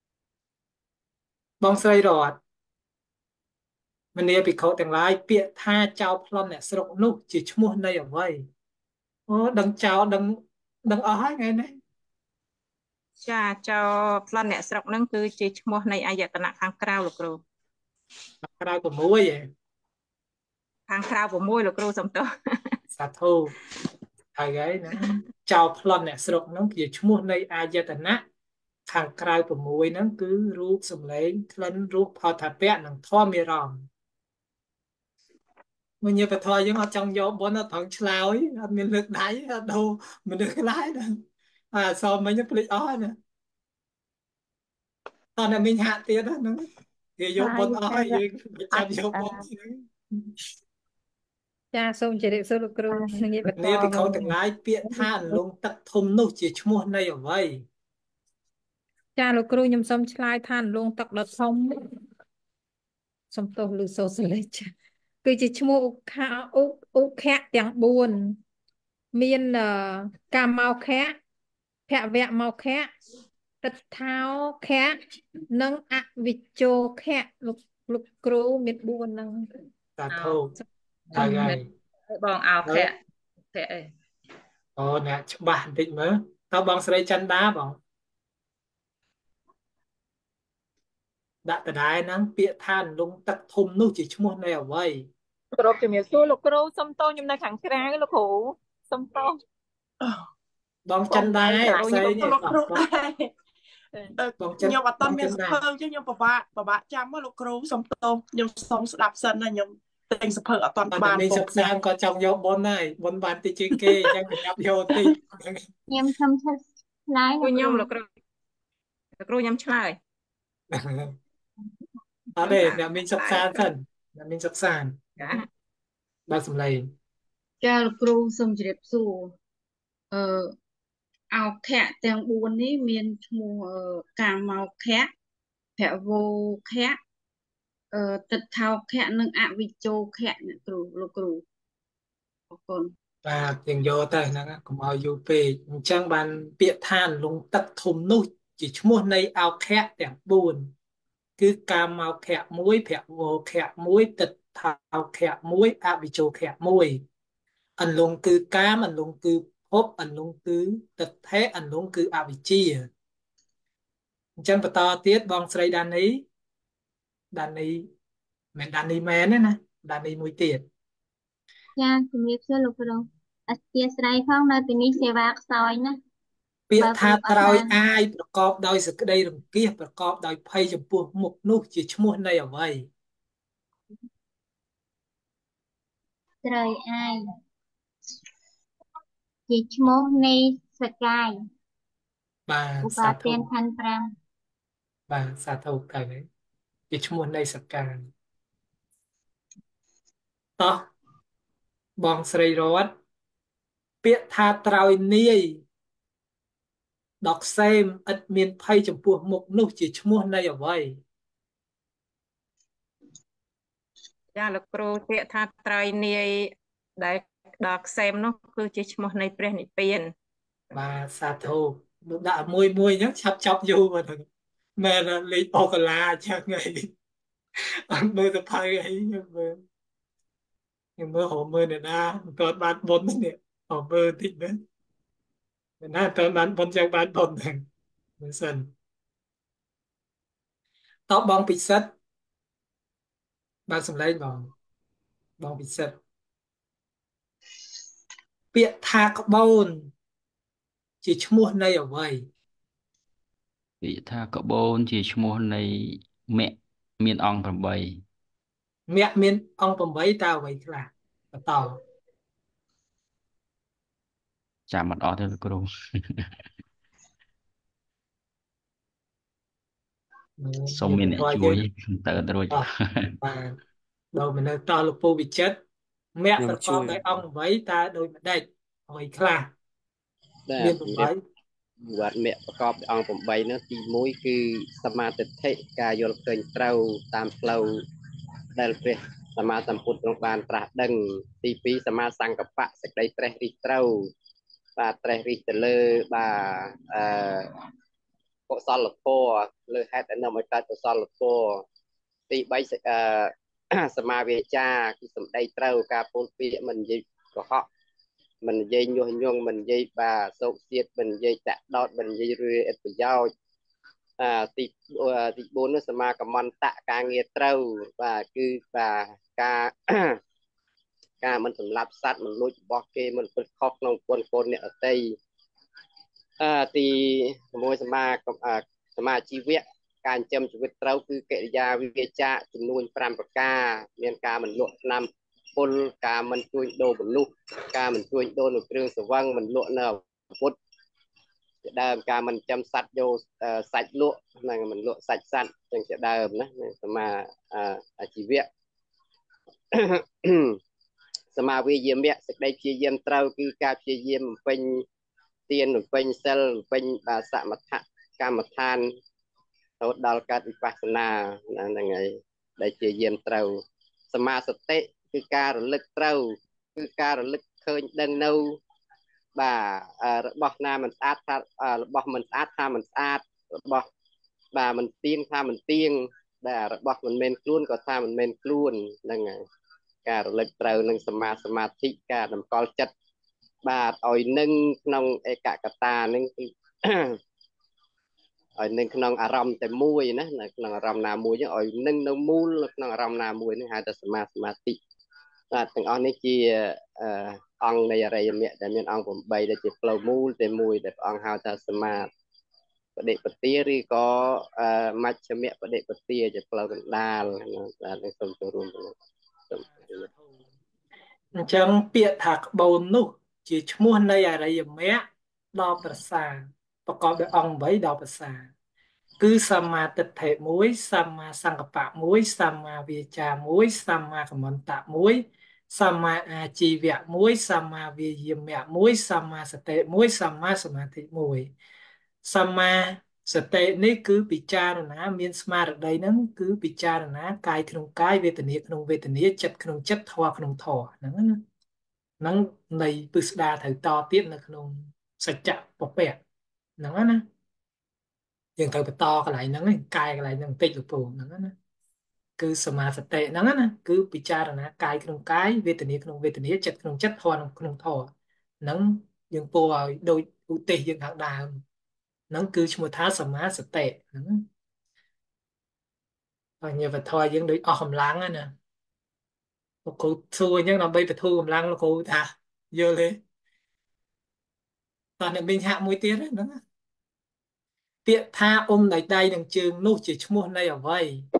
បងស្រីរតមនាភិក្ខុទាំងឡាយពាក្យថាចៅប្លន់អ្នកស្រុកនោះជាឈ្មោះនៃអ្វីអូដឹងចៅដឹងដឹងអស់ហើយថ្ងៃនេះចាចៅប្លន់អ្នកស្រុកហ្នឹងគឺជាឈ្មោះនៃអាយតនៈខាងក្រៅលោកគ្រូក្រៅ6ឯងខាងក្រៅ6លោកគ្រូសំទោសសាធុហើយហើយណាចៅប្លន់អ្នកស្រុកហ្នឹងជាឈ្មោះនៃអាយតនៈខាងក្រៅ6ហ្នឹងគឺរូបសម្លេងក្លិនរសផតថាពៈនិងធម្មរម្មណ៍មួយញាតិធម៌យើងអត់ចង់យកបនអត់ត្រង់ឆ្លើយអត់មានលើកដៃអត់ដូរមនុស្សខ្លះណាអាសោមិញភ្លេចអស់ណាតោះអ្នកមីងហាក់ទៀតហ្នឹងគេយកបនអស់ហើយយើងចាំយកបនហ្នឹងចាសូមជម្រាបសួរលោកគ្រូនឹងញាតិបន្តនេះពីខុសទាំងឡាយពាក្យថាលងទឹកធំនោះជាឈ្មោះនៃអ្វីចាលោកគ្រូខ្ញុំសូមឆ្លើយថាលងទឹកដ៏ធំសំទោសឬសូសលេចគឺជាឈ្មោះឧខាឧឧខៈទាំងបួនមានកាមោខៈភវៈមោខៈទិដ្ឋោខៈនិងអវិជ្ជោខៈលោកលោកគ្រូមានបួនហ្នឹងសាធុអោហើយហើយបងអោខៈខៈអីអូអ្នកច្បាស់បន្តិចមើលតើបងស្រីចន្ទដាបងដាក់ដដែលហ្នឹងពាក្យថាលងទឹកធំនោះជាឈ្មោះនៃអ្វីគោរពជំរាបសួរលោកគ្រូសុំទោសខ្ញុំនៅខាងក្រៅលោកគ្រូសុំទោសបងចន្ទដាស្អីនេះលោកគ្រូដែរបងចន្ទខ្ញុំអត់ទាន់មានបងចន្ទសភៅអញ្ចឹងខ្ញុំពិបាកពិបាកចាំមកលោកគ្រូសុំទោសខ្ញុំសុំស្ដាប់សិនណាខ្ញុំទិញសភៅអត់ទាន់បាបាននមានសិក្សាក៏ចង់យកបុណ្យហើយបុណ្យបានតិចជាងគេអញ្ចឹងប្រញាប់យកតិចខ្ញុំខ្ញុំឆ្លើយខ្ញុំលោកគ្រូលោកគ្រូខ្ញុំឆ្លើយអត់ទេអ្នកមានសិក្សាសិនអ្នកមានសិក្សាបើកសម្លេងចាលោកគ្រូសូមជម្រាបសួរអឺអោខៈទាំងបួននេះមានឈ្មោះកាមោខៈភវោខៈអឺទិដ្ឋោខៈនិងអវិជ្ជោខៈអ្នកគ្រូលោកគ្រូអរគុណបាទយើងយកទៅហ្នឹងកុំឲ្យយូរពេកអញ្ចឹងបានពាក្យថាលងទឹកធំនោះជាឈ្មោះនៃអោខៈទាំងបួនគឺកាមោខៈមួយភវោខៈមួយទិដ្ឋោខៈមួយអវិជ្ជោខៈមួយអន្លង់គឺកាមអន្លង់គឺភពអន្លង់គឺទិដ្ឋិអន្លង់គឺអវិជ្ជាអញ្ចឹងបន្តទៀតបងស្រីដានីដានីមិនដានីមែនទេណាដានីមួយទៀតចាជំរាបសួរលោកគ្រូអធិស្ឋានផងនៅទីនេះសេវាខ្សោយណាស់ពាក្យថាត្រោយអាយប្រកបដោយសេចក្តីរង្គៀសប្រកបដោយភ័យចំពោះមុខនោះជាឈ្មោះនៃអ្វីត្រូវអាយជាឈ្មោះនៃសកាយបាទឧសាបាធុទានខណ្ឌប្រាំបាទសាធុទៅហើយជាឈ្មោះនៃសក្ការតោះបងស្រីរតពាក្យថាត្រោយនាយដកសេមឥតមានភ័យចំពោះមុខនោះជាឈ្មោះនៃអ្វីចាលោកគ្រូពាក្យថាត្រៃនាយដែលដល់ខ្សែមនោះគឺជាឈ្មោះនៃព្រះនិព្វានបាទសាធុដាក់មួយមួយអញ្ចឹងឆាប់ចប់យូរមកទៅមែនលេខអូកាឡាអញ្ចឹងហើយអត់មើលទៅភ័យអីខ្ញុំមើលខ្ញុំមើលហៅមើលអ្នកណាគាត់បានបុណ្យនេះហៅមើលតិចណាអ្នកណាទៅបានបុណ្យចឹងបានបុណ្យហ្នឹងមើលសិនតបបងពិសិដ្ឋបើកសម្លេងបងបងពិសិដ្ឋពាក្យថាក្បូនជាឈ្មោះនៃអ្វីពាក្យថាក្បូនជាឈ្មោះនៃមគ្គមានអង្គ8 មគ្គមានអង្គ8តើអ្វីខ្លះបន្តចាំមិនអត់ទេលោកគ្រូ សូមមានអ្នកជួយទៅទៅរួចបាទដល់មិននៅតលោកពូវិចិត្រមគ្គប្រកបដោយអង្គ8តើដូចម្ដេចអ្វីខ្លះដែលមានជំរាប វត្តមគ្គប្រកបដោយអង្គ8នោះទីមួយគឺសមាទិដ្ឋិការយល់ឃើញត្រូវតាមផ្លូវដែលព្រះសម្មាសម្ពុទ្ធទ្រង់បានត្រាស់ដឹងទីពីរសមាសង្កបៈសេចក្តីត្រេះរិះត្រូវបាទត្រេះរិះទៅលើបាទអឺកុសលធម៌លើហេតុដែលនាំឲ្យកើតកុសលធម៌ទីបីអឺសមាវាចាគឺសម្ដីត្រូវការពោលពាក្យមិននិយាយកុហកមិននិយាយញុះញង់មិននិយាយបាទសោកសៀតមិននិយាយតាក់ដោតមិននិយាយរឿអិតប្រយោជន៍អាទីទីបួននោះសមាកមន្តៈការងារត្រូវបាទគឺបាទការ ការមិនសម្លាប់សត្វមិនលួចរបស់គេមិនព្រឹកខុសក្នុងគុណកូនអ្នកអតីអឺទីមួយ សមាសមាជីវៈការចិញ្ចឹមជីវិតត្រូវគឺកិរិយាវាចាចំនួន5ប្រការមានការមិនលក់ថ្នាំពលការមិនជួញដូរមនុស្សការមិនជួញដូរនៅគ្រឿងសង្វឹងមិនលក់នៅអាវុធជាដើមការមិនចិញ្ចឹមសត្វយកសាច់លក់ហ្នឹងមិនលក់សាច់សត្វចឹងជាដើមណាសមាអាជីវៈ សមាវិយាមៈសេចក្តីព្យាយាមត្រូវគឺការព្យាយាមបំពេញទានបំពេញសិលបំពេញបាទសមថកម្មដ្ឋានរហូតដល់កើតវិបស្សនាហ្នឹងហើយដែលជាយានត្រូវសមាសតិគឺការរលឹកត្រូវគឺការរលឹកឃើញដឹងនៅបាទរបស់ណាមិនស្អាតថារបស់មិនស្អាតថាមិនស្អាតរបស់បាទមិនទៀងថាមិនទៀងដែលរបស់មិនមែនខ្លួនក៏ថាមិនមែនខ្លួនហ្នឹងហើយការរលឹកត្រូវនឹងសមាសមាធិការតម្កល់ចិត្តបាទឲ្យនឹងក្នុងឯកកតានឹងគឺឲ្យនឹងក្នុងអារម្មណ៍តែមួយណានៅក្នុងអារម្មណ៍ណាមួយហ្នឹងឲ្យនឹងនៅមូលនៅក្នុងអារម្មណ៍ណាមួយហ្នឹងហៅថាសមាសមាធិបាទទាំងអស់នេះជាអង្គនៃអរិយមគ្គដែលមានអង្គ8ដែលជាផ្លូវមូលតែមួយដែលព្រះអង្គហៅថាសមាបដិបទាឬក៏មជ្ឈមបដិបទាជាផ្លូវកណ្ដាលបាទនឹងសូមចូលរួមទៅអញ្ចឹងពាក្យថាក្បូននោះជាឈ្មោះនៃអរិយមគ្គដ៏ប្រសើរប្រកបដោយអង្គ8ដ៏ប្រសើរគឺសម្មាទិដ្ឋិមួយសម្មាសង្កប្បៈមួយសម្មាវាចាមួយសម្មាកមន្តៈមួយសម្មាអាជីវៈមួយសម្មាវាយាមៈមួយសម្មាសតិមួយសម្មាសមាធិមួយសម្មាសតិនេះគឺពិចារណាមានស្មារតីហ្នឹងគឺពិចារណាកាយក្នុងកាយវេទនាក្នុងវេទនាចិត្តក្នុងចិត្តធម៌ក្នុងធម៌ហ្នឹងណាហ្នឹងនៃពិស្ដារត្រូវតទៀតនៅក្នុងសច្ចៈពពៈហ្នឹងណាយើងត្រូវបន្តកន្លែងហ្នឹងឯងកាយកន្លែងហ្នឹងបន្តិចទៅពូហ្នឹងណាគឺសមាសតិហ្នឹងណាគឺពិចារណាកាយក្នុងកាយវេទនាក្នុងវេទនាចិត្តក្នុងចិត្តធម៌ក្នុងធម៌ហ្នឹងយើងពោលឲ្យដូចឧទ្ទេសយើងខាងដើមហ្នឹងគឺឈ្មោះថាសមាសតិហ្នឹងបញ្ញវធម៌យើងដូចអស់កម្លាំងណាលោកគ្រូសួរអញ្ចឹងដើម្បីបន្ធូរកម្លាំងលោកគ្រូថាយល់ទេតោះអ្នកមីងហាក់មួយទៀតហ្នឹងពាក្យថាអ៊ុំដៃដៃនឹងជើងនោះជាឈ្មោះនៃអ្វី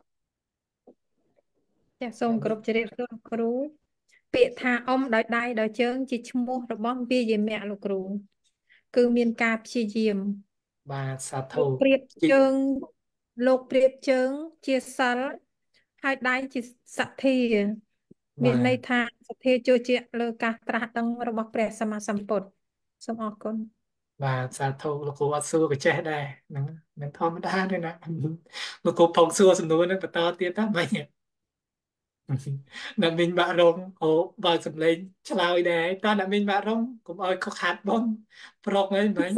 ចាសូមគោរពជម្រាបសួរលោកគ្រូពាក្យថាអ៊ុំដោយដៃដោយជើងជាឈ្មោះរបស់វាយមៈលោកគ្រូគឺមានការព្យាយាមបាទសាធុលោកប្រៀបជើងលោកប្រៀបជើងជាសិលហើយដៃជាសទ្ធាមានន័យថាសទ្ធាជឿជាក់លើការត្រាស់ដឹងរបស់ព្រះសម្មាសម្ពុទ្ធសូមអរគុណបាទសាធុលោកគ្រូអត់សួរក៏ចេះដែរហ្នឹងមិនធម្មតាទេណាលោកគ្រូផងសួរសំណួរហ្នឹងបន្តទៀតតាបាញ់អ្នកមីងបាក់រងអូបើសំឡេងឆ្លើយដែរតើអ្នកមីងបាក់រងកុំឲ្យខុសខាត់បងប្រុកហ្នឹងមិញ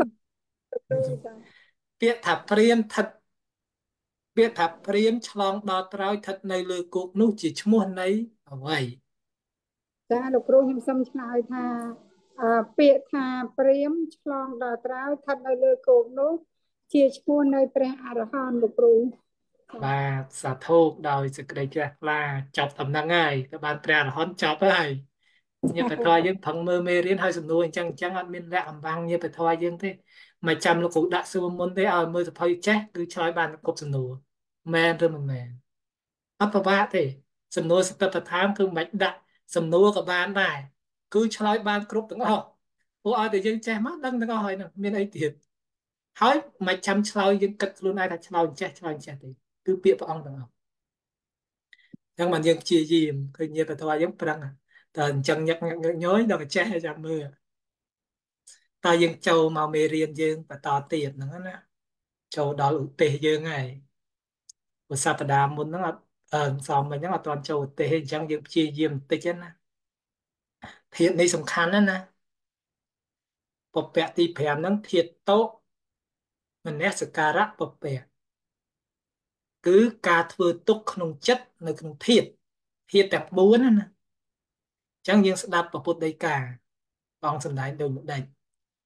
ពាក្យថាព្រាមថិតពាក្យថាព្រាមឆ្លងដល់ត្រើយថិតនៅលើគោកនោះជាឈ្មោះនៃអ្វីចាលោកគ្រូខ្ញុំសូមឆ្លើយថាពាក្យថាព្រាមឆ្លងដល់ត្រើយស្ថិតនៅលើគោកនោះជាឈ្មោះនៃព្រះអរហន្តលោកគ្រូបាទសាធុដោយសេចក្តីជ្រះថ្លាចប់ដំណឹងហើយទៅបានព្រះអរហន្តចប់ហើយញាតិធម៌យើងផឹងមើលមេរៀនហើយសំណួរអញ្ចឹងអញ្ចឹងអត់មានលក្ខអំបាំងញាតិធម៌យើងទេមិនចាំលោកគ្រូដាក់សួរមុនទេឲ្យមើលសភៅចេះគឺឆ្លើយបានគ្រប់សំណួរមែនឬមិនមែនអត់ពិបាកទេសំណួរសតិប្បដ្ឋានគឺមិនបាច់ដាក់សំណួរក៏បានដែរគឺឆ្លើយបានគ្រប់ទាំងអស់ពួកឲ្យតែយើងចេះមកដឹងទាំងអស់ហើយនឹងមានអីទៀតហើយមិនចាំឆ្លើយយើងគិតខ្លួនឯងថាឆ្លើយចេះឆ្លើយចេះទេគឺពាក្យព្រះអង្គទាំងអស់ចឹងបានយើងព្យាយាមឃើញញាតិធម៌យើងប្រឹងតែអញ្ចឹងញឹកញឹកញយដល់ចេះឲ្យចាំមើលតើយើងចូលមកមេរៀនយើងបន្តទៀតហ្នឹងណាចូលដល់ឧទ្ទេសយើងហើយព្រោះសប្តាហ៍មុនហ្នឹងអត់អឺសំមិញហ្នឹងអត់ទាន់ចូលឧទ្ទេសទេអញ្ចឹងយើងព្យាយាមបន្តិចណាធាតុនេះសំខាន់ណាស់ណាពពៈទី5ហ្នឹងធាតុតោមនសការៈពពៈគឺការធ្វើទុកក្នុងចិត្តនៅក្នុងធាតុធាតុទាំង4ណាណាអញ្ចឹងយើងស្ដាប់ព្រះពុទ្ធដីកាបងសំដែងដូចម្ដេច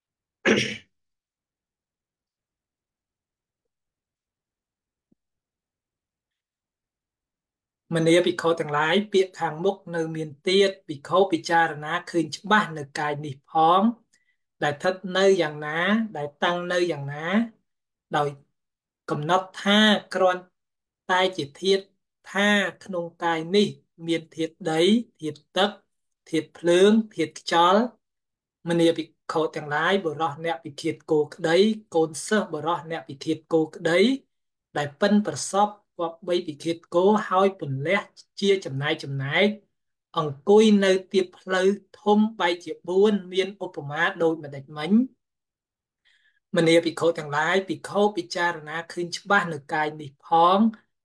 មនាភិក្ខុទាំងឡាយពាក្យខាងមុខនៅមានទៀតភិក្ខុពិចារណាឃើញច្បាស់នៅកាយនេះផងដែលស្ថិតនៅយ៉ាងណាដែលតាំងនៅយ៉ាងណាដោយកំណត់ថាគ្រាន់តែជាធាតុថាក្នុងកាយនេះមានធាតុដីធាតុទឹកធាតុភ្លើងធាតុខ្យល់មនាភិក្ខុទាំងឡាយបរោះអ្នកពិឃាតគោក្តីកូនសិស្សបរោះអ្នកពិឃាតគោក្តីដែលប៉ិនប្រសពគប្បីពិឃាតគោហើយពន្លះជាចំណែកចំណែកអង្គុយនៅទៀបផ្លូវធំបែកជា4មានឧបមាដូចម្ដេចមិញមនាភិក្ខុទាំងឡាយភិក្ខុពិចារណាឃើញច្បាស់នៅកាយនេះផង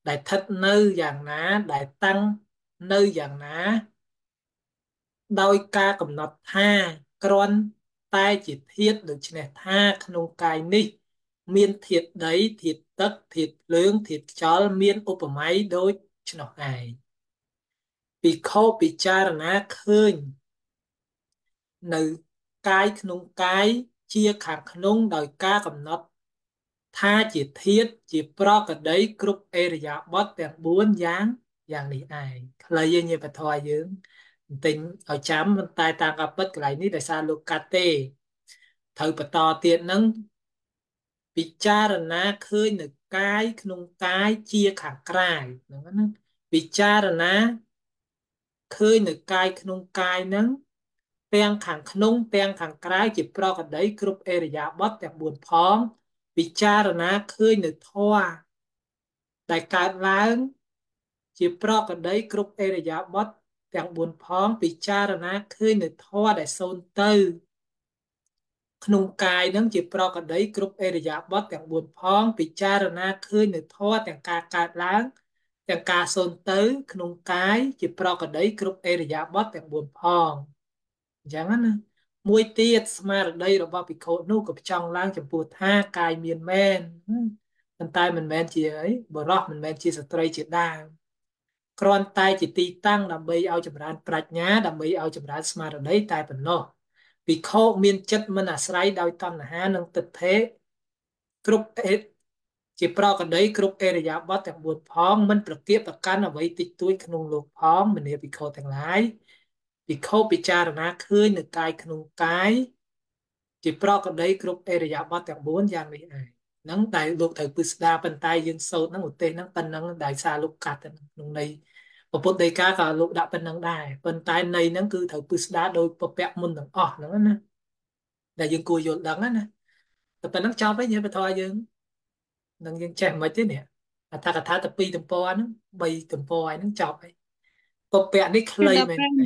ដែលស្ថិតនៅយ៉ាងណាដែលតាំងនៅយ៉ាងណាដោយការកំណត់ថាគ្រាន់តែជាធាតុដូច្នេះថាក្នុងកាយនេះមានធាតុដីធាតុទឹកធាតុភ្លើងធាតុខ្យល់មានឧបមាដូចឆ្នោះឯងភិក្ខុពិចារណាឃើញនៅកាយក្នុងកាយជាខាងក្នុងដោយការកំណត់ថាជាធាតុជាប្រកដីគ្រប់អេរយាបថទាំងបួនយ៉ាងយ៉ាងនេះឯងខ្លីយើងពធយើងបន្ទិញឲ្យចាំប៉ុន្តែតាមការពិតកន្លែងនេះដោយសារលោកកាត់ទេត្រូវបន្តទៀតនឹងពិចារណាឃើញនៅកាយក្នុងកាយជាខាងក្រៅហ្នឹងណាពិចារណាឃើញនៅកាយក្នុងកាយហ្នឹងទាំងខាងក្នុងទាំងខាងក្រៅជាប្រកដីគ្រប់អេរយាបថទាំងបួនផងពិចារណាឃើញនៅធម៌ដែលកើតឡើងជាប្រកដីគ្រប់អេរយាបថទាំងបួនផងពិចារណាឃើញនៅធម៌ដែលសូន្យទៅក្នុងកាយនឹងជាប្រកដីគ្រប់អេរយាបថទាំងបួនផងពិចារណាឃើញនៅធម៌ទាំងការកើតឡើងទាំងការសូន្យទៅក្នុងកាយជាប្រកដីគ្រប់អេរយាបថទាំងបួនផងអញ្ចឹងណាមួយទៀតស្មារតីរបស់ភិក្ខុនោះក៏ចង់ឡើងចំពោះថាកាយមានមែនប៉ុន្តែមិនមែនជាអីបរោះមិនមែនជាស្ត្រីជាដើមគ្រាន់តែជាទីតាំងដើម្បីឲ្យចម្រើនប្រាជ្ញាដើម្បីឲ្យចម្រើនស្មារតីតែប៉ុណ្ណោះភិក្ខុមានចិត្តមិនអាស្រ័យដោយតណ្ហានិងទិដ្ឋិគ្រប់អេជាប្រកដីគ្រប់អេរយាបថទាំងបួនផងមិនប្រកៀកប្រកាន់អ្វីតិចតួចក្នុងលោកផងមនាភិក្ខុទាំងឡាយភិក្ខុពិចារណាឃើញនៅកាយក្នុងកាយជាប្រកដីគ្រប់អេរយាបថទាំងបួនយ៉ាងនេះឯងហ្នឹងដែលលោកត្រូវពឹស្ដារប៉ុន្តែយើងសូត្រហ្នឹងឧទ្ទេសហ្នឹងប៉ុណ្ណឹងដែលសារលោកកាត់ក្នុងន័យពុទ្ធដីកាក៏លោកដាក់ប៉ុណ្ណឹងដែរប៉ុន្តែន័យហ្នឹងគឺត្រូវពឹស្ដារដោយពពកមុនទាំងអស់ហ្នឹងណាដែលយើងគួរយល់ដឹងណាតែប៉ុណ្ណឹងចប់ហើយញាតិបធរយើងនឹងយើងចេះមិនទេនេះអត្ថកថាទៅពីរទំព័រហ្នឹងបីទំព័រហ្នឹងចប់ហើយពពកនេះខ្លីមែនទេ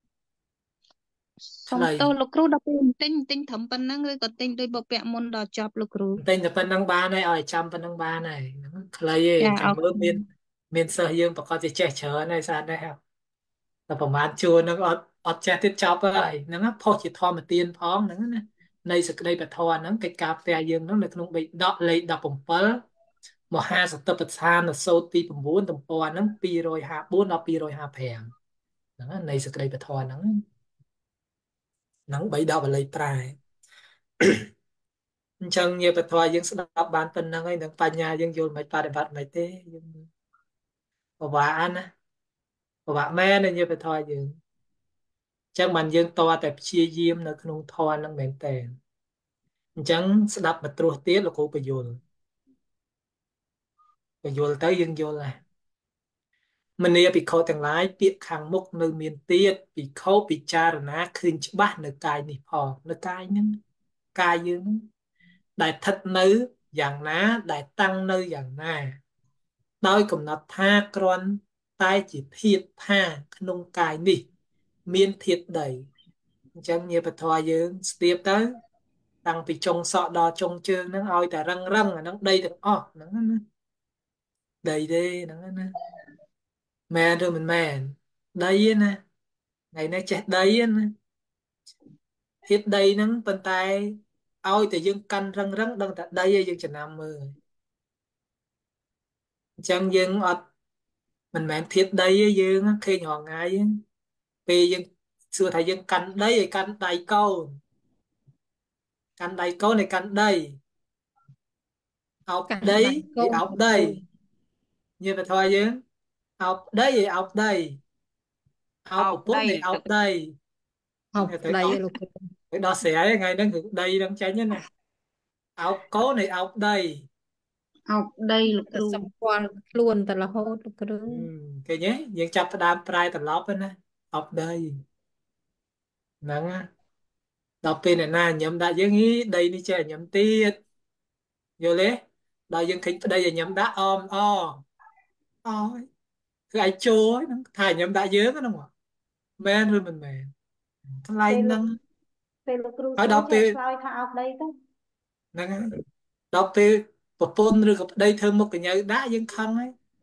សុំទោសលោកគ្រូដល់ពេលទិញទិញត្រឹមប៉ុណ្ណឹងឬក៏ទិញដោយពពកមុនដល់ចប់លោកគ្រូទិញតែប៉ុណ្ណឹងបានហើយឲ្យចាំប៉ុណ្ណឹងបានហើយហ្នឹងខ្លីឯងចាំមើលមានមានសិស្សយើងប្រកាសជាចេះច្រើនហើយស្អាតដែរតែប្រហែលជួរហ្នឹងអត់អត់ចេះទៀតចប់ហើយហ្នឹងផុសជាធម្មទានផងហ្នឹងណានៃសក្តីបធរហ្នឹងកិច្ចការផ្ទះយើងហ្នឹងនៅក្នុងបេដកលេខដប់bảyមហាសតិប្បដ្ឋានសូត្រទី៩ទំព័រហ្នឹងពីរយហាសិប៤ដល់ពីរយហាសិប៥ហ្នឹងនៃសក្តីបធរហ្នឹងហ្នឹងបីដកបល័យប្រែអញ្ចឹងញាតិបធរយើងស្ដាប់បានប៉ុណ្្នឹងហើយនឹងបញ្ញាយើងយល់មិនបប្រតិបត្តិមិនទេយើងពិបាកណាពិបាកមែនញាតិបធរយើងអញ្ចឹងបានយើងតតែព្យាយាមនៅក្នុងធម៌ហ្នឹងមែនតើអញ្ចឹងស្ដាប់មកត្រួសទៀតលោកគ្រូបញ្យល់បញ្យល់ទៅយើងយល់ដែរមនាភិក្ខុទាំងឡាយពាក្យខាងមុខនៅមានទៀតភិក្ខុពិចារណាឃើញច្បាស់នៅកាយនេះផងនៅកាយហ្នឹងកាយយើងដែលស្ថិតនៅយ៉ាងណាដែលតាំងនៅយ៉ាងណាដោយកំណត់ថាគ្រាន់តែជាធាតុថាក្នុងកាយនេះមានធាតុដីអញ្ចឹងញាតិបធរយើងស្ទាបទៅតាំងពីចុងសក់ដល់ចុងជើងហ្នឹងឲ្យតែរឹងរឹងអាហ្នឹងដីទាំងអស់ហ្នឹងណាដីទេហ្នឹងណាមែនឬមិនមែនដីណាថ្ងៃនេះចេះដីណាធាតុដីហ្នឹងប៉ុន្តែឲ្យតែយើងកាន់រឹងរឹងដឹងតែដីឲ្យយើងចំណាំមើលអញ្ចឹងយើងអត់មិនមែនធាតុដីទេយើងឃើញរងថ្ងៃពេលយើងសួរថាយើងកាន់ដីឲ្យកាន់ដៃកូនកាន់ដៃកូនឲ្យកាន់ដីអោបដីឲ្យអោបដីញាតិបធរយើងអោបដីឲ្យអោបដីអោបពុទ្ធឲ្យអោបដីអោបដីលោកគ្រូទៅដល់ស្រ័យថ្ងៃហ្នឹងគឺដីនឹងចាញ់ណាអោបកូនឲ្យអោបដីអោបដីលោកគ្រូសម្គាល់ខ្លួនតែរហូតលោកគ្រូឃើញទេយើងចាប់ផ្ដើមប្រែត្រឡប់ណាអោបដីហ្នឹងដល់ពេលអ្នកណាញឹមដាក់យើងដីនេះចេះញឹមទៀតយល់ទេដល់យើងឃើញប្តីឲ្យញឹមដាក់អមអអើយគឺឯងចូលហ្នឹងថាញឹមដាក់យើងហ្នឹងមែនឬមិនមែនថ្លៃហ្នឹងពេលលោកគ្រូចូលចេះឆ្លើយថាអោបដីទៅហ្នឹងហើយដល់ពេលប្រពន្ធឬក៏ប្តីធ្វើមុខកញ្ញើដាក់យើងខឹងហើយ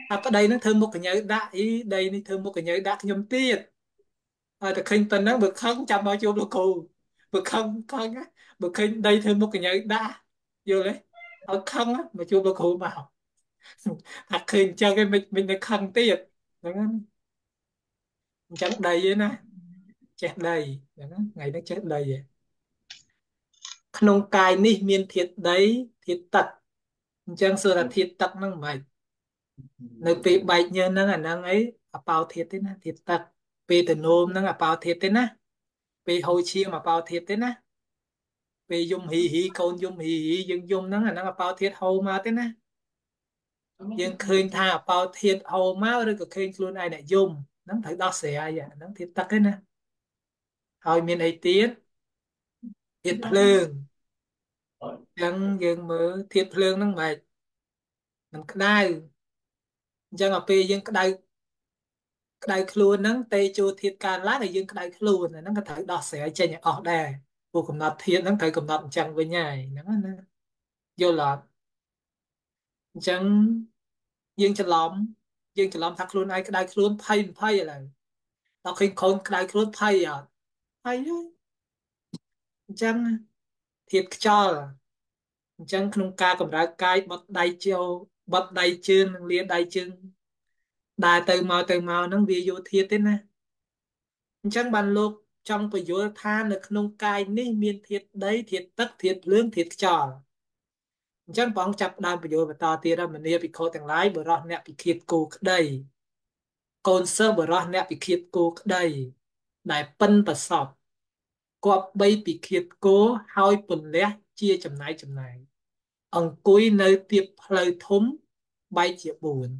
à có đây nó thơm một cái nhớ đã ý đây nó thơm một cái nhớ đã nhầm tiệt àแต่ឃើញប៉ុណ្ណឹងបើខឹងចាំមកជួបលោកគ្រូបើខឹងខឹងណាបើឃើញដីធ្វើមុខកញ្ញើដាក់យល់ទេឲ្យខឹងណាមកជួបលោកគ្រូមកថាឃើញអញ្ចឹងឯងមិនមិននៅខឹងទៀតហ្នឹងណាអញ្ចឹងដីឯណាចេះដីហ្នឹងណាថ្ងៃនេះចេះដីឯងក្នុងកាយនេះមានធាតុដីធាតុទឹកអញ្ចឹងសួរថាធាតុទឹកហ្នឹងមិន នៅពេលបែកញើសហ្នឹងអាហ្នឹងអីអបោធាតុទេណាធាតុទឹកពេលទៅនោមហ្នឹងអបោធាតុទេណាពេលហូរឈាមអបោធាតុទេណាពេលយំហ៊ីហ៊ីកូនយំហ៊ីហ៊ីយើងយំហ្នឹងអាហ្នឹងអបោធាតុហូរមកទេណាយើងឃើញថាអបោធាតុហូរមកឬក៏ឃើញខ្លួនឯងអ្នកយំហ្នឹងត្រូវដោះស្រាយអាហ្នឹងធាតុទឹកទេណាហើយមានអីទៀតធាតុភ្លើងអញ្ចឹងយើងមើលធាតុភ្លើងហ្នឹងមិនមិនក្តៅអញ្ចឹងដល់ពេលយើងក្តៅក្តៅខ្លួនហ្នឹងតេជោធាតុកើនឡើងហើយយើងក្តៅខ្លួនហ្នឹងក៏ត្រូវដោះស្រាយចេញឲ្យអស់ដែរពួកកំណត់ធាតុហ្នឹងត្រូវកំណត់អញ្ចឹងវិញហើយហ្នឹងណាយល់អត់អញ្ចឹងយើងច្រឡំយើងច្រឡំថាខ្លួនឯងក្តៅខ្លួនភ័យភ័យឥឡូវដល់ឃើញកូនក្តៅខ្លួនភ័យអត់ភ័យហើយអញ្ចឹងធាតុខ្យល់អញ្ចឹងក្នុងការកម្រើកកាយបត់ដៃចូលបត់ដៃជើងនិងលាដៃជើងដើរទៅមកទៅមកហ្នឹងវាយោធាតុទេណាអញ្ចឹងបានលោកចង់បញ្យល់ថានៅក្នុងកាយនេះមានធាតុដីធាតុទឹកធាតុភ្លើងធាតុខ្យល់អញ្ចឹងព្រះអង្គចាប់ដើមបញ្យល់បន្តទៀតមនីភិក្ខុទាំងឡាយបរោះអ្នកពិឃាតគោក្តីកូនសិស្សបរោះអ្នកពិឃាតគោក្តីដែលប៉ិនប្រសពគប្បីពិឃាតគោហើយពន្លះជាចំណាយចំណាយអង្គុយនៅទៀបផ្លូវធំបែកជាបួន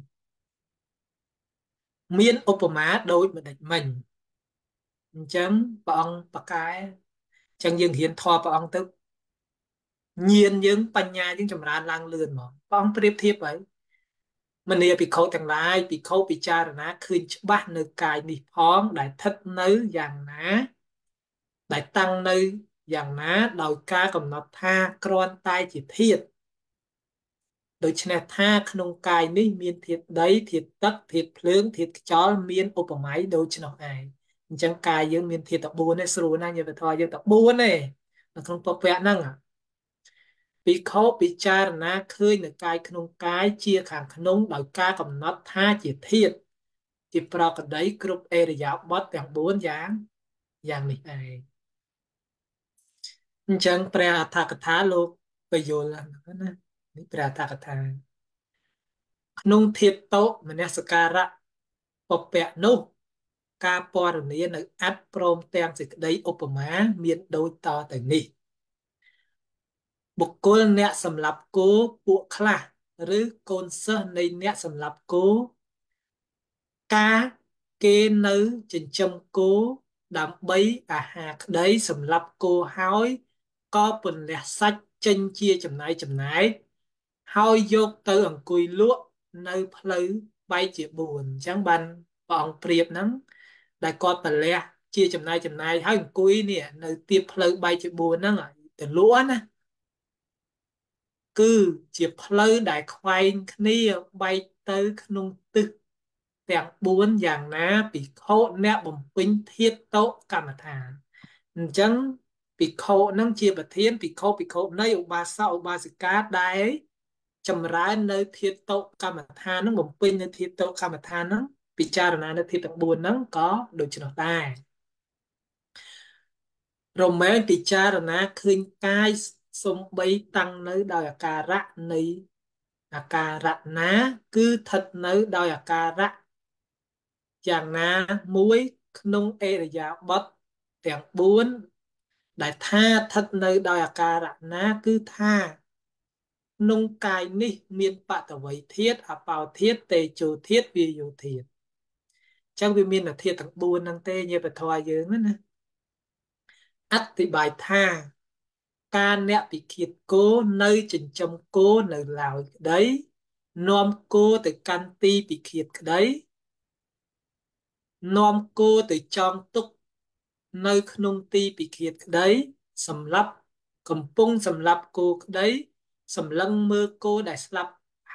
មានឧបមាដូចម្ដេចមិញអញ្ចឹងព្រះអង្គបកែអញ្ចឹងយើងរៀនធម៌ព្រះអង្គទៅញាណយើងបញ្ញាយើងចម្រើនឡើងលឿនហ្មងព្រះអង្គប្រៀបធៀបហើយមនីភិក្ខុទាំងឡាយភិក្ខុពិចារណាឃើញច្បាស់នៅកាយនេះផងដែលស្ថិតនៅយ៉ាងណាដែលតាំងនៅយ៉ាងណាដោយការកំណត់ថាគ្រាន់តែជាធាតុដូច្នេះថាក្នុងកាយនេះមានធាតុដីធាតុទឹកធាតុភ្លើងធាតុខ្យល់មានឧបមាដូច្នោះឯងអញ្ចឹងកាយយើងមានធាតុតែបួនទេស្រួលណាស់យើងទៅថយយើងតែបួនទេនៅក្នុងពពកហ្នឹងភិក្ខុពិចារណាឃើញនៅកាយក្នុងកាយជាខាងក្នុងដោយការកំណត់ថាជាធាតុជាប្រកដីគ្រប់អេរយាបថទាំងបួនយ៉ាងយ៉ាងនេះឯងអញ្ចឹងព្រះអដ្ឋកថាលោកបញ្យល់ណានេះព្រះអដ្ឋកថាក្នុងធាតុតោមនសិការៈពពៈនោះការពណ៌នានៅអត្តព្រមទាំងសេចក្តីឧបមាមានដូចតទៅនេះបុគ្គលអ្នកសម្លាប់គោពួកខ្លះឬកូនសិស្សនៃអ្នកសម្លាប់គោការគេនៅចិញ្ចឹមគោដើម្បីអាហារក្តីសម្លាប់គោហើយក៏ពន្លះសាច់ចេញជាចំណាយចំណាយហើយយកទៅអង្គុយលក់នៅផ្លូវបែកជាបួនអញ្ចឹងបានព្រះអង្គប្រៀបហ្នឹងដែលគាត់ពន្លះជាចំណាយចំណាយហើយអង្គុយនេះនៅទៀបផ្លូវបែកជាបួនហ្នឹងទៅលក់ណាគឺជាផ្លូវដែលខ្វែងគ្នាបែកទៅក្នុងទិសទាំងបួនយ៉ាងណាភិក្ខុអ្នកបំពេញធាតុតកម្មដ្ឋានអញ្ចឹងភិក្ខុនឹងជាប្រធានភិក្ខុភិក្ខុនៃឧបាសកឧបាសិកាដែលចម្រើននៅធាតុកម្មដ្ឋាននឹងបំពេញនៅធាតុកម្មដ្ឋាននឹងពិចារណានៅធាតុទាំងបួនហ្នឹងក៏ដូច្នោះដែររមែងពិចារណាឃើញកាយសំបីតាំងនៅដោយអាការៈនៃអាការៈណាគឺស្ថិតនៅដោយអាការៈយ៉ាងណាមួយក្នុងអេរយាបថទាំងបួនដែលថាស្ថិតនៅដោយអាការៈណាគឺថាក្នុងកាយនេះមានបតវ័យធាតុអបោធាតុតេជោធាតុវាយោធាតុអញ្ចឹងវាមានធាតុទាំងបួនហ្នឹងទេញាតិធម៌យើងណាអธิบายថាការអ្នកពិឃាតគោនៅចិញ្ចឹមគោនៅឡើយក្តីនាំគោទៅកាន់ទីពិឃាតក្តីនាំគោទៅចងទុកនៅក្នុងទីពិឃាតក្តីសម្រាប់កំពុងសម្រាប់គោក្តីសម្លឹងមើលគោដែលស្លាប់ហ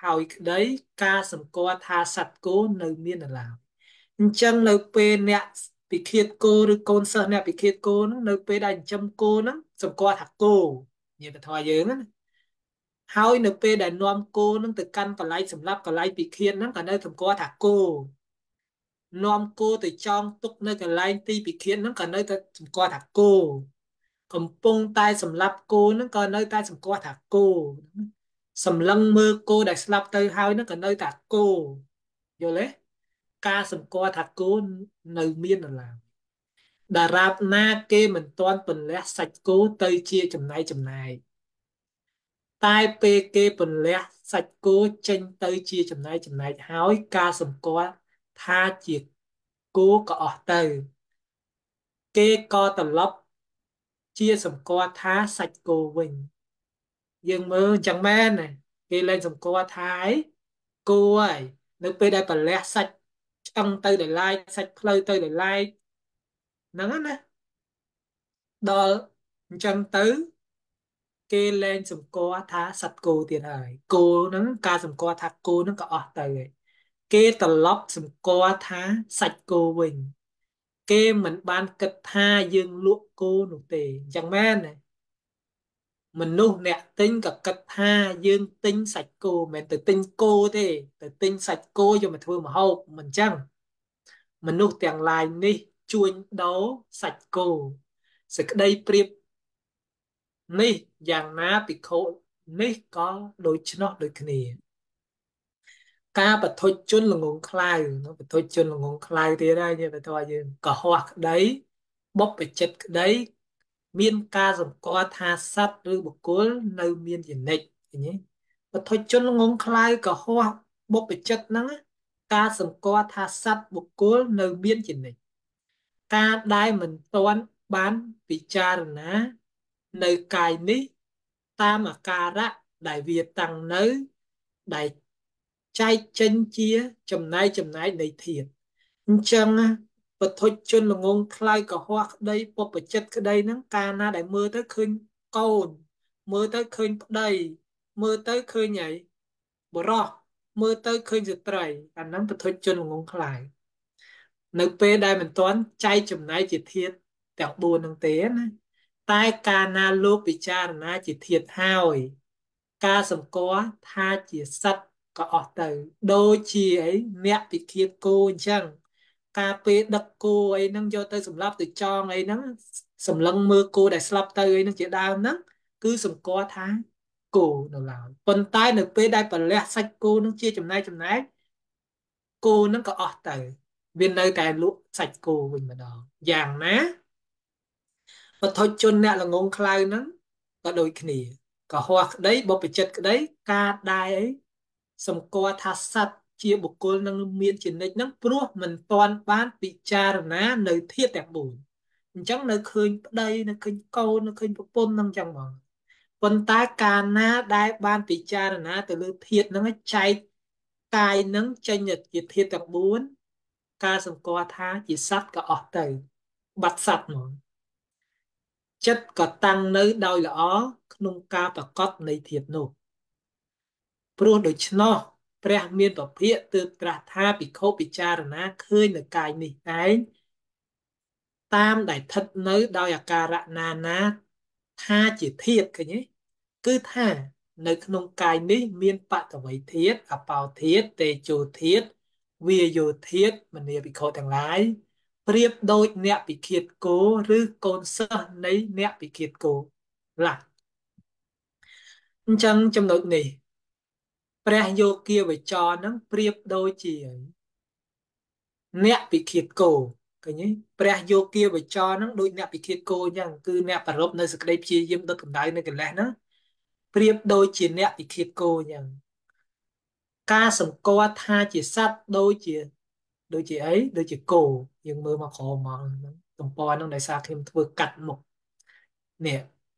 ហើយក្តីការសម្គាល់ថាសត្វគោនៅមាននៅឡើយអញ្ចឹងនៅពេលអ្នកពិឃាតគោឬកូនសិស្សអ្នកពិឃាតគោហ្នឹងនៅពេលដែលចិញ្ចឹមគោហ្នឹងសម្គាល់ថាគោញាតិធម៌យើងណាហើយនៅពេលដែលនាំគោហ្នឹងទៅកាន់កន្លែងសម្រាប់កន្លែងពិឃាតហ្នឹងក៏នៅសម្គាល់ថាគោនាំគោទៅចងទុកនៅកន្លែងទីពិឃាតហ្នឹងក៏នៅតែសម្គាល់ថាគោកំពុងតែសម្លាប់គោហ្នឹងក៏នៅតែសម្គាល់ថាគោសម្លឹងមើលគោដែលស្លាប់ទៅហើយហ្នឹងក៏នៅតែគោយល់ទេការសម្គាល់ថាគោនៅមាននៅឡើយតារាបណាគេមិនទាន់ពន្លះសាច់គោទៅជាចំណែកចំណែកតែពេលគេពន្លះសាច់គោចេញទៅជាចំណែកចំណែកហើយការសម្គាល់ថាជាគោក៏អស់ទៅគេក៏ត្រឡប់ជាសម្គាល់ថាសាច់គោវិញយើងមើលអញ្ចឹងមែនណាគេលែងសម្គាល់ថាឯគោហើយនៅពេលដែលប្រលះសាច់ឆ្អឹងទៅដោយឡែកសាច់ភ្លៅទៅដោយឡែកហ្នឹងណាដល់អញ្ចឹងទៅគេលែងសម្គាល់ថាសត្វគោទៀតហើយគោហ្នឹងការសម្គាល់ថាគោហ្នឹងក៏អស់ទៅហើយគេត្រឡប់សម្គាល់ថាសាច់គោវិញគេមិនបានគិតថាយើងលក់គោនោះទេអញ្ចឹងមែនណាមនុស្សអ្នកទិញក៏គិតថាយើងទិញសាច់គោមិនមែនទៅទិញគោទេទៅទិញសាច់គោយកមកធ្វើម្ហូបមិនអញ្ចឹងមនុស្សទាំងឡាយនេះជួញដូរសាច់គោសេចក្តីប្រៀបនេះយ៉ាងណាភិក្ខុនេះក៏ដូច្នោះដូចគ្នាការបទជនល្ងងខ្លៅបទជនល្ងងខ្លៅទៀតហើយញាតិធម៌យើងកុហកក្តីបុព្វជិតក្តីមានការសម្គាល់ថាសត្វឬបុគ្គលនៅមានយនិច្ចឃើញទេបទជនល្ងងខ្លៅកុហកបុព្វជិតហ្នឹងការសម្គាល់ថាសត្វបុគ្គលនៅមានយនិច្ចការដែលមិនទាន់បានពិចារណានៅកាយនេះតាមអាការៈដែលវាតាំងនៅដែលចែកចេញជាចំណែកចំណែកនៃធាតុអញ្ចឹងបទជនល្ងងខ្លៅកុហកក្តីពុបចិត្តក្តីហ្នឹងកាលណាដែលមើលទៅឃើញកូនមើលទៅឃើញប្តីមើលទៅឃើញអីបុរសមើលទៅឃើញស្ត្រីអាហ្នឹងបទជនល្ងងខ្លៅនៅពេលដែលមិនទាន់ចែកចំណែកជាធាតុទាំងបួនហ្នឹងទេណាតែកាលណាលោកពិចារណាជាធាតុហើយការសម្គាល់ថាជាសត្វក៏អស់ទៅដូចជាអីអ្នកពិឃាតគោអញ្ចឹងការពេលដឹកគោអីហ្នឹងយកទៅសម្លាប់ទៅចងអីហ្នឹងសម្លឹងមើលគោដែលស្លាប់ទៅអីហ្នឹងជាដើមហ្នឹងគឺសម្គាល់ថាគោនៅឡើយប៉ុន្តែនៅពេលដែលប្រលះសាច់គោហ្នឹងជាចំណែកចំណែកគោហ្នឹងក៏អស់ទៅវានៅតែលក់សាច់គោវិញម្ដងយ៉ាងណាបទជនអ្នកល្ងងខ្លៅហ្នឹងក៏ដូចគ្នាកុហកក្តីបុព្វជិតក្តីការដែលអីសម្គាល់ថាសត្វជាបុគ្គលនឹងមានជានិច្ចហ្នឹងព្រោះមិនទាន់បានពិចារណានៅធាតុទាំងបួនអញ្ចឹងនៅឃើញប្តីនៅឃើញកូននៅឃើញប្រពន្ធហ្នឹងអញ្ចឹងហ្មងប៉ុន្តែកាលណាដែលបានពិចារណាទៅលើធាតុហ្នឹងចែកកាយហ្នឹងចេញជាធាតុទាំងបួនការសម្គាល់ថាជាសត្វក៏អស់ទៅបាត់សត្វហ្មងចិត្តក៏តាំងនៅដោយល្អក្នុងការប្រកបនៃធាតុនោះព្រោះដូច្នោះព្រះមានពភាកទើបត្រាស់ថាភិក្ខុពិចារណាឃើញនៅកាយនេះឯងតាមដែលស្ថិតនៅដោយអាការៈណាណាថាជាធាតុឃើញទេគឺថានៅក្នុងកាយនេះមានបតវ័យធាតុអបោធាតុតេជោធាតុវាយោធាតុមនីភិក្ខុទាំងឡាយប្រៀបដូចអ្នកពិឃាតគោឬកូនសិស្សនៃអ្នកពិឃាតគោឡាអញ្ចឹងចំណុចនេះព្រះយោគាវចរហ្នឹងប្រៀបដូចជាអ្នកពិឃាតគោឃើញទេព្រះយោគាវចរហ្នឹងដូចអ្នកពិឃាតគោអញ្ចឹងគឺអ្នកប្ររពនៅសេចក្តីព្យាយាមដុតកម្ដៅនៅកិលេសហ្នឹងប្រៀបដូចជាអ្នកពិឃាតគោអញ្ចឹងការសម្គាល់ថាជាសត្វដូចជាដូចជាអីដូចជាគោយើងមើលមកក្រោមមកហ្នឹងទំព័រហ្នឹងដោយសារខ្ញុំធ្វើកាត់មុខនេះ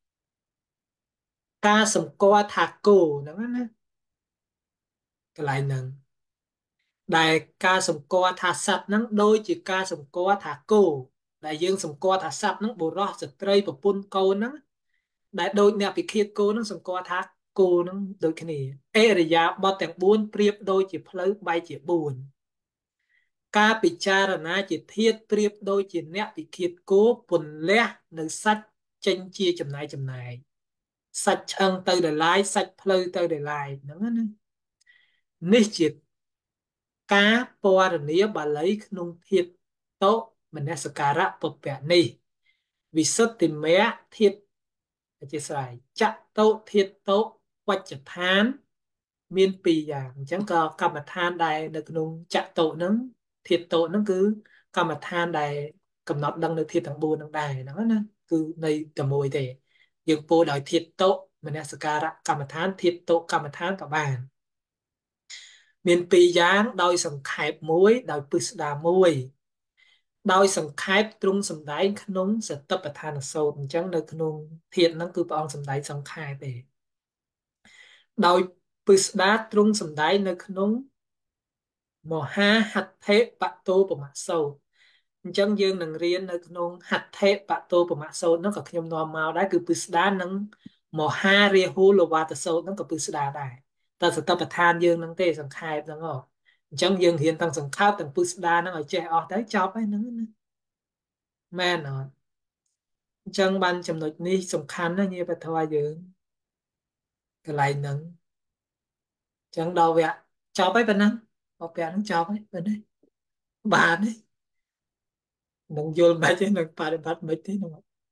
ការសម្គាល់ថាគោហ្នឹងណាកន្លែងហ្នឹងដែលការសម្គាល់ថាសត្វហ្នឹងដូចជាការសម្គាល់ថាគោដែលយើងសម្គាល់ថាសត្វហ្នឹងបុរសស្ត្រីប្រពន្ធកូនហ្នឹងដែលដូចអ្នកពិឃាតគោហ្នឹងសម្គាល់ថាគោនឹងដូចគ្នាអេរយាបថទាំងបួនប្រៀបដូចជាផ្លូវបែកជាបួនការពិចារណាជាធាតុប្រៀបដូចជាអ្នកពិឃាតគោពន្លះនៅសាច់ចេញជាចំណាយចំណាយសាច់ឆ្អឹងទៅដល់ឡាយសាច់ផ្លូវទៅដល់ឡាយហ្នឹងណានេះជាការពណ៌នាបាលីក្នុងធាតុតោមនសការៈពុព្វនេះវិសុទ្ធិមៈធាតុអធិស្ឋានចតោធាតុវច្ចដ្ឋានមានពីរយ៉ាងអញ្ចឹងក៏កម្មដ្ឋានដែលនៅក្នុងចតោហ្នឹងធាតុហ្នឹងគឺកម្មដ្ឋានដែលកំណត់ដឹងនៅធាតុទាំងបួនហ្នឹងដែរហ្នឹងណាគឺនៃតែមួយទេយើងពោលដោយធាតុមនសការៈកម្មដ្ឋានធាតុកម្មដ្ឋានក៏បានមានពីរយ៉ាងដោយសង្ខេបមួយដោយពិស្ដារមួយដោយសង្ខេបទ្រង់សម្ដែងក្នុងសតិប្បដ្ឋានសូត្រអញ្ចឹងនៅក្នុងធាតុហ្នឹងគឺព្រះអង្គសម្ដែងសង្ខេបទេដោយពិស្ដារទ្រង់សម្ដែងនៅក្នុងមហាហត្ថេបតោបមសូត្រអញ្ចឹងយើងនឹងរៀននៅក្នុងហត្ថេបតោបមសូត្រហ្នឹងក៏ខ្ញុំនាំមកដែរគឺពិស្ដារនឹងមហារាហូលវតសូត្រហ្នឹងក៏ពិស្ដារដែរតែសតិប្បដ្ឋានយើងហ្នឹងទេសង្ខេបហ្នឹងហ៎អញ្ចឹងយើងរៀនទាំងសង្ខេបទាំងពិស្ដារហ្នឹងឲ្យចេះអស់ទៅចប់ហើយហ្នឹងណាមែនអត់អញ្ចឹងបានចំណុចនេះសំខាន់ណាញាបធម៌យើងកន្លែងហ្នឹងអញ្ចឹងដល់វគ្គចប់ហើយប៉ុណ្ណឹងវគ្គហ្នឹងចប់ហើយប៉ុណ្ណេះបានទេនឹងយល់មិនទេនឹងបប្រតិបត្តិមិនទេហ្នឹង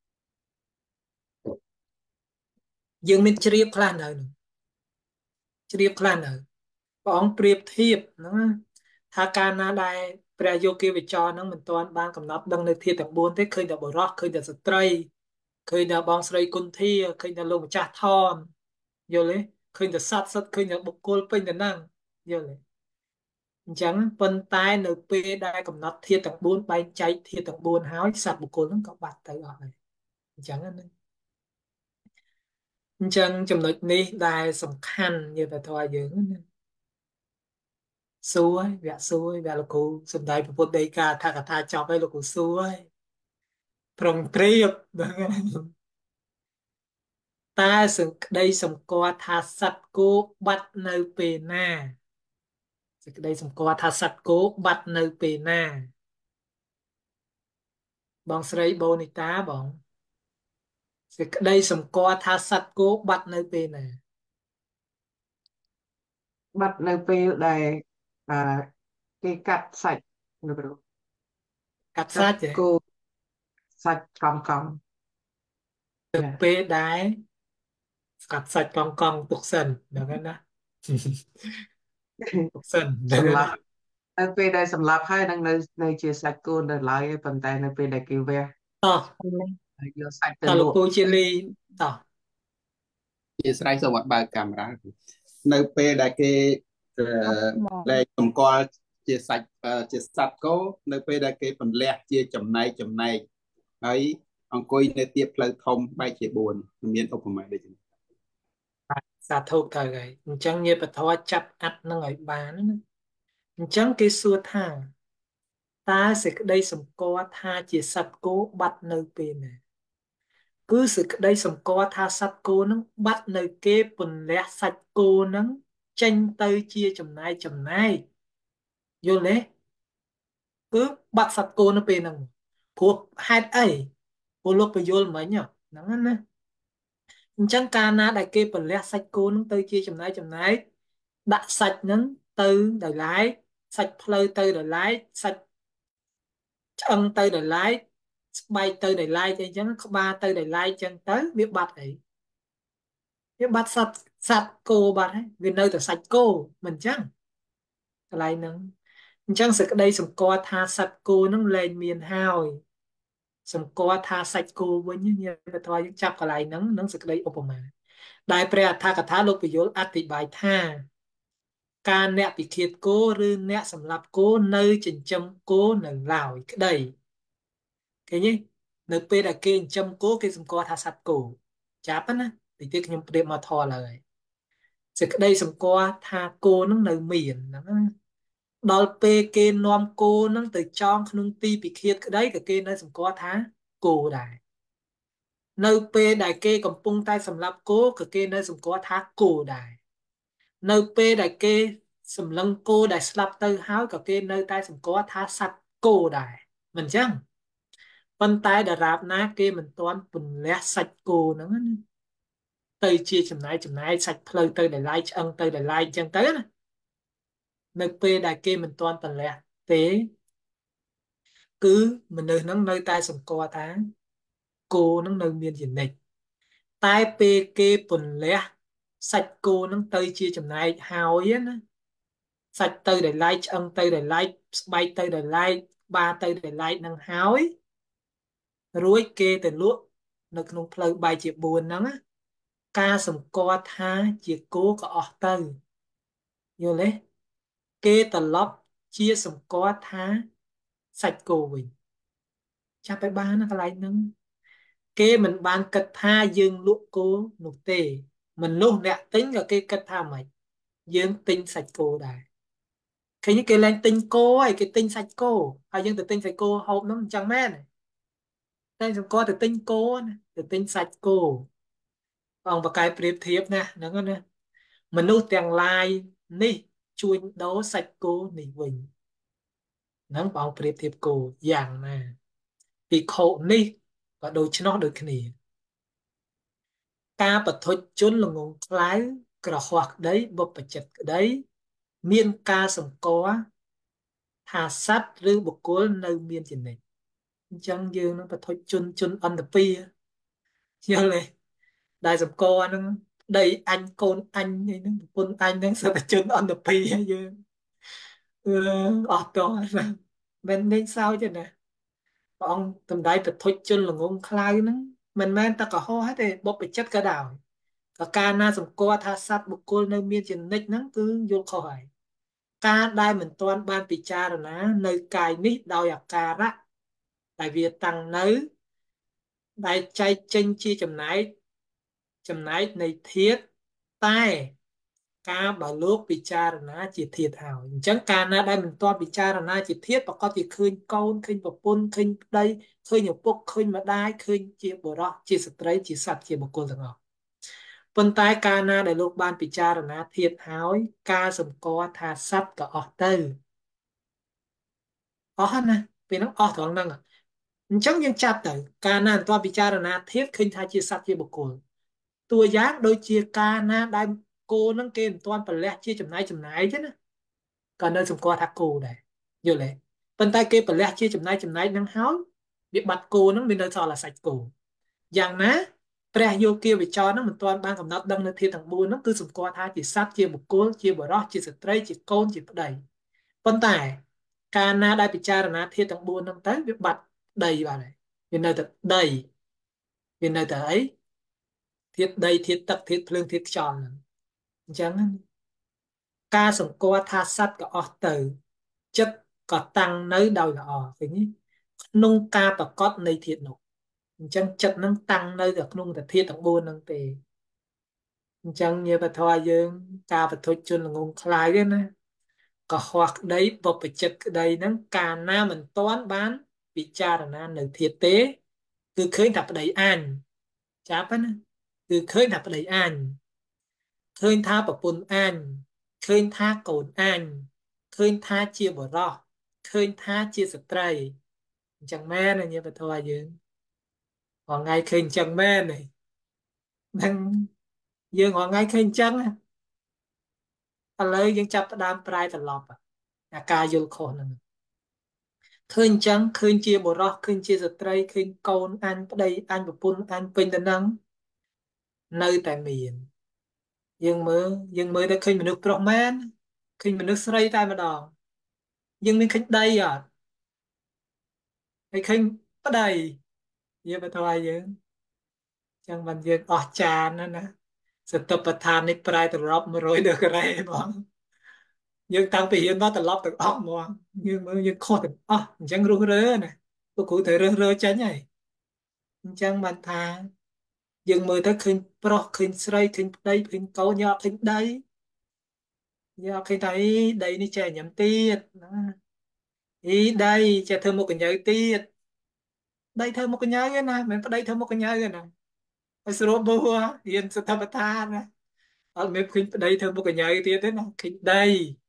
យើងមានជ្រាបខ្លះនៅនោះជ្រាបខ្លះនៅព្រះអង្គប្រៀបធៀបហ្នឹងថាកាលណាដែលព្រះយោគីវចរហ្នឹងមិនទាន់បានកំណត់ដឹងនៅធាតុទាំងបួនទេឃើញតែបុរសឃើញតែស្ត្រីឃើញតែបងស្រីគុន្ធាឃើញតែលោកម្ចាស់ថនយល់ទេឃើញតែសត្វសត្វឃើញតែបុគ្គលពេញតែហ្នឹងយល់ទេអញ្ចឹងប៉ុន្តែនៅពេលដែលកំណត់ធាតុទាំងបួនបែងចែកធាតុទាំងបួនហើយសត្វបុគ្គលហ្នឹងក៏បាត់ទៅអស់ហើយអញ្ចឹងណាអញ្ចឹងចំណុចនេះដែលសំខាន់ញាតិធម៌យើងណាសួរវគ្គសួរវគ្គលោកគ្រូសំដែងពុទ្ធដីកាថាកថាចប់ហើយលោកគ្រូសួរហើយប្រងព្រៀបតើសេចក្តីសម្គាល់ថាសត្វគោបាត់នៅពេលណាសេចក្តីសម្គាល់ថាសត្វគោបាត់នៅពេលណាបងស្រីបូនីតាបងសេចក្តីសម្គាល់ថាសត្វគោបាត់នៅពេលណាបាត់នៅពេលដែលអឺគេកាត់សាច់លោកគ្រូកាត់សាច់គោសាច់កង់កង់ទៅពេលដែលកាត់សាច់កង់កង់ទុកសិនហ្នឹងណាទុកសិនសម្រាប់នៅពេលដែលសម្លាប់ហើយនឹងនៅនៅជាសាច់គោនៅឡើយប៉ុន្តែនៅពេលដែលគេវះតោះយកសាច់ទៅតើលោកពូជាលីតោះជាស្រ័យសូមអត់បើកកាមេរ៉ានៅពេលដែលគេលែងសម្គាល់ជាសាច់ជាសត្វគោនៅពេលដែលគេពន្លះជាចំណែកចំណែកហើយអង្គុយនៅទៀបផ្លូវធំបែកជាបួនមានឧបមាដូចនេះសាធុទៅហើយអញ្ចឹងញាតិពធចាប់អាត់នឹងឲ្យបានណាអញ្ចឹងគេសួរថាតើសេចក្តីសម្គាល់ថាជាសត្វគោបាត់នៅពេលណាគឺសេចក្តីសម្គាល់ថាសត្វគោនឹងបាត់នៅគេពន្លះសាច់គោនឹងចេញទៅជាចំណែកចំណែកយល់ទេគឺបាត់សត្វគោនៅពេលហ្នឹងព្រោះហេតុអីព្រោះលោកបញ្យល់មិញហ្នឹងណាអញ្ចឹងកាលណាដែលគេពន្លះសាច់គោនឹងទៅជាចំណែកចំណែកដាក់សាច់ហ្នឹងទៅដោយឡែកសាច់ផ្លូវទៅដោយឡែកសាច់ឆ្អឹងទៅដោយឡែកស្បែកទៅដោយឡែកអីចឹងក្បាលទៅដោយឡែកចឹងទៅវាបាត់អីវាបាត់សត្វសត្វគោបាត់ហើយវានៅតែសាច់គោមិនចឹងកន្លែងហ្នឹងអញ្ចឹងសេចក្តីសម្គាល់ថាសត្វគោនឹងលែងមានហើយសម្គាល់ថាសាច់គោវិញញាតិបត្រយើងចាប់កន្លែងហ្នឹងនឹងសេចក្តីឧបមាដែលព្រះអដ្ឋកថាលោកពយលអធិប្បាយថាការអ្នកពិឃាតគោឬអ្នកសម្លាប់គោនៅចិញ្ចឹមគោនៅឡើយក្តីឃើញទេនៅពេលដែលគេចិញ្ចឹមគោគេសម្គាល់ថាសត្វគោចាប់ណាតិចទៀតខ្ញុំប្រៀបមកធរឡើយសេចក្តីសម្គាល់ថាគោនឹងនៅមានហ្នឹងដល់ពេលគេនាំគោនឹងទៅចងក្នុងទីពិឃាតក្តីក៏គេនៅសម្គាល់ថាគោដែរនៅពេលដែលគេកំពុងតែសម្លាប់គោក៏គេនៅសម្គាល់ថាគោដែរនៅពេលដែលគេសម្លឹងគោដែលស្លាប់ទៅហើយក៏គេនៅតែសម្គាល់ថាសត្វគោដែរមិនអញ្ចឹងប៉ុន្តែដរាបណាគេមិនទាន់ពន្លះសាច់គោហ្នឹងណាទៅជាចំណាយចំណាយសាច់ផ្លូវទៅដែលឡាយឆ្អឹងទៅដែលឡាយអញ្ចឹងទៅណានៅពេលដែលគេមិនទាន់ពន្លះទេគឺមនុស្សហ្នឹងនៅតែសម្គាល់ថាគោហ្នឹងនៅមានជានិច្ចតែពេលគេពន្លះសាច់គោហ្នឹងទៅជាចំណែកហើយណាសាច់ទៅដែលឡាយឆ្អឹងទៅដែលឡាយស្បែកទៅដែលឡាយបាទៅដែលឡាយនឹងហើយរួចគេទៅលក់នៅក្នុងផ្លូវបែកជាបួនហ្នឹងណាការសម្គាល់ថាជាគោក៏អស់ទៅយល់ទេគេត្រឡប់ជាសម្គាល់ថាសាច់គោវិញចាប់ไปបានណាកន្លែងហ្នឹងគេមិនបានគិតថាយើងលក់គោនោះទេមនុស្សអ្នកទិញក៏គេគិតថាម៉េចយើងទិញសាច់គោដែរឃើញគេឡើងទិញគោហើយគេទិញសាច់គោហើយយើងទៅទិញសាច់គោហូបហ្នឹងអញ្ចឹងមែនតែសម្គាល់ទៅទិញគោណាទៅទិញសាច់គោអង្គបកែប្រៀបធៀបណាហ្នឹងណាមនុស្សទាំងឡាយនេះជួញដូរសាច់គោនេះវិញហ្នឹងបងប្រៀបធៀបគោយ៉ាងណាភិក្ខុនេះក៏ដូច្នោះដូចគ្នាការបទុជនល្ងងខ្លៅក្រហោះក្តីបុព្វជិតក្តីមានការសម្គាល់ថាសត្វឬបុគ្គលនៅមានជានិច្ចអញ្ចឹងយើងនឹងបទុជនជនអន្តពាយល់ទេដែលសម្គាល់ហ្នឹងដីអញកូនអញនេះហ្នឹងប្រពន្ធអញហ្នឹងសិតតែជនអន្តពាយយើងអឺអត់តោះណាមិនលេងសើចទេណាព្រះអង្គតំដៃបទុជនល្ងងខ្លៅហ្នឹងមិនមែនតែកុហកទេបុព្វជិតក៏ដោយក៏ការណាសម្គាល់ថាសត្វបុគ្គលនៅមានជានិច្ចហ្នឹងគឺយល់ខុសហើយការដែលមិនទាន់បានពិចារណានៅកាយនេះដោយអាការៈដែលវាតាំងនៅដែលចែកចេញជាចំណែកចំណែកនៃធាតុតែការបើលោកពិចារណាជាធាតុហើយអញ្ចឹងការណាដែលមិនទាន់ពិចារណាជាធាតុប្រកបជាឃើញកូនឃើញប្រពន្ធឃើញប្តីឃើញឪពុកឃើញម្ដាយឃើញជាបុរសជាស្ត្រីជាសត្វជាបុគ្គលទាំងអស់ប៉ុន្តែកាលណាដែលលោកបានពិចារណាធាតុហើយការសម្គាល់ថាសត្វក៏អស់ទៅអស់ណាពេលហ្នឹងអស់ត្រង់ហ្នឹងអញ្ចឹងយើងចាប់ទៅកាលណាមិនទាន់ពិចារណាធាតុឃើញថាជាសត្វជាបុគ្គលតួយ៉ាងដូចជាការណាដែលគោហ្នឹងគេមិនទាន់ប្រលះជាចំណាយចំណាយទេណាក៏នៅសម្គាល់ថាគោដែរយល់ទេប៉ុន្តែគេប្រលះជាចំណាយចំណាយហ្នឹងហើយវាបាត់គោហ្នឹងមាននៅសល់តែសាច់គោយ៉ាងណាព្រះយោគាវចរហ្នឹងមិនទាន់បានកំណត់ដឹងនៅធាតុទាំងបួនហ្នឹងគឺសម្គាល់ថាជាសត្វជាបុគ្គលជាបុរសជាស្ត្រីជាកូនជាប្តីប៉ុន្តែកាលណាដែលពិចារណាធាតុទាំងបួនហ្នឹងទៅវាបាត់ដីបាទហើយវានៅតែដីវានៅតែអីធាតុដីធាតុទឹកធាតុភ្លើងធាតុខ្យល់ហ្នឹងអញ្ចឹងការសម្គាល់ថាសត្វក៏អស់ទៅចិត្តក៏តាំងនៅដោយល្អឃើញទេក្នុងការប្រកបនៃធាតុនោះអញ្ចឹងចិត្តនឹងតាំងនៅតែក្នុងធាតុទាំងបួនហ្នឹងទេអញ្ចឹងញាបធម៌យើងការបទុជនល្ងងខ្លៅទេណាកុហកក្តីបុព្វជិតក្តីហ្នឹងកាលណាមិនទាន់បានពិចារណានៅធាតុទេគឺឃើញតែប្តីអញចាប់ណាគឺឃើញថាប្តីអញឃើញថាប្រពន្ធអញឃើញថាកូនអញឃើញថាជាបុរសឃើញថាជាស្ត្រីអញ្ចឹងមែនណាញាបធម៌យើងរាល់ថ្ងៃឃើញអញ្ចឹងមែនទេនឹងយើងរាល់ថ្ងៃឃើញអញ្ចឹងឥឡូវយើងចាប់ផ្ដើមប្រែត្រឡប់អាការយល់ខុសហ្នឹងឃើញអញ្ចឹងឃើញជាបុរសឃើញជាស្ត្រីឃើញកូនអញប្តីអញប្រពន្ធអញពេញទៅនឹងនៅតែមានយើងមើលយើងមើលទៅឃើញមនុស្សប្រុសមែនឃើញមនុស្សស្រីតែម្ដងយើងមានឃើញដីអត់ហើយឃើញប្តីយើងបតើយើងចឹងបានយើងអស់ចានណាណាសតិប្បដ្ឋាននេះប្រែត្រឡប់មួយរយដឺក្រេបងយើងតាំងពីរៀនមកត្រឡប់ទាំងអស់ហ្មងយើងមើលយើងខុសទាំងអស់អញ្ចឹងរុះរើណាពួកគ្រូត្រូវរើសរើចេញហើយអញ្ចឹងបានថាយើងមើលទៅឃើញប្រុសឃើញស្រីឃើញប្តីឃើញកូនយកឃើញដីយកឃើញថាអីដីនេះចេះញ៉ាំទៀតណាអីដីចេះធ្វើមុខកញ្ញើទៀតដីធ្វើមុខកញ្ញើឯណាមិនប្តីធ្វើមុខកញ្ញើឯណាឲ្យស្រួលបួរៀនសទ្ធបថានណាអត់មានឃើញប្តីធ្វើមុខកញ្ញើទៀតទេណាឃើញដី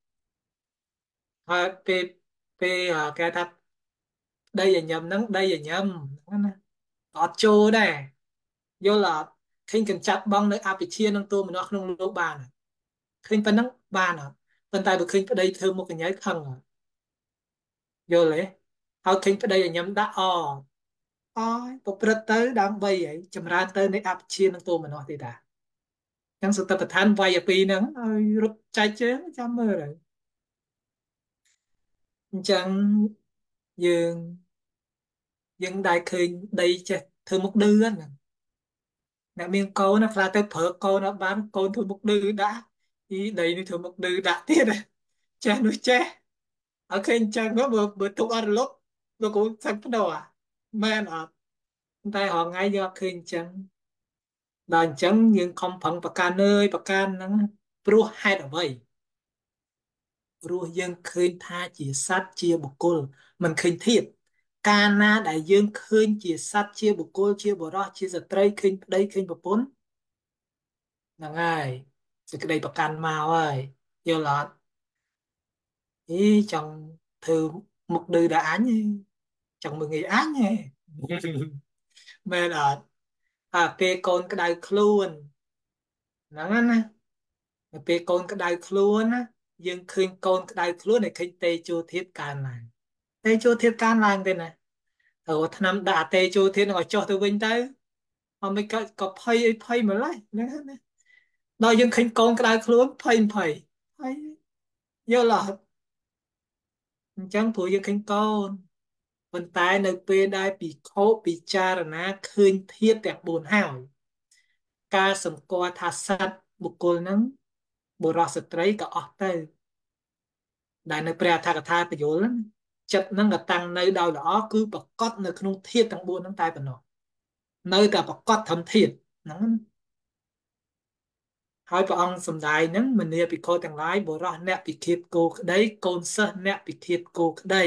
ហើយពេលពេលអាគេថាដីញញឹមហ្នឹងដីញញឹមហ្នឹងណាអត់ចូលដែរយល់អត់ឃើញកញ្ចាត់បងនៅអភិជានឹងតួម្នាស់ក្នុងលោកបានឃើញប៉ុណ្ណឹងបានអត់ប៉ុន្តែបើឃើញប្តីធ្វើមុខកញ្ញើខឹងអត់យល់ទេហើយឃើញប្តីញញឹមដាក់អអយប្រព្រឹត្តទៅដើម្បីអីចម្រើនទៅនៃអភិជានឹងតួម្នាស់ទេតាចឹងសតិប្បដ្ឋានវាយពីហ្នឹងឲ្យរត់ចែកជើងចាំមើលទៅអញ្ចឹងយើងយើងដែលឃើញដីចេះធ្វើមុខឌឺហ្នឹងអ្នកមានកូនណាខ្លះទៅប្រើកូនអត់បានកូនធ្វើមុខឌឺដាក់អីដីនេះធ្វើមុខឌឺដាក់ទៀតចេះនោះចេះឲ្យឃើញអញ្ចឹងបើបើទុកអត់រលត់លោកគ្រូសាច់ផ្ដោះមែនអត់តែរហងៃយើងអត់ឃើញអញ្ចឹងដល់អញ្ចឹងយើងខំប្រឹងប្រកាន់អើយប្រកាន់ហ្នឹងព្រោះហេតុអ្វីព្រោះយើងឃើញថាជាសត្វជាបុគ្គលមិនឃើញធាតុកាលណាដែលយើងឃើញជាសត្វជាបុគ្គលជាបុរសជាស្ត្រីឃើញប្តីឃើញប្រពន្ធហ្នឹងហើយសេចក្តីប្រកាន់មកហើយយល់អត់អីចង់ធ្វើមុខឌឺដល់អញចង់មើលងាយអញហ៎មែនអត់អាពេលកូនក្តៅខ្លួនហ្នឹងណាពេលកូនក្តៅខ្លួនណាយើងឃើញកូនក្តៅខ្លួនឲ្យឃើញតេជោធាតុកើនឡើងតេជោធាតុកើនឡើងទេណាទៅឆ្នាំដាក់អតេជោធាតុនឹងឲ្យចុះទៅវិញទៅអមិនក៏ក៏ភ័យអីភ័យម្ល៉េះហ្នឹងណាដល់យើងឃើញកូនក្តៅខ្លួនភ័យភ័យហើយយល់អត់អញ្ចឹងព្រោះយើងឃើញកូនប៉ុន្តែនៅពេលដែលពិខុពិចារណាឃើញធាតុទាំងបួនហើយការសម្គាល់ថាសត្វបុគ្គលហ្នឹងបុរសស្ត្រីក៏អស់ទៅដែលនៅព្រះអដ្ឋកថាបញ្យលចិត្តហ្នឹងក៏តាំងនៅដោយល្អគឺប្រកបនៅក្នុងធាតុទាំងបួនហ្នឹងតែប៉ុណ្ណោះនៅតែប្រកបធម្មធាតុហ្នឹងហើយព្រះអង្គសម្ដែងហ្នឹងមនាភិក្ខុទាំងឡាយបុរសអ្នកពិឃាតគោក្តីកូនសិស្សអ្នកពិឃាតគោក្តី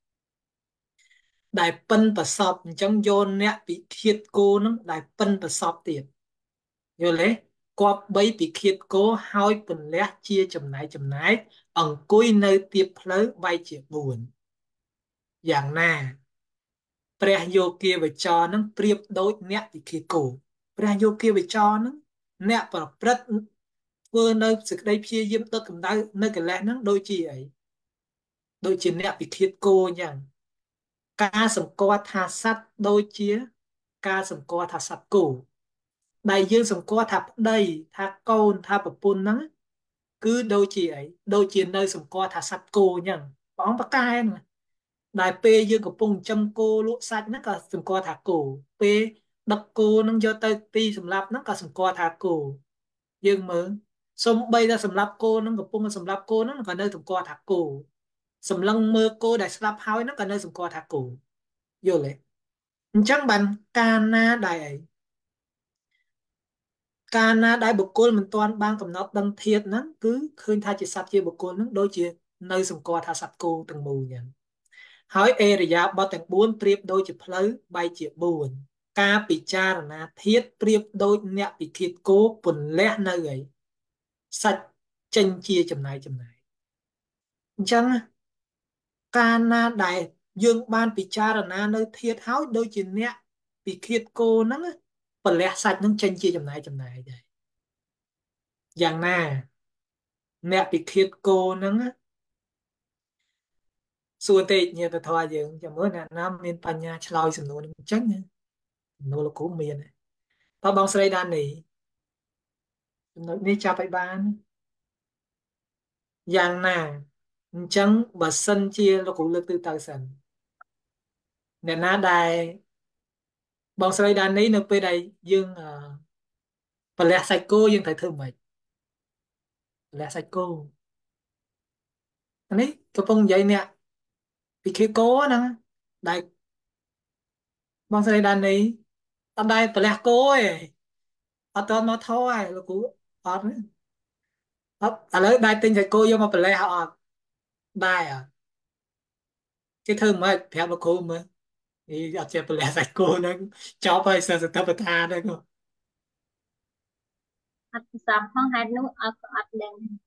ដែលប៉ិនប្រសពអញ្ចឹងយកអ្នកពិឃាតគោហ្នឹងដែលប៉ិនប្រសពទៀតយល់ទេគប្បីពិឃាតគោហើយពន្លះជាចំណែកចំណែកអង្គុយនៅទៀបផ្លូវបែកជាបួនយ៉ាងណាព្រះយោគាវចរនឹងប្រៀបដូចអ្នកពិឃាតគោព្រះយោគាវចរនឹងអ្នកប្រព្រឹត្តធ្វើនៅសេចក្តីព្យាយាមដុតកម្ដៅនៅកិលេសហ្នឹងដូចជាអីដូចជាអ្នកពិឃាតគោអញ្ចឹងការសម្គាល់ថាសត្វដូចជាការសម្គាល់ថាសត្វគោដែលយើងសម្គាល់ថាប្តីថាកូនថាប្រពន្ធហ្នឹងគឺដូចជាអីដូចជានៅសម្គាល់ថាសត្វគោអញ្ចឹងព្រះអង្គប្រកែណាដែលពេលយើងកំពុងចិញ្ចឹមគោលក់សាច់ហ្នឹងក៏សម្គាល់ថាគោពេលដឹកគោហ្នឹងយកទៅទីសម្លាប់ហ្នឹងក៏សម្គាល់ថាគោយើងមើលសំបីតែសម្លាប់គោហ្នឹងកំពុងសម្លាប់គោហ្នឹងក៏នៅសម្គាល់ថាគោសម្លឹងមើលគោដែលស្លាប់ហើយហ្នឹងក៏នៅសម្គាល់ថាគោយល់ទេអញ្ចឹងបានកាលណាដែលអីកាលណាដែលបុគ្គលមិនទាន់បានកំណត់ដឹងធាតុហ្នឹងគឺឃើញថាជាសត្វជាបុគ្គលហ្នឹងដូចជានៅសម្គាល់ថាសត្វគោទាំងមូលអញ្ចឹងហើយអេរយាបថទាំងបួនប្រៀបដូចជាផ្លូវបែកជាបួនការពិចារណាធាតុប្រៀបដូចអ្នកពិឃាតគោពន្លះនៅអីសាច់ចេញជាចំណែកចំណែកអញ្ចឹងកាលណាដែលយើងបានពិចារណានៅធាតុហើយដូចជាអ្នកពិឃាតគោហ្នឹងពន្លះសាច់ហ្នឹងចេញជាចំណែកចំណែកដែរយ៉ាងណាអ្នកពិឃាតគោហ្នឹងសួរទេញាតិធម៌យើងចាំមើលអ្នកណាមានបញ្ញាឆ្លើយសំណួរនេះអញ្ចឹងសំណួរលោកគ្រូមានតើបងស្រីដាននេះចំណុចនេះចាប់ឲ្យបានយ៉ាងណាអញ្ចឹងបើសិនជាលោកគ្រូលើកទៅទៅសិនអ្នកណាដែលបងស្រីដាននេះនៅពេលដែលយើងប្រលះសាច់គោយើងត្រូវធ្វើម៉េចប្រលះសាច់គោនេះកំពុងនិយាយអ្នកពិឃាតគោហ្នឹងដែលបងស្រីដាននេះអត់ដែលប្រលះគោឯងអត់តមកថយលោកគ្រូអត់អត់ឥឡូវដែរទិញសាច់គោយកមកប្រលះអត់ដែរអត់គេធ្វើម៉េចប្រាប់លោកគ្រូមើលនេះអត់ចេះប្រលះសាច់គោហ្នឹងចប់ហើយសិស្សសតបថាហ្នឹងអត់សំផងហេតុនោះអត់អត់ដឹង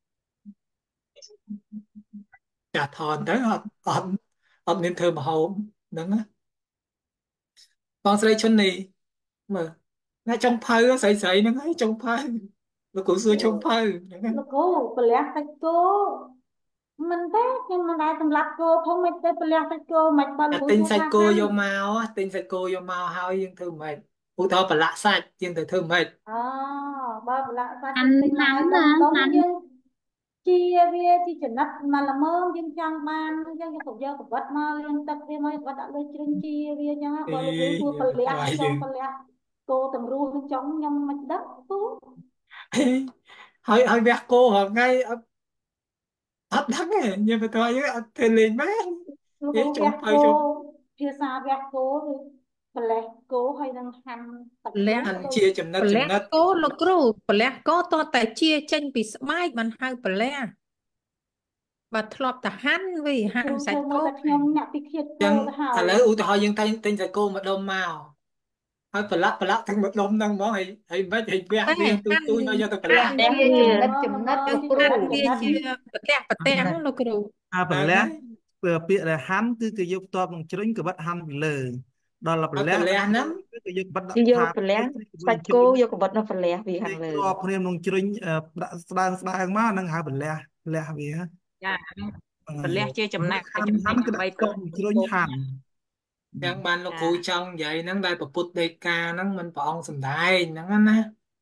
ចាថនទៅអត់អត់អត់មានធ្វើម្ហូបហ្នឹងណាបងស្រីឈុននេះមើលណាចុងភៅស្រីស្រីហ្នឹងហើយចុងភៅលោកគ្រូសួរចុងភៅហ្នឹងណាលោកគ្រូប្រលះសាច់គោមិនទេខ្ញុំមិនដែរសម្រាប់គោផងមិនទេប្រលះសាច់គោមិនបើលោកគ្រូទិញសួរសាច់ថាគោហាន់យកមកទិញសាច់គោយកមកហើយយើងធ្វើម៉េចឧទាហរណ៍ប្រឡាក់សាច់យើងទៅធ្វើម៉េចអូបើប្រឡាក់សាច់ហាន់ទិញមកហាន់ឲ្យដុំណាដុំហាន់យើងជាវាជាចំណិតមកល្មមយើងចង់បានយើងយកទៅយកកបិតមកលាងទឹកវាមកកបិតដាក់លើជ្រុញជាវាអញ្ចឹងអេបើលោកគ្រូសួរយើប្រងលះខ្វាយចយើង់ងប្រលះគោទាំងរស់ទាំងចង់ខ្ញុំមិនដឹងពូហើយហើយវះគោរាល់ថ្ងៃអត់អត់ដឹងទេយើងទៅធ្វើយើងអត់ធ្វើលេងមែនលោកហេគ្រូចុវះងភៅគោចុងភាសាវះគោគឺប្រលេះគោហើយនឹងហាន់ទឹកប្រលះនោះហាន់ទៅជាចំណិតប្រលះចំណិតគោលោកគ្រូប្រលះគោតតែជាចេញពីស្បែកមិនហៅប្រលះបើធ្លាប់តែហាន់វាហាគ្រូន់សាធ្វើច់មកគោតែខ្ញុំអ្នកពិឃាតចឹគោងទៅហើយឥឡូវឧទាហរណ៍យើងតែងទិញសាច់គោមួយដុំមកហើយប្រឡាក់ប្រឡាក់ទាំងមួយដុំហ្នឹងហ្មងហើយហើយមិនហើយវះតែវាទូហាន់ទូចមកយកទៅប្រហាឡាក់ន់ជាចំណិតចំណិតលោកគ្រូហាន់វាជាប្រទះប្រទះលោកគ្រូអាប្រហ្នឹងលះហើយពាក្យដែលហាន់គឺគេយកផ្ទាប់នឹងជ្រុញក្បិតហាន់ពីលើដល់ប្រហើយលះប្រលះហ្នឹងគឺគេយកក្បិតគឺដាក់យកថាប្រលះជ្រុញសាច់ជ្រុគោញយកកបិតមកប្រលះវាខាគេងលើគ្រាប់គ្នាក្នុងជ្រុញអឺដាក់ស្ដើងស្ដើងមកនឹងហៅប្រលះលះវាចាប្រលះអឺជាចំណែកហាន់ចំណែហាកន់គឺដើម្បីដាក់គុកំងជ្រុញហាន់ចឹងបានលោកចាគ្រូចង់និយាយហ្នឹងដែលពពុទ្ធដីកាហ្នឹងមិនព្រះអង្គសំដែងហ្នឹងណា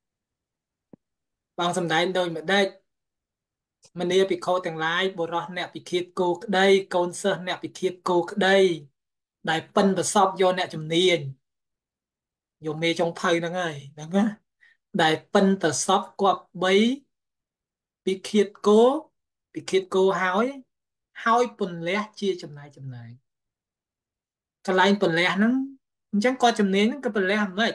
ព្រះអង្គសំដែងដូចម្ដេចមនីភិក្ខុទាំងឡាយបុរសអ្នកពិឃាតគោក្តីកូនសិស្សអ្នកពិឃាតគោក្តីដែលប៉ិនប្រសពយកអ្នកជំនាញយកមេចុងភៅហ្នឹងហើយហ្នឹងណាដែលប៉ិនប្រសពគាត់បីពិឃាតគោពិឃាតគោហើយហើយពន្លះជាចំណាយចំណាយកន្លែងពន្លះហ្នឹងអញ្ចឹងគាត់ជំនាញហ្នឹងក៏ពន្លះមិនខ្មិច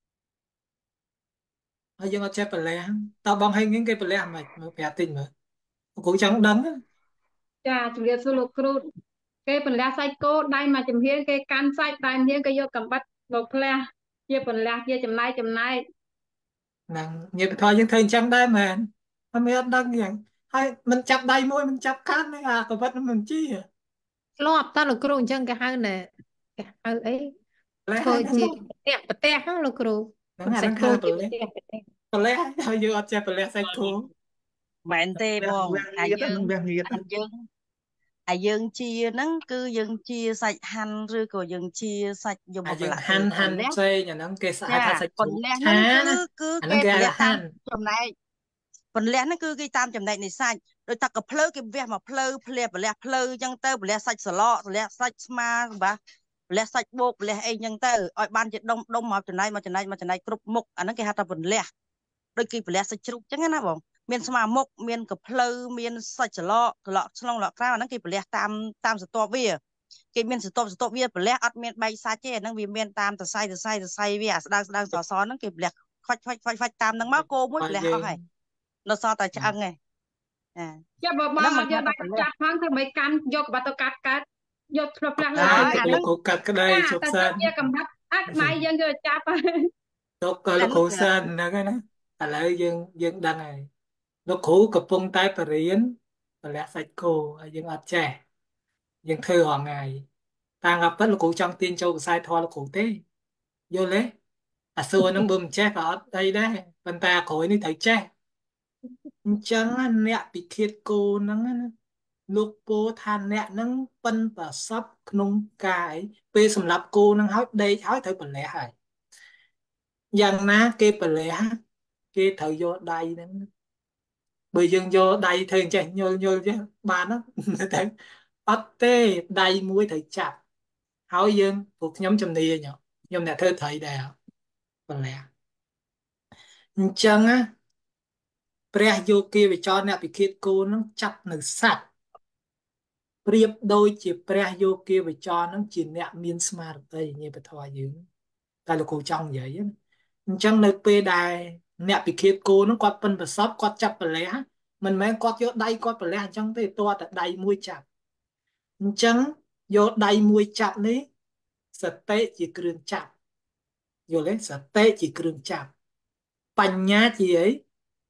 ហើយយើងអត់ចេះពន្លះតើបងហើយងគេពន្លះមិនខ្មិចមើលប្រាប់តិចមើលគ្រូចង់ដឹងណាចាជំរាបសួរលោកគ្រូគេពន្លះសាច់គោដៃមកចំហៀងគេកាន់សាច់ដៃចំហៀងគេយកកំបិតមកផ្លះជាពន្លះជាចំណែកចំណែកហ្នឹងញាតិបធរយើងធ្វើអញ្ចឹងដែរមែនអត់មានអត់ដឹងយ៉ាងហើយមិនចាប់ដៃមួយមិនចាប់កាន់ទេអាកបិតនឹងមិនជីធ្លាប់តើលោកគ្រូអញ្ចឹងគេហៅណែគេហៅអីប្រលេះធ្វើហ្នឹងជាប្រទះប្រទះហ្នឹងលោកគ្រូហ្នឹងអាសាហ្នឹងច់គោហៅជាប្រប្រលេះទះប្រទះប្រលេះហើយយើងអត់ចេះប្រលេះសាច់គោមែនទេវះបងវះអាងៀតយើងហ្នឹងវះងៀតអាយើងអាយើងជាហ្នឹងគឺយើងជាសាច់ហាន់ឬក៏យើងជាសាច់យកអាមកយើប្រងឡាក់ហាន់ពហាន់ន្លះផ្សេងអាហ្នឹងគេហៅចាថាសាច់ពជ្រូកន្លះឆាហ្នឹងគឺណាគឺអាហ្នឹងគេគេពហៅន្លះហាតាមន់ចំណែកពន្លះហ្នឹងគឺគេតាមចំណែកនៃសាច់ដោយតែកភ្លើគេវះមកភ្លើភ្លះពន្លះភ្លើអញ្ចឹងទៅពន្លះសាច់សឡកពន្លះសាច់ស្មាបាទពន្លះសាច់បោកពន្លះអីអញ្ចឹងទៅឲ្យបានជាដុំដុំមកចំណែកមកចំណែកមកចំណែកគ្រប់មុខអាហ្នឹងគេហៅថាពន្លះដូចគេពន្លះសាច់ជ្រូកអញ្ចឹងណាបងមានស្មាមុខមានកភ្លើមានសាច់សឡកសឡកឆ្លងសឡកក្រៅអាហ្នឹងគេពន្លះតាមតាមសន្ទាប់វាគេមានសន្ទាប់សន្ទាប់វាពន្លះអត់មានបែកសាច់ទេអាហ្នឹងវាមានតាមសរសៃសរសៃសរសៃវាអាស្ដើងស្ដើងសសហ្នឹងគេពន្លះខ្វាច់ខ្វាច់ខ្វាច់ខ្វាច់តាមហ្នឹងមកគោមួយបើពន្លះយើអស់ងហើយនៅសល់តែឆ្អឹងឯងអាចាំបើបអាងហ្នឹងអមិនត់យកហៅថាដៃពន្លះចាប់ផងធ្វើមិនកាន់យកបាត់ទៅកាត់កាត់យកផ្លាស់ផ្លាស់លើអាជើងទៅអាលោកហ្នឹងគ្រូកាត់ក្តីចាជប់តែសិទៅនជាកំបាត់អាដៃយើងយកចាប់ហើយទុកក៏អាលោកហ្នឹងគ្រូគឺសិនហ្នឹងហើយណាឥឡូវយើងយើងដឹងហើយលោកគ្រូកំពុងតែបរៀនប្រលះសាច់គោហើយយើងអត់ចេះយើងធ្វើរាល់ថ្ងៃតាមការពិតលោកគ្រូចង់ទាញចូលខ្សែធម៌លោកគ្រូទេយល់ទេអាសួរហ្នឹងបើមិនចេះក៏អត់អីដែរប៉ុន្តែអាក្រោយនេះត្រូវចេះអញ្ចឹងណាអ្នកពិឃាតគោហ្នឹងណាលោកពោលថាអ្នកហ្នឹងប៉ិនប្រសពក្នុងកាយពេលសម្រាប់គោហ្នឹងហើយដេកហើយត្រូវប្រលះហើយយ៉ាងណាគេប្រលះគេត្រូវយកដៃហ្នឹងបើយើងយកដៃធ្វើអញ្ចេះញល់ញល់ចេះបានទេតែអត់ទេដៃមួយត្រូវចាប់ហើយយើងពួកខ្ញុំជំនាញខ្ញុំអ្នកធ្វើត្រីដែរប្រលះអញ្ចឹងណាព្រះយោគីវិចរអ្នកពិឃាតគោនឹងចាប់នៅសត្វប្រៀបដូចជាព្រះយោគីវិចរនឹងជាអ្នកមានស្មារតីញាតិពធយើងតែលោកគ្រូចង់និយាយណាអញ្ចឹងនៅពេលដែលអ្នកពិឃាតគោនឹងគាត់ប៉ិនប្រសពគាត់ចាប់ប្រលះមិនមែនគាត់យកដៃគាត់ប្រលះអញ្ចឹងទេទាល់តែដៃមួយចាប់អញ្ចឹងយកដៃមួយចាប់នេះសតិជាគ្រឿងចាប់យល់ទេសតិជាគ្រឿងចាប់បញ្ញាជាអី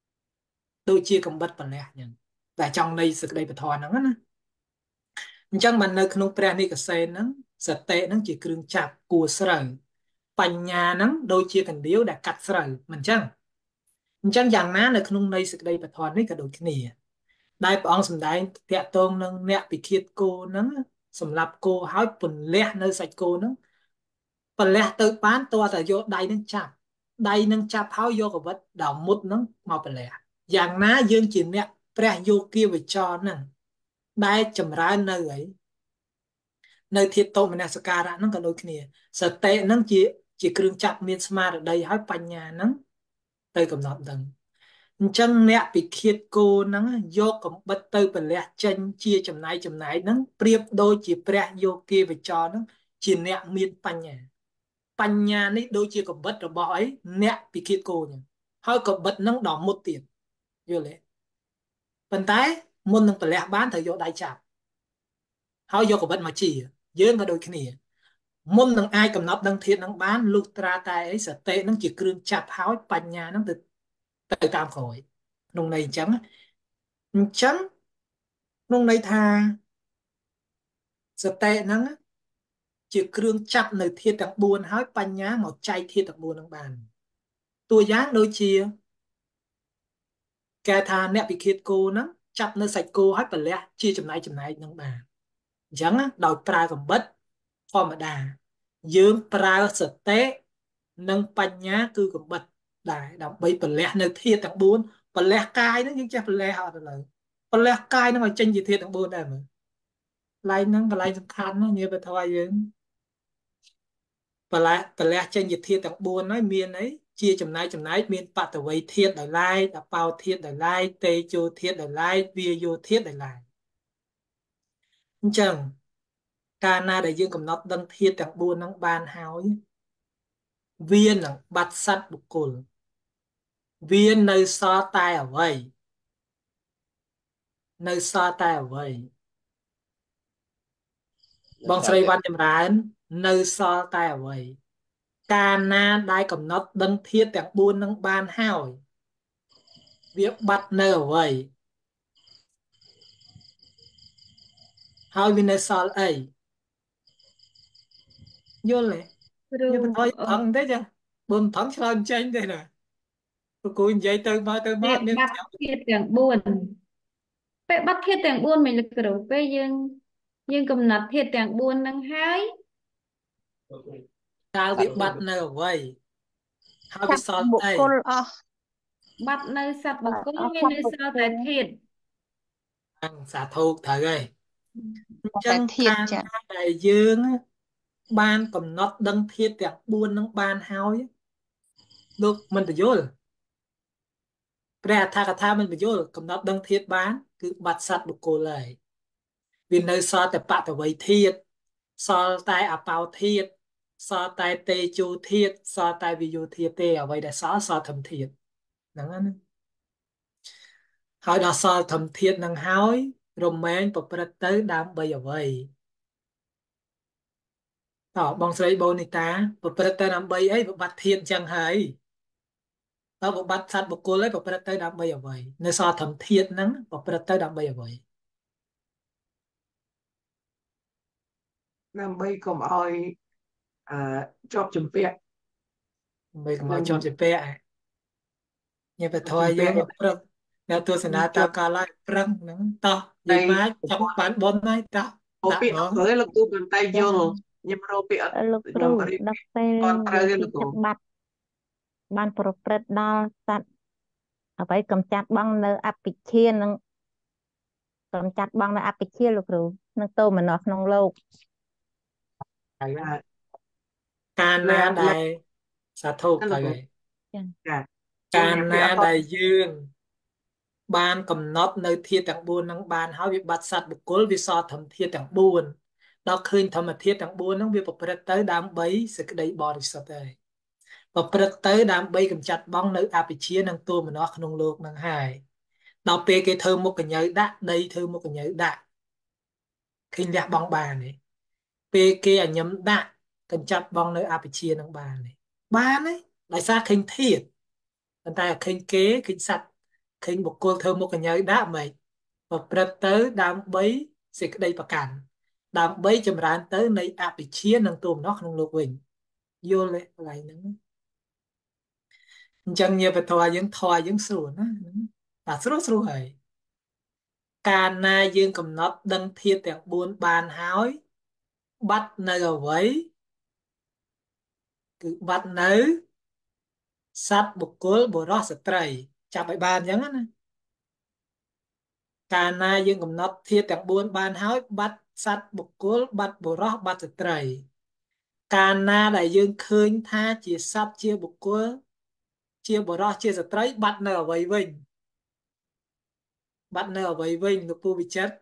ដូចជាកំបិតប្រលះអញ្ចឹងតែចង់នៃសេចក្តីពធហ្នឹងណាអញ្ចឹងបាននៅក្នុងព្រះនិកសេនហ្នឹងសតិហ្នឹងជាគ្រឿងចាប់គួរស្រូវបញ្ញាហ្នឹងដូចជាកណ្ដៀវដែលកាត់ស្រូវមិនអញ្ចឹងអញ្ចឹងយ៉ាងណានៅក្នុងនៃសេចក្តីពធនេះក៏ដូចគ្នាដែលព្រះអង្គសម្ដែងតាក់ទងនឹងអ្នកពិឃាតគោហ្នឹងសម្រាប់គោឲ្យពន្លះនៅសាច់គោហ្នឹងពន្លះទៅបានតើតែយកដៃនឹងចាប់ដៃនឹងចាប់ហើយយកកវិតដល់មុតហ្នឹងមកពន្លះយ៉ាងណាយើងជាអ្នកព្រះយោគាវចរហ្នឹងដែលចម្រើននៅអីនៅធាតុមនសការៈហ្នឹងក៏ដូចគ្នាសតិហ្នឹងជាជាគ្រឿងចាប់មានស្មារតីហើយបញ្ញាហ្នឹងទៅកំណត់ដឹងអញ្ចឹងអ្នកពិឃាតគោហ្នឹងយកកំបិតទៅពលះចេញជាចំណាយចំណាយហ្នឹងប្រៀបដូចជាព្រះយោគាវចរហ្នឹងជាអ្នកមានបញ្ញាបញ្ញានេះដូចជាកំបិតរបស់អីអ្នកពិឃាតគោហ្នឹងហើយកំបិតហ្នឹងដល់មុតទៀតយល់ទេប៉ុន្តែមុននឹងពលះបានត្រូវយកដៃចាប់ហើយយកកំបិតមកជាយើងក៏ដូចគ្នាមុននឹងអាចកំណត់ដឹងធាតុនឹងបានលុះត្រាតែអីសតិនឹងជាគ្រឿងចាប់ហើយបញ្ញានឹងទៅទៅតាមក្រោយក្នុងន័យអញ្ចឹងអញ្ចឹងក្នុងន័យថាសតិហ្នឹងជាគ្រឿងចាប់នៅធាតុទាំងបួនហើយបញ្ញាមកចែកធាតុទាំងបួននឹងបានតួយ៉ាងដូចជាគេថាអ្នកពិឃាតគោហ្នឹងចាប់នៅសាច់គោហើយប្រលះជាចំណែកចំណែកនឹងបានអញ្ចឹងដោយប្រើកំបិតធម្មតាយើងប្រើសតិនិងបញ្ញាគឺកំបិតដែរដើម្បីប្រលះនៅធាតុទាំងបួនប្រលះកាយហ្នឹងយើងចេះប្រលះអត់ទៅលើប្រលះកាយហ្នឹងឲ្យចេញជាធាតុទាំងបួនដែរមើលកន្លែងហ្នឹងកន្លែងសំខាន់ណាញាតិបធម៌យើងប្រលះប្រលះចេញជាធាតុទាំងបួនហើយមានអីជាចំណែកចំណែកមានបតវ័យធាតុដោយឡែកអបោធាតុដោយឡែកតេជោធាតុដោយឡែកវាយោធាតុដោយឡែកអញ្ចឹងកាលណាដែលយើងកំណត់ដឹងធាតុទាំងបួនហ្នឹងបានហើយវានឹងបាត់សត្វបុគ្គលវានៅសល់តែអ្វីនៅសល់តែអ្វីបងស្រីវ៉ាន់ចម្រើននៅសល់តែអ្វីកាលណាដែលកំណត់ដឹងធាតុទាំងបួនហ្នឹងបានហើយវាបាត់នៅអ្វីហើយវានៅសល់អីយល់ទេយើងបន្តឲ្យថងទេចាបុនថងឆ្លើយចេញទេណាព្រោះគូនិយាយទៅមកទៅមកមានបាត់ធាតុទាំងបួនពេលបាត់ធាតុទាំងបួនមិនលោកគ្រូពេលយើងយើងកំណត់ធាតុទាំងបួនហ្នឹងហើយតើវាបាត់នៅអ្វីហើយវាសល់អីអស់បាត់នៅសត្វបុគ្គលមាននៅសល់តែធាតុសាធុត្រូវហើយអញ្ចឹងកាលណាដែលយើងបានកំណត់ដឹងធាតុទាំងបួននឹងបានហើយលោកមិនបញ្យល់ព្រះអដ្ឋកថាមិនបញ្យល់កំណត់ដឹងធាតុបានគឺបាត់សត្វបុគ្គលហើយវានៅសល់តែបតវ័យធាតុសល់តែអបោធាតុសល់តែតេជោធាតុសល់តែវិយោធាតុទេអ្វីដែលសល់សល់ធម្មធាតុហ្នឹងណាហើយដល់សល់ធម្មធាតុនឹងហើយរមែងប្រព្រឹត្តទៅដើម្បីអ្វីតើបងស្រីបូនីតាប្រព្រឹត្តទៅដើម្បីអីបបាត់ធាតុអញ្ចឹងហើយតើបបាត់សត្វបុគ្គលហើយប្រព្រឹត្តទៅដើម្បីអ្វីនៅសល់ធម្មធាតុហ្នឹងប្រព្រឹត្តទៅដើម្បីអ្វីដើម្បីកុំឲ្យអឺជាប់ជំពាក់ដើម្បីកុំឲ្យជាប់ជំពាក់ញាបធរយើងប្រឹកអ្នកទស្សនាតើកាលឡើងប្រឹងហ្នឹងតោះនិយាយមកចង់បានបុណ្យហើយតោះដាក់ពាក្យអត់ត្រូវលោកគ្រូប៉ុន្តែយល់ខ្ញុំរកពាក្យអត់លោកគ្រូដល់ពេលគាត់ត្រូវទេលោកគ្រូបាត់បានប្រព្រឹត្តដល់សត្វអ្វីកំចាត់បងនៅអភិជានឹងកំចាត់បងនៅអភិជាលោកគ្រូនឹងតោមនោះក្នុងលោកហើយកាលណាដែលសាធុទៅហើយកាលណាដែលយើងបានកំណត់នៅធាតុទាំងបួនហ្នឹងបានហើយវាបាត់សត្វបុគ្គលវាសល់ធម្មធាតុទាំងបួនដល់ឃើញធម្មធាតុទាំងបួនហ្នឹងវាប្រព្រឹត្តទៅដើម្បីសេចក្តីបរិសុទ្ធហើយប្រព្រឹត្តទៅដើម្បីកម្ចាត់បងនៅអវិជ្ជានិងទោមនស្សក្នុងលោកហ្នឹងហើយដល់ពេលគេធ្វើមុខកញ្ញើដាក់ដីធ្វើមុខកញ្ញើដាក់ឃើញលះបងបានទេពេលគេអញ្ញឹមដាក់កញ្ចាត់បងនៅអវិជ្ជានឹងបានទេបានទេដោយសារឃើញធាតុប៉ុន្តែឃើញគេឃើញសត្វឃើញបុគ្គលធ្វើមុខកញ្ញើដាក់មិនប្រព្រឹត្តទៅដើម្បីសេចក្តីប្រកាន់ដើម្បីចម្រើនទៅនៃអវិជ្ជានិងទោមនោះក្នុងលោកវិញយល់ទេកន្លែងហ្នឹងអញ្ចឹងញាបធម៌យើងធម៌យើងស្រួលណាតែស្រួលស្រួលហើយកាលណាយើងកំណត់ដឹងធាតុទាំងបួនបានហើយបាត់នៅអ្វីគឺបាត់នៅសត្វបុគ្គលបុរសស្ត្រីចាប់ឲ្យបានអញ្ចឹងណាកាលណាយើងកំណត់ធាតុទាំងបួនបានហើយបាត់សត្វបុគ្គលបាត់បុរសបាត់ស្ត្រីកាលណាដែលយើងឃើញថាជាសត្វជាបុគ្គលជាបុរសជាស្ត្រីបាត់នៅអ្វីវិញបាត់នៅអ្វីវិញលោកពូវិចិត្រ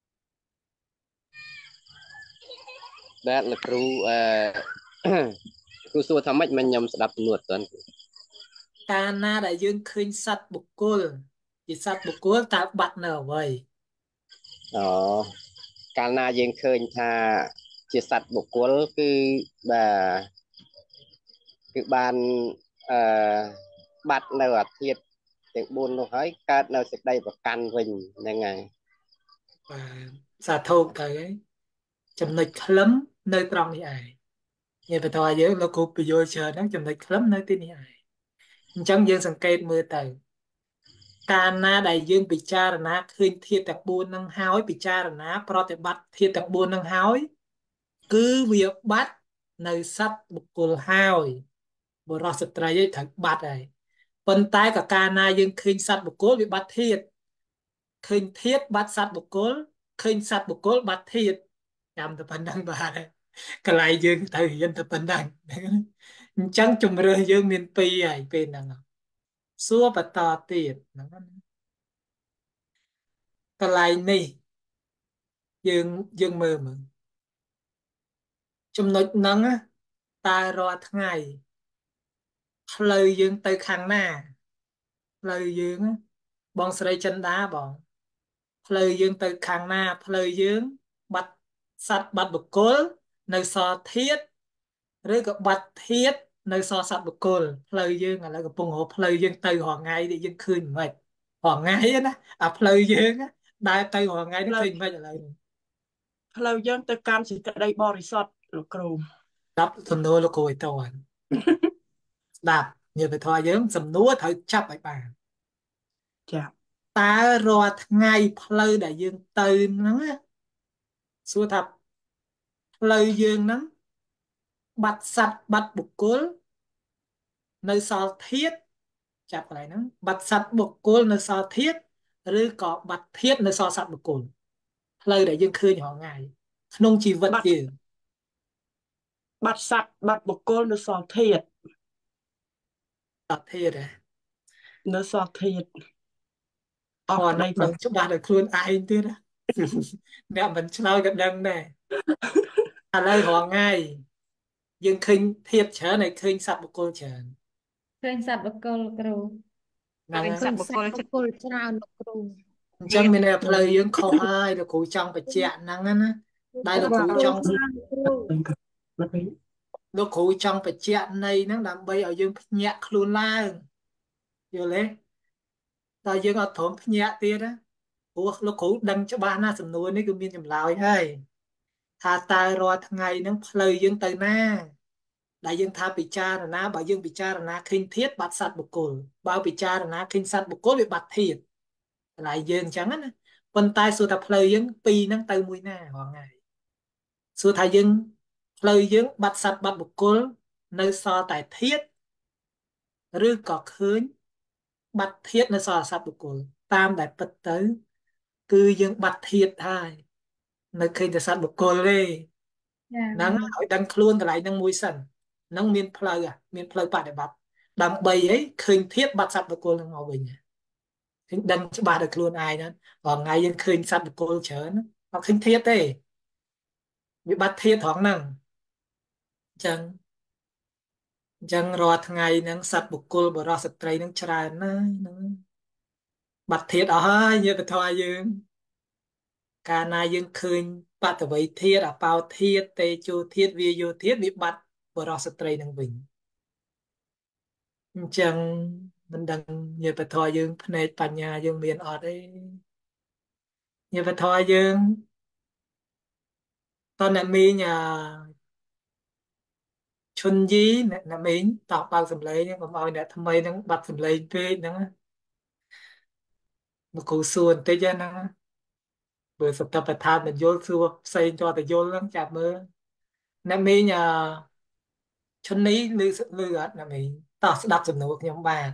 បាទលោកគ្រូអឺគ្រូសួរថាម៉េចមិនខ្ញុំស្ដាប់ជំនួសអត់ទាន់កាលណាដែលយើងឃើញសត្វបុគ្គលជាសត្វបុគ្គលតើបាត់នៅអ្វីអូកាលណាយើងឃើញថាជាសត្វបុគ្គលគឺបាទគឺបានអឺបាត់នៅអាធាតុទាំងបួននោះហើយកើតនៅសេចក្តីប្រកាន់វិញហ្នឹងហើយបាទសាធុទៅហើយចំណុចខ្លឹមនៅត្រង់នេះឯងញាតិបន្តយើងលោកគ្រូពយល់ច្រើនហ្នឹងចំណុចខ្លឹមនៅទីនេះឯងអញ្ចឹងយើងសង្កេតមើលទៅកាលណាដែលយើងពិចារណាឃើញធាតុទាំងបួនហ្នឹងហើយពិចារណាប្រតិបត្តិធាតុទាំងបួនហ្នឹងហើយគឺវាបាត់នៅសត្វបុគ្គលហើយបុរសស្ត្រីឯងត្រូវបាត់ហើយប៉ុន្តែក៏កាលណាយើងឃើញសត្វបុគ្គលវាបាត់ធាតុឃើញធាតុបាត់សត្វបុគ្គលឃើញសត្វបុគ្គលបាត់ធាតុចាំតែប៉ុណ្្នឹងបាទកន្លែងយើងត្រូវរៀនតែប៉ុណ្្នឹងអញ្ចឹងជំរឿសយើងមានពីរហើយពេលហ្នឹងសួរបន្តទៀតហ្នឹងកន្លែងនេះយើងយើងមើលមើលចំណុចហ្នឹងតើរាល់ថ្ងៃផ្លូវយើងទៅខាងណាផ្លូវយើងបងស្រីចិន្តាបងផ្លូវយើងទៅខាងណាផ្លូវយើងបាត់សត្វបាត់បុគ្គលនៅសល់ធាតុឬក៏បាត់ធាតុនៅសល់សត្វបុគ្គលផ្លូវយើងឥឡូវកំពុងរកផ្លូវយើងទៅរងថ្ងៃដែលយើងឃើញមិនរងថ្ងៃណាអាផ្លូវយើងដើរទៅរងថ្ងៃនេះឃើញមិនឥឡូវនេះផ្លូវយើងទៅកាន់សេចក្តីបរិសុទ្ធលោកគ្រូស្ដាប់សំណួរលោកគ្រូឲ្យតើស្ដាប់ញាតិធម៌យើងសំណួរត្រូវចាប់ឲ្យបានចា៎តើរាល់ថ្ងៃផ្លូវដែលយើងទៅហ្នឹងសួរថាផ្លូវយើងហ្នឹងបាត់សត្វបាត់បុគ្គលនៅសល់ធាតុចាប់កន្លែងហ្នឹងបាត់សត្វបុគ្គលនៅសល់ធាតុឬក៏បាត់ធាតុនៅសល់សត្វបុគ្គលផ្លូវដែលយើងឃើញរាល់ថ្ងៃក្នុងជីវិតយើងបាត់សត្វបាត់បុគ្គលនៅសល់ធាតុបាត់ធាតុហ៎នៅសល់ធាតុអត់ណៃមិនច្បាស់ដល់ខ្លួនឯងទៀតណាអ្នកមិនឆ្លើយក៏ដឹងដែរឥឡូវរងថ្ងៃយើងឃើញធាតុច្រើនហើយឃើញសត្វបុគ្គលច្រើនឃើញសត្វបុគ្គលគ្រូហ្នឹងឃើញសត្វបុគ្គលច្រើនលោកគ្រូអញ្ចឹងមានតែផ្លូវយើងខុសហើយលោកគ្រូចង់បញ្ជាក់ហ្នឹងណាដែលលោកគ្រូចង់លោកគ្រូចង់បញ្ជាក់នៃហ្នឹងដើម្បីឲ្យយើងភ្ញាក់ខ្លួនឡើងយល់ទេតែយើងអត់ព្រមភ្ញាក់ទៀតណាព្រោះលោកគ្រូដឹងច្បាស់ណាសំណួរនេះគឺមានចម្លើយហើយថាតើរាល់ថ្ងៃហ្នឹងផ្លូវយើងទៅណាដែលយើងថាពិចារណាបើយើងពិចារណាឃើញធាតុបាត់សត្វបុគ្គលបើពិចារណាឃើញសត្វបុគ្គលវាបាត់ធាតុកន្លែងយើងអញ្ចឹងណាប៉ុន្តែសួរថាផ្លូវយើងពីរហ្នឹងទៅមួយណាហងៃសួរថាយើងផ្លូវយើងបាត់សត្វបាត់បុគ្គលនៅសល់តែធាតុឬក៏ឃើញបាត់ធាតុនៅសល់សត្វបុគ្គលតាមដែលពិតទៅគឺយើងបាត់ធាតុហើយនៅឃើញតែសត្វបុគ្គលទេហ្នឹងឲ្យដឹងខ្លួនកន្លែងហ្នឹងមួយសិនហ្នឹងមានផ្លូវមានផ្លូវបដិបត្តិដើម្បីឲ្យឃើញធាតុបាត់សត្វបុគ្គលហ្នឹងមកវិញឃើញដឹងច្បាស់ដល់ខ្លួនឯងហ្នឹងរាល់ថ្ងៃយើងឃើញសត្វបុគ្គលច្រើនអត់ឃើញធាតុទេវាបាត់ធាតុត្រង់ហ្នឹងអញ្ចឹងអញ្ចឹងរាល់ថ្ងៃហ្នឹងសត្វបុគ្គលបុរសស្ត្រីហ្នឹងច្រើនណាស់ហ្នឹងបាត់ធាតុអស់ហើយញាតិធម៌យើងកាលណាយើងឃើញបតវ័យធាតុអបោធាតុតេជោធាតុវាយោធាតុវាបាត់បុរសស្ត្រីនឹងវិញអញ្ចឹងមិនដឹងញាតិធម៌យើងផ្នែកបញ្ញាយើងមានអត់ទេញាតិធម៌យើងតើអ្នកមីងអាឈុនយីអ្នកអ្នកមីងតបបើកសំឡេងកុំឲ្យអ្នកថ្មីហ្នឹងបាត់សំឡេងពេកហ្នឹងមកគ្រូសួរបន្តិចហ្នឹងបើសតបដ្ឋានមិនយល់សួរផ្សេងតតែយល់ហ្នឹងចាប់មើលអ្នកមីងអាឈុននេះឮឮអត់អ្នកមីងតោះស្ដាប់សំណួរខ្ញុំបាន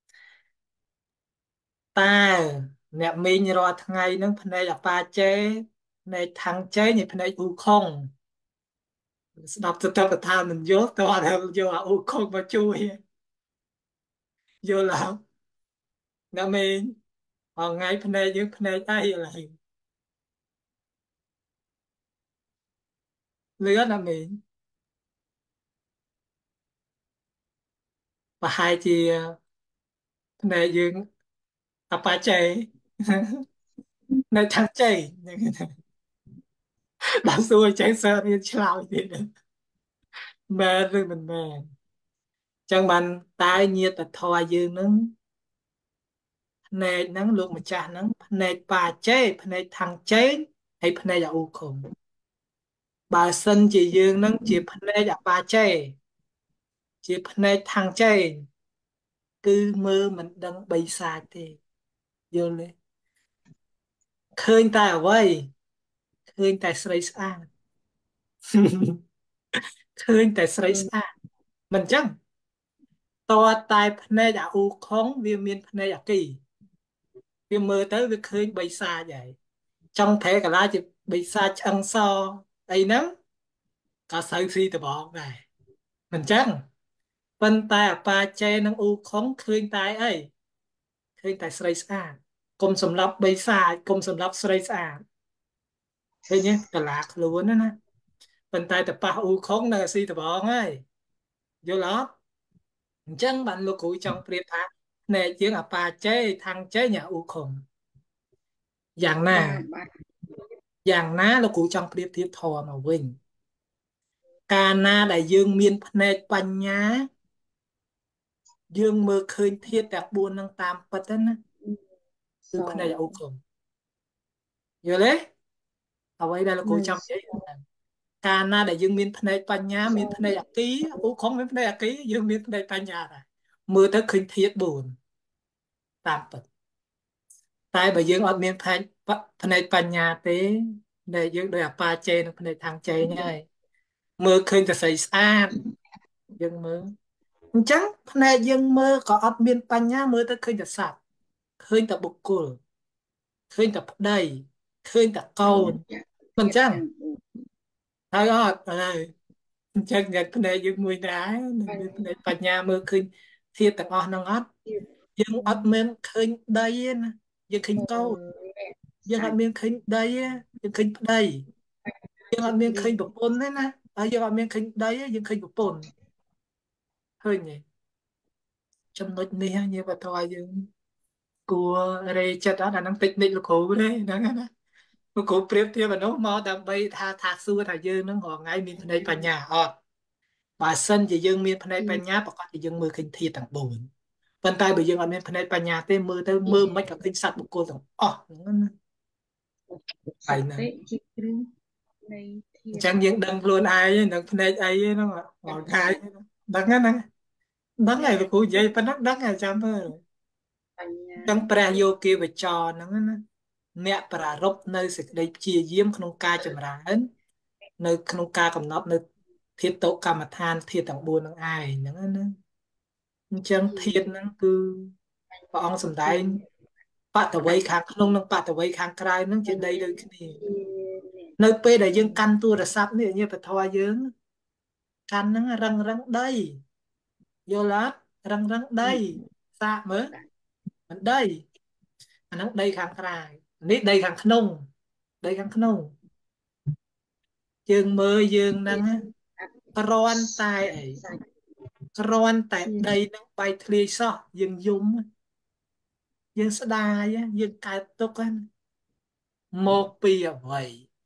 តើអ្នកមីងរាល់ថ្ងៃហ្នឹងភ្នែកអប៉ាចេភ្នែកខាងចេញហើយភ្នែកអ៊ូខុងស្ដាប់ទៅទៅប្រធានមិនយល់តើអត់យកអាអ៊ូខុងមកជួយយល់ហើយអ្នកមីងអងថ្ងៃភ្នែកយើងភ្នែកអីឥឡូវលឿនអ្នកមីងប្រហែលជាភ្នែកយើងអប៉ាចេនៅខាងចេញដល់សួរចេះសើរៀនឆ្លើយទៀតមែនឬមិនមែនចឹងបានតែញាតិធម៌យើងនឹងភ្នែកហ្នឹងលោកម្ចាស់ហ្នឹងភ្នែកប៉ាចេភ្នែកខាងចេញហើយភ្នែកអាអ៊ូខុំបើសិនជាយើងហ្នឹងជាភ្នែកអាប៉ាចេជាភ្នែកខាងចេញគឺមើលមិនដឹងបីសាច់ទេយល់ទេឃើញតែអ្វីឃើញតែស្រីស្អាតឃើញតែស្រីស្អាតមិនចឹងតើតែភ្នែកអាអ៊ូខុងវាមានភ្នែកអាគីវាមើលទៅវាឃើញបីសាច់ហើយចង់ប្រែកាឡាជាបីសាច់ឆ្អឹងសអីហ្នឹងក៏សូវស៊ីតបងដែរមិនចឹងប៉ុន្តែអប៉ាចេនិងអ៊ូខុងឃើញតែអីឃើញតែស្រីស្អាតកុំសម្រាប់បីសាច់កុំសម្រាប់ស្រីស្អាតឃើញទេកាឡាខ្លួនណាណាប៉ុន្តែតប៉ះអ៊ូខុងនៅស៊ីតបងហើយយល់អត់អញ្ចឹងបានលោកគ្រូចង់ប្រៀបថាភ្នែកយើងអប៉ាចេខាងចេញអាអ៊ូខុងយ៉ាងណាយ៉ាងណាលោកគ្រូចង់ប្រៀបធៀបធម៌មកវិញកាលណាដែលយើងមានភ្នែកបញ្ញាយើងមើលឃើញធាតុទាំងបួននឹងតាមពិតណាគឺភ្នែកអ៊ូខុងយល់ទេអ្វីដែលលោកគ្រូចង់និយាយកាលណាដែលយើងមានភ្នែកបញ្ញាមានភ្នែកអគីអ៊ូខុងមានភ្នែកអគីយើងមានភ្នែកបញ្ញាដែរមើលទៅឃើញធាតុបួនតាមពិតតែបើយើងអត់មានភ្នែកភ្នែកបញ្ញាទេដែលយើងដោយអប៉ាចេនិងភ្នែកខាងចេញហើយមើលឃើញតែស្រីស្អាតយើងមើលអញ្ចឹងភ្នែកយើងមើលក៏អត់មានបញ្ញាមើលទៅឃើញតែសត្វឃើញតែបុគ្គលឃើញតែប្តីឃើញតែកូនមិនអញ្ចឹងហើយអត់ហើយអញ្ចឹងយ៉ាងភ្នែកយើងមួយដែរមានភ្នែកបញ្ញាមើលឃើញធាតុទាំងអស់ហ្នឹងអត់យើងអត់មានឃើញដីទេណាយើងឃើញកូនយើងអត់មានឃើញដីទេយើងឃើញប្តីយើងអត់មានឃើញប្រពន្ធទេណាហើយយើងអត់មានឃើញដីទេយើងឃើញប្រពន្ធឃើញទេចំណុចនេះញាតិបតរយើងគួររេចិត្តអត់អាហ្នឹងតិចនិចលោកគ្រូទេហ្នឹងណាលោកគ្រូប្រៀបធៀបអានោះមកដើម្បីថាថាសួរថាយើងនឹងរាល់ថ្ងៃមានភ្នែកបញ្ញាអត់បើសិនជាយើងមានភ្នែកបញ្ញាប្រកាសជាយើងមើលឃើញធាតុទាំងបួនប៉ុន្តែបើយើងអត់មានភ្នែកបញ្ញាទេមើលទៅមើលមិនក៏ឃើញសត្វបុគ្គលទាំងអស់ហ្នឹងណាហើយណាជាគ្រឿងនៃធាតុអញ្ចឹងយើងដឹងខ្លួនឯងនឹងភ្នែកអីហ្នឹងរាល់ថ្ងៃដឹងហ្នឹងដឹងហើយលោកគ្រូនិយាយប៉ុណ្ណឹងដឹងហើយចាំមើលបញ្ញាអញ្ចឹងព្រះយោគីវចរហ្នឹងណាអ្នកប្រារព្ធនៅសេចក្តីព្យាយាមក្នុងការចម្រើននៅក្នុងការកំណត់នៅធាតុកម្មដ្ឋានធាតុទាំងបួននឹងឯងហ្នឹងណាអញ្ចឹងធាតុហ្នឹងគឺព្រះអង្គសម្ដែងបតវ័យខាងក្នុងនិងបតវ័យខាងក្រៅហ្នឹងជាដីដូចគ្នានៅពេលដែលយើងកាន់ទូរស័ព្ទនេះញាតិធម៌យើងកាន់ហ្នឹងរឹងរឹងដីយល់អត់រឹងរឹងដីសាកមើលមិនដីអាហ្នឹងដីខាងក្រៅនេះដីខាងក្នុងដីខាងក្នុងយើងមើលយើងហ្នឹងគ្រាន់តែអីគ្រាន់តែដីហ្នឹងបែកធ្លាយសោះយើងយំយើងស្ដាយយើងកើតទុកមកពីអ្វី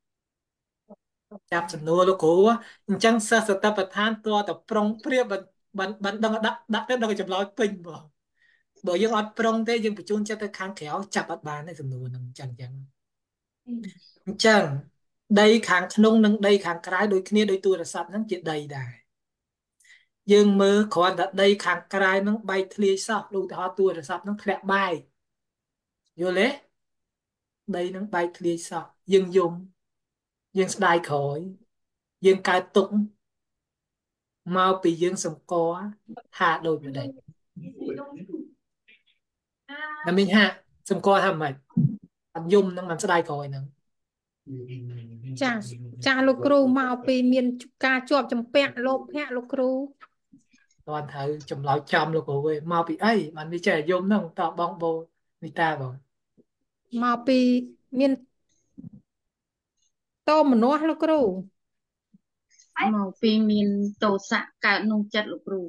ចាប់សំណួរលោកគ្រូអញ្ចឹងសិស្សសតបដ្ឋានតើតប្រុងព្រៀបបានបានដឹងដាក់ដាក់ទៅដល់ចម្លើយពេញបងបើយើងអត់ប្រុងទេយើងបញ្ជូនចិត្តទៅខាងក្រៅចាប់អត់បានទេសំណួរហ្នឹងអញ្ចឹងអញ្ចឹងអញ្ចឹងដីខាងក្នុងនិងដីខាងក្រៅដូចគ្នាដោយទូរស័ព្ទហ្នឹងជាដីដែរយើងមើលគ្រាន់តែដីខាងក្រៅហ្នឹងបែកធ្លាយសោះឧទាហរណ៍ទូរស័ព្ទហ្នឹងធ្លាក់បែកយល់ទេដីហ្នឹងបែកធ្លាយសោះយើងយំយើងស្ដាយក្រោយយើងកើតទុក្ខមកពីយើងសម្គាល់ថាដូចម្ដេចតែមិញហាសម្គាល់ថាម៉េចអត់យំហ្នឹងមិនស្ដាយក្រោយហ្នឹងចាចាលោកគ្រូមកពីមានការជាប់ចម្ពាក់លោភៈលោកគ្រូតើត្រូវចម្លើយចំលោកគ្រូវិញមកពីអីបានវាចេះយំហ្នឹងតបងបូនីតាបងមកពីមានតោមនោះលោកគ្រូមកពីមានទោសៈកើតក្នុងចិត្តលោកគ្រូ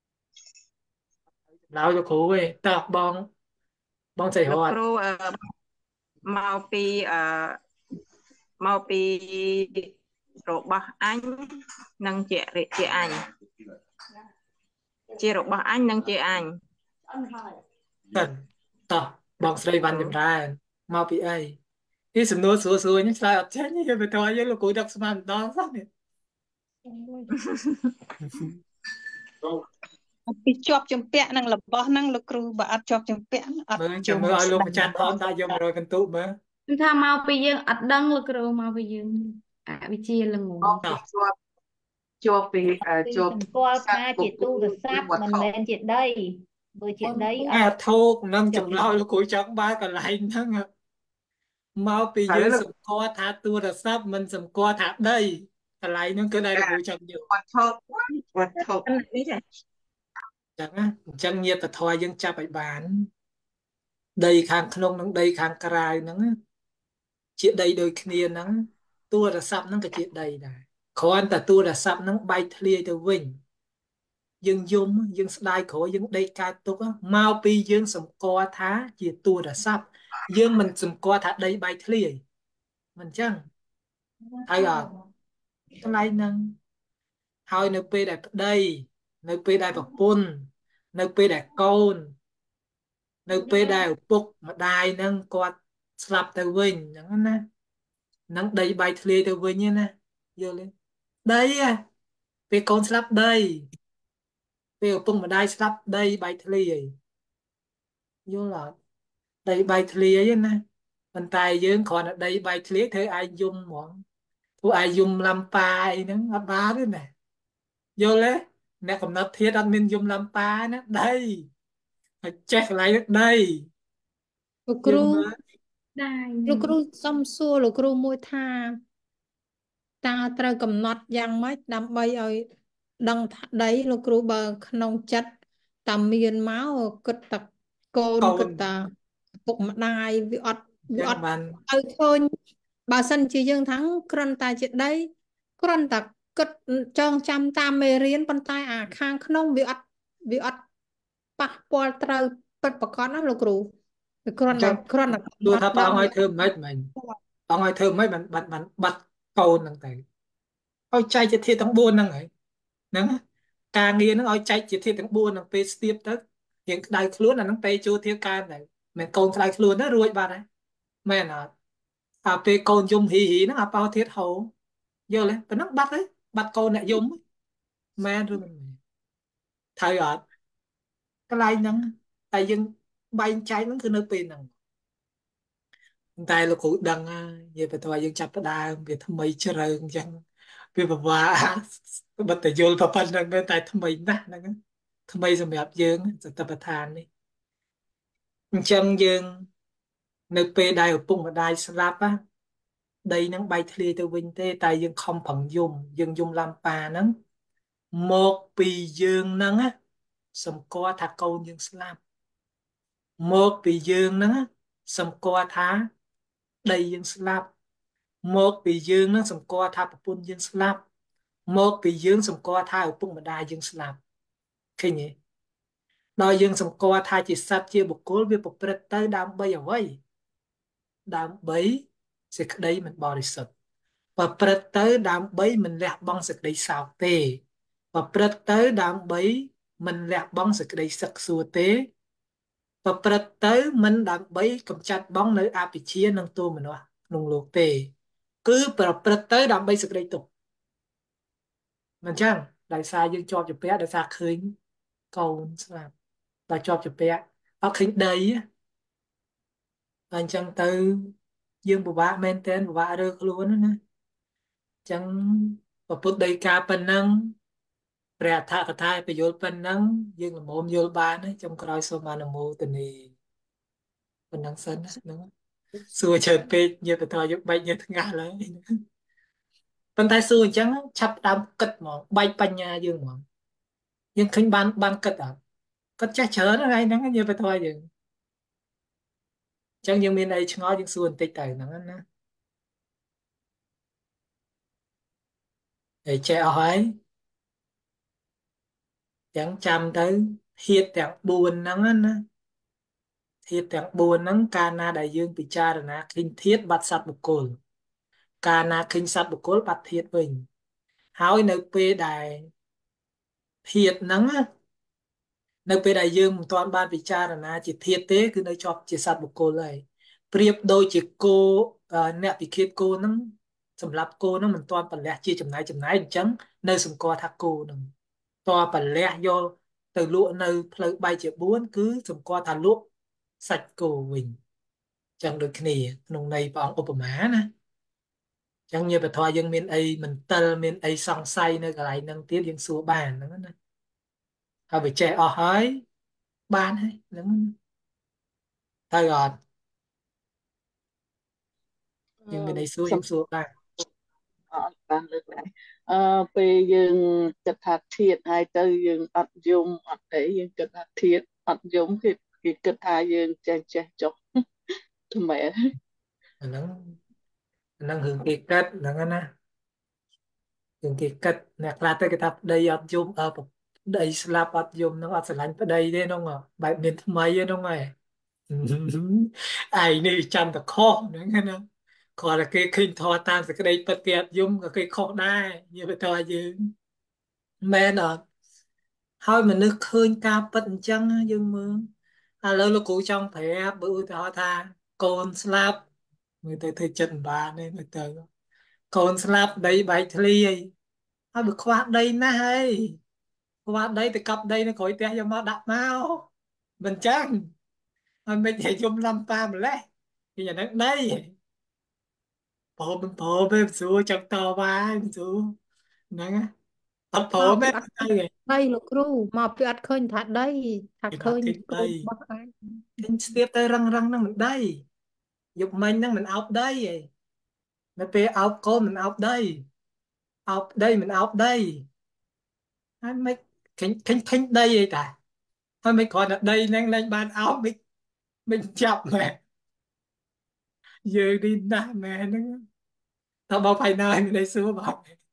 ឡើយលោកគ្រូវិញតើបងបងស្រីរលោកត់គ្រូអឺមកពីអឺមកពីរបស់អញនិងជាជាអញជារបស់អញនិងជាអញតើតើបងស្រីវ៉ាន់ចម្រើនមកពីអីនេះសំណួរស្រួលស្រួលនេះឆ្លើយអត់ចេញទេបើតើយើងលោកគ្រូដឹកស្មានម្ដងសោះនេះពីជាប់ចម្ពាក់នឹងរបស់ហ្នឹងលោកគ្រូបើអត់ជាប់ចម្ពាក់អត់មើលចាំមើលឲ្យលោកម្ចាស់ថនតើយករយកន្ទុមើលគឺថាមកពីយើងអត់ដឹងលោកគ្រូមកពីយើងអវិជ្ជាល្ងងជាប់ជាប់ពីអឺជាប់ស្គាល់ថាជាទូរស័ព្ទមិនមែនជាដីបើជាដីអអាត់ធោកនឹងចម្លើយលោកគ្រូចង់បានកន្លែងហ្នឹងមកពីយើងសម្គាល់ថាទូរស័ព្ទមិនសម្គាល់ថាដីកន្លែងហ្នឹងគឺដែលលោកគ្រូចង់យកវត្ថុវត្ថុនេះចាចឹងណាអញ្ចឹងញាតិធម៌យើងចាប់ឲ្យបានដីខាងក្នុងនិងដីខាងក្រៅហ្នឹងណាជាដីដូចគ្នាហ្នឹងទូរស័ព្ទហ្នឹងក៏ជាដីដែរគ្រាន់តែទូរស័ព្ទហ្នឹងបែកធ្លាយទៅវិញយើងយំយើងស្ដាយក្រោយយើងដេកកើតទុកមកពីយើងសម្គាល់ថាជាទូរស័ព្ទយើងមិនសម្គាល់ថាដីបែកធ្លាយមិនចឹងហើយអត់កន្លែងហ្នឹងហើយនៅពេលដែលប្តីនៅពេលដែលប្រពន្ធនៅពេលដែលកូននៅពេលដែលឪពុកម្ដាយហ្នឹងគាត់ស្លាប់ទៅវិញអញ្ចឹងណាហ្នឹងដីបែកធ្លាយទៅវិញណាយល់ទេដីពេលកូនស្លាប់ដីពេលឪពុកម្ដាយស្លាប់ដីបែកធ្លាយយល់អត់ដីបែកធ្លាយណាប៉ុន្តែយើងគ្រាន់តែដីបែកធ្លាយធ្វើឲ្យយំហ្មងធ្វើឲ្យយំលំប៉ាអីហ្នឹងអត់បានទេណាយល់ទេអ្នកកំណត់ធាតុអត់មានយំលំប៉ាណាដីហើយចេះកន្លែងដីលោកគ្រូដែរលោកគ្រូសុំសួរលោកគ្រូមួយថាតើត្រូវកំណត់យ៉ាងម៉េចដើម្បីឲ្យដឹងថាដីលោកគ្រូបើក្នុងចិត្តតាមានមកគិតតែកូនគិតតែពុកម្ដាយវាអត់វាអត់ទៅឃើញបើសិនជាយើងថាគ្រាន់តែជាដីគ្រាន់តែគិតចងចាំតាមមេរៀនប៉ុន្តែអាខាងក្នុងវាអត់វាអត់ប៉ះពាល់ត្រូវពិតប្រាកដណាលោកគ្រូគ្រាន់តែគ្រាន់តែទោះថាបងឲ្យធ្វើមិនមិនបងឲ្យធ្វើមិនបានបានបាត់កូនហ្នឹងទៅឲ្យចែកជាធាតុទាំងបួនហ្នឹងហើយហ្នឹងការងារហ្នឹងឲ្យចែកជាធាតុទាំងបួនហ្នឹងពេលស្ទាបទៅរៀងក្តៅខ្លួនអាហ្នឹងពេលចូលធាតុកើនទៅមិនកូនក្តៅខ្លួនទៅរួចបាត់ហើយមែនអត់តែពេលកូនយំហ៊ីហ៊ីហ្នឹងអាប៉ោធាតុហូរយល់ទេប៉ុណ្ណឹងបាត់ហើយបាត់កូនអ្នកយំមែនឬមិនមែនត្រូវអត់កន្លែងហ្នឹងតែយើងបែងចែកហ្នឹងគឺនៅពេលហ្នឹងតែលោកគ្រូដឹងហើយនិយាយបើតើយើងចាប់ផ្ដើមវាថ្មីជ្រៅអញ្ចឹងវាពិបាកបើតែយល់ប៉ុណ្្នឹងមែនតែថ្មីណាស់ហ្នឹងថ្មីសម្រាប់យើងសតិប្បដ្ឋាននេះអញ្ចឹងយើងនៅពេលដែលឪពុកម្ដាយស្លាប់ណាដីហ្នឹងបែកធ្លាយទៅវិញទេតែយើងខំប្រឹងយំយើងយំលំប៉ាហ្នឹងមកពីយើងហ្នឹងណាសម្គាល់ថាកូនយើងស្លាប់មកពីយើងហ្នឹងសម្គាល់ថាដីយើងស្លាប់មកពីយើងហ្នឹងសម្គាល់ថាប្រពន្ធយើងស្លាប់មកពីយើងសម្គាល់ថាឪពុកម្ដាយយើងស្លាប់ឃើញទេដល់យើងសម្គាល់ថាជាសត្វជាបុគ្គលវាប្រព្រឹត្តទៅដើម្បីអ្វីដើម្បីសេចក្តីមិនបរិសុទ្ធប្រព្រឹត្តទៅដើម្បីមិនលះបង់សេចក្តីសោកទេប្រព្រឹត្តទៅដើម្បីមិនលះបង់សេចក្តីសឹកសួរទេប្រព្រឹត្តទៅមិនដើម្បីកម្ចាត់បងនៅអវិជ្ជានិងទោមនស្សក្នុងលោកទេ គឺប្រព្រឹត្តទៅដើម្បីសេចក្តីទុក្ខមិនចឹងដោយសារយើងជាប់ជាពាក់ដោយសារឃើញកូនស្លាប់ដោយជាប់ជាពាក់អត់ឃើញដីអញ្ចឹងទៅយើងពិបាកមែនទែនពិបាករើខ្លួនណាអញ្ចឹងពពុទ្ធដីកាប៉ុណ្ណឹងព្រះអដ្ឋកថាបញ្យល់ប៉ុណ្ណឹងយើងល្មមយល់បានហើយចុងក្រោយសូមអនុមោទនាប៉ុណ្ណឹងសិនណាហ្នឹងសួរច្រើនពេកញាតិបតរយកបែកញាតិថ្ងាស់ឡើយប៉ុន្តែសួរអញ្ចឹងឆាប់ដើមគិតហ្មងបែកបញ្ញាយើងហ្មងយើងឃើញបានបានគិតអត់គិតចេះច្រើនថ្ងៃហ្នឹងញាតិបតរយើងអញ្ចឹងយើងមានអីឆ្ងល់យើងសួរបន្តិចទៅហ្នឹងណាហើយចេះអស់ហើយអញ្ចឹងចាំទៅធាតុទាំងបួនហ្នឹងណាធាតុទាំងបួនហ្នឹងកាលណាដែលយើងពិចារណាឃើញធាតុបាត់សត្វបុគ្គលកាលណាឃើញសត្វបុគ្គលបាត់ធាតុវិញហើយនៅពេលដែលធាតុហ្នឹងណានៅពេលដែលយើងមិនទាន់បានពិចារណាជាធាតុទេគឺនៅជាប់ជាសត្វបុគ្គលហើយប្រៀបដូចជាគោអ្នកពិឃាតគោហ្នឹងសម្រាប់គោហ្នឹងមិនទាន់ប្រលះជាចំណាយចំណាយអញ្ចឹងនៅសម្គាល់ថាគោហ្នឹងតើប្រលះយកទៅលក់នៅផ្លូវបែកជាបួនគឺសម្គាល់ថាលក់សាច់គោវិញអញ្ចឹងដូចគ្នាក្នុងន័យព្រះអង្គឧបមាណាអញ្ចឹងញាតិបធរយើងមានអីមិនតិលមានអីសង្ស័យនៅកន្លែងហ្នឹងទៀតយើងសួរបានហ្នឹងណាហើយវាចេះអស់ហើយបានហើយហ្នឹងទៅអត់យើងមានអីសួរយើងសួរបានអត់បានលើកឡើងអឺពេលយើងគិតថាធាតហើយទៅយើងអត់យំអត់អីយើងគិតថាធាតអត់យំគេគេគិតថាយើងចេះចេះចុះថ្មែអាហ្នឹងអាហ្នឹងរឿងគេគិតហ្នឹងណារឿងគេគិតអ្នកខ្លះទៅគេថាប្តីអត់យំអើប្តីស្លាប់អត់យំហ្នឹងអត់ស្រឡាញ់ប្តីទេហ្នឹងបែបមានថ្មីទេហ្នឹងហើយឯងនេះចាំតែខុសហ្នឹងណាគាត់តែគេឃើញធម៌តាមសេចក្តីពិតគេអត់យំក៏គេខុសដែរនិយាយទៅថាយើងមែនអត់ហើយមនុស្សឃើញការពិតអញ្ចឹងយើងមើលឥឡូវលោកគ្រូចង់ប្រាប់បើឧទាហរណ៍ថាកូនស្លាប់មើលទៅធ្វើចិត្តមិនបានទេមើលទៅកូនស្លាប់ដីបែកធ្លាយហើយបើខ្វះដីណាស់ហើយខ្វះដីទៅកប់ដីនៅក្រោយផ្ទះយកមកដាក់មកមិនចឹងហើយមិនឲ្យយំលំប៉ាម្លេះពីអាហ្នឹងដីព្រមមិនព្រមទេមិនស្រួលចង់តវ៉ាមិនស្រួលហ្នឹងអត់ព្រមទេដីលោកគ្រូមកពីអត់ឃើញថាដីថាឃើញគ្រូរបស់ឯងឃើញស្ទាបទៅរឹងរឹងហ្នឹងមិនដីយប់មិញហ្នឹងមិនអោបដីឯងនៅពេលអោបកូនមិនអោបដីអោបដីមិនអោបដីហើយមិនឃើញឃើញឃើញដីអីតាហើយមិនគ្រាន់តែដីហ្នឹងលែងបានអោបមិនមិនចាប់មែនយើងនេះណាស់មែនហ្នឹងតើបងផៃណាឲ្យមានអីសួរបង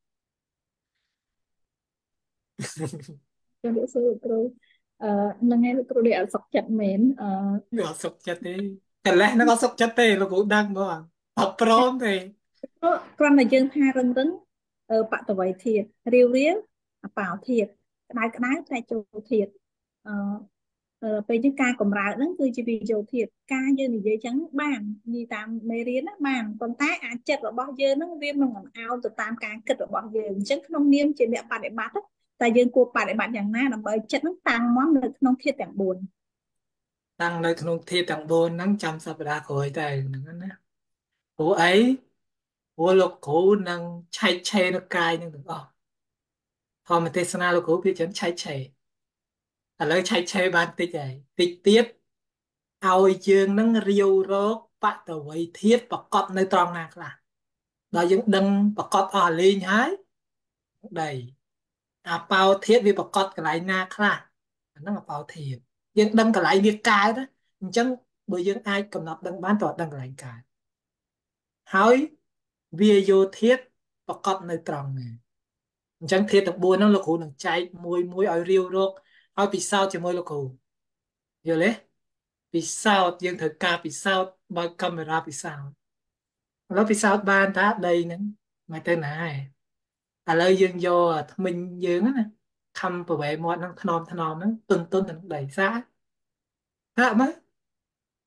ជំរាបសួរគ្រូអឺនឹងឯងលោកគ្រូនេះអត់សុខចិត្តមែនអឺអត់សុខចិត្តទេកលេសហ្នឹងអត់សុខចិត្តទេលោកគ្រូដឹងបងអត់ព្រមទេគ្រាន់តែយើងថារឹងរឹងអឺបតវ័យធាតរាវរាវអបោធាតក្តៅក្តៅតែចូលធាតអឺពេលយើងការកម្រើកហ្នឹងគឺជាវិយោធាតការយើងនិយាយចឹងបាននិយាយតាមមេរៀនណាបានប៉ុន្តែអាចចិត្តរបស់យើងហ្នឹងវាមិនអោនទៅតាមការគិតរបស់យើងអញ្ចឹងក្នុងនាមជាអ្នកបដិបត្តិតែយើងគួរបដិបត្តិយ៉ាងណាដើម្បីចិត្តហ្នឹងតាំងមកនៅក្នុងធាតុទាំងបួនតាំងនៅក្នុងធាតុទាំងបួនហ្នឹងចាំសប្តាហ៍ក្រោយតែហ្នឹងណាព្រោះអីព្រោះលោកគ្រូនឹងឆែកឆេរនៅកាយនឹងទាំងអស់ធម្មទេសនាលោកគ្រូវាច្រើនឆែកឆេរឥឡូវឆែកឆេរបានតិចហើយតិចទៀតឲ្យយើងនឹងរាវរកបតវ័យធាតុប្រកបនៅត្រង់ណាខ្លះដល់យើងដឹងប្រកបអស់លេងហើយដីអាបោធាតុវាប្រកបកន្លែងណាខ្លះអាហ្នឹងអាបោធាតុយើងដឹងកន្លែងវាកើតណាអញ្ចឹងបើយើងអាចកំណត់ដឹងបានតើដឹងកន្លែងកើតហើយវាយោធាតុប្រកបនៅត្រង់ណាអញ្ចឹងធាតុទាំងបួនហ្នឹងលោកគ្រូនឹងចែកមួយមួយឲ្យរាវរកឲ្យពិសោធន៍ជាមួយលោកគ្រូយល់ទេពិសោធន៍យើងត្រូវការពិសោធន៍បើកាមេរ៉ាពិសោធន៍ឥឡូវពិសោធន៍បានថាដីហ្នឹងមកទៅណាឥឡូវយើងយកថ្មិញយើងណាខំប្រវែមាត់ហ្នឹងថ្នមថ្នមហ្នឹងទុនទុនទៅដីសាហាក់មើល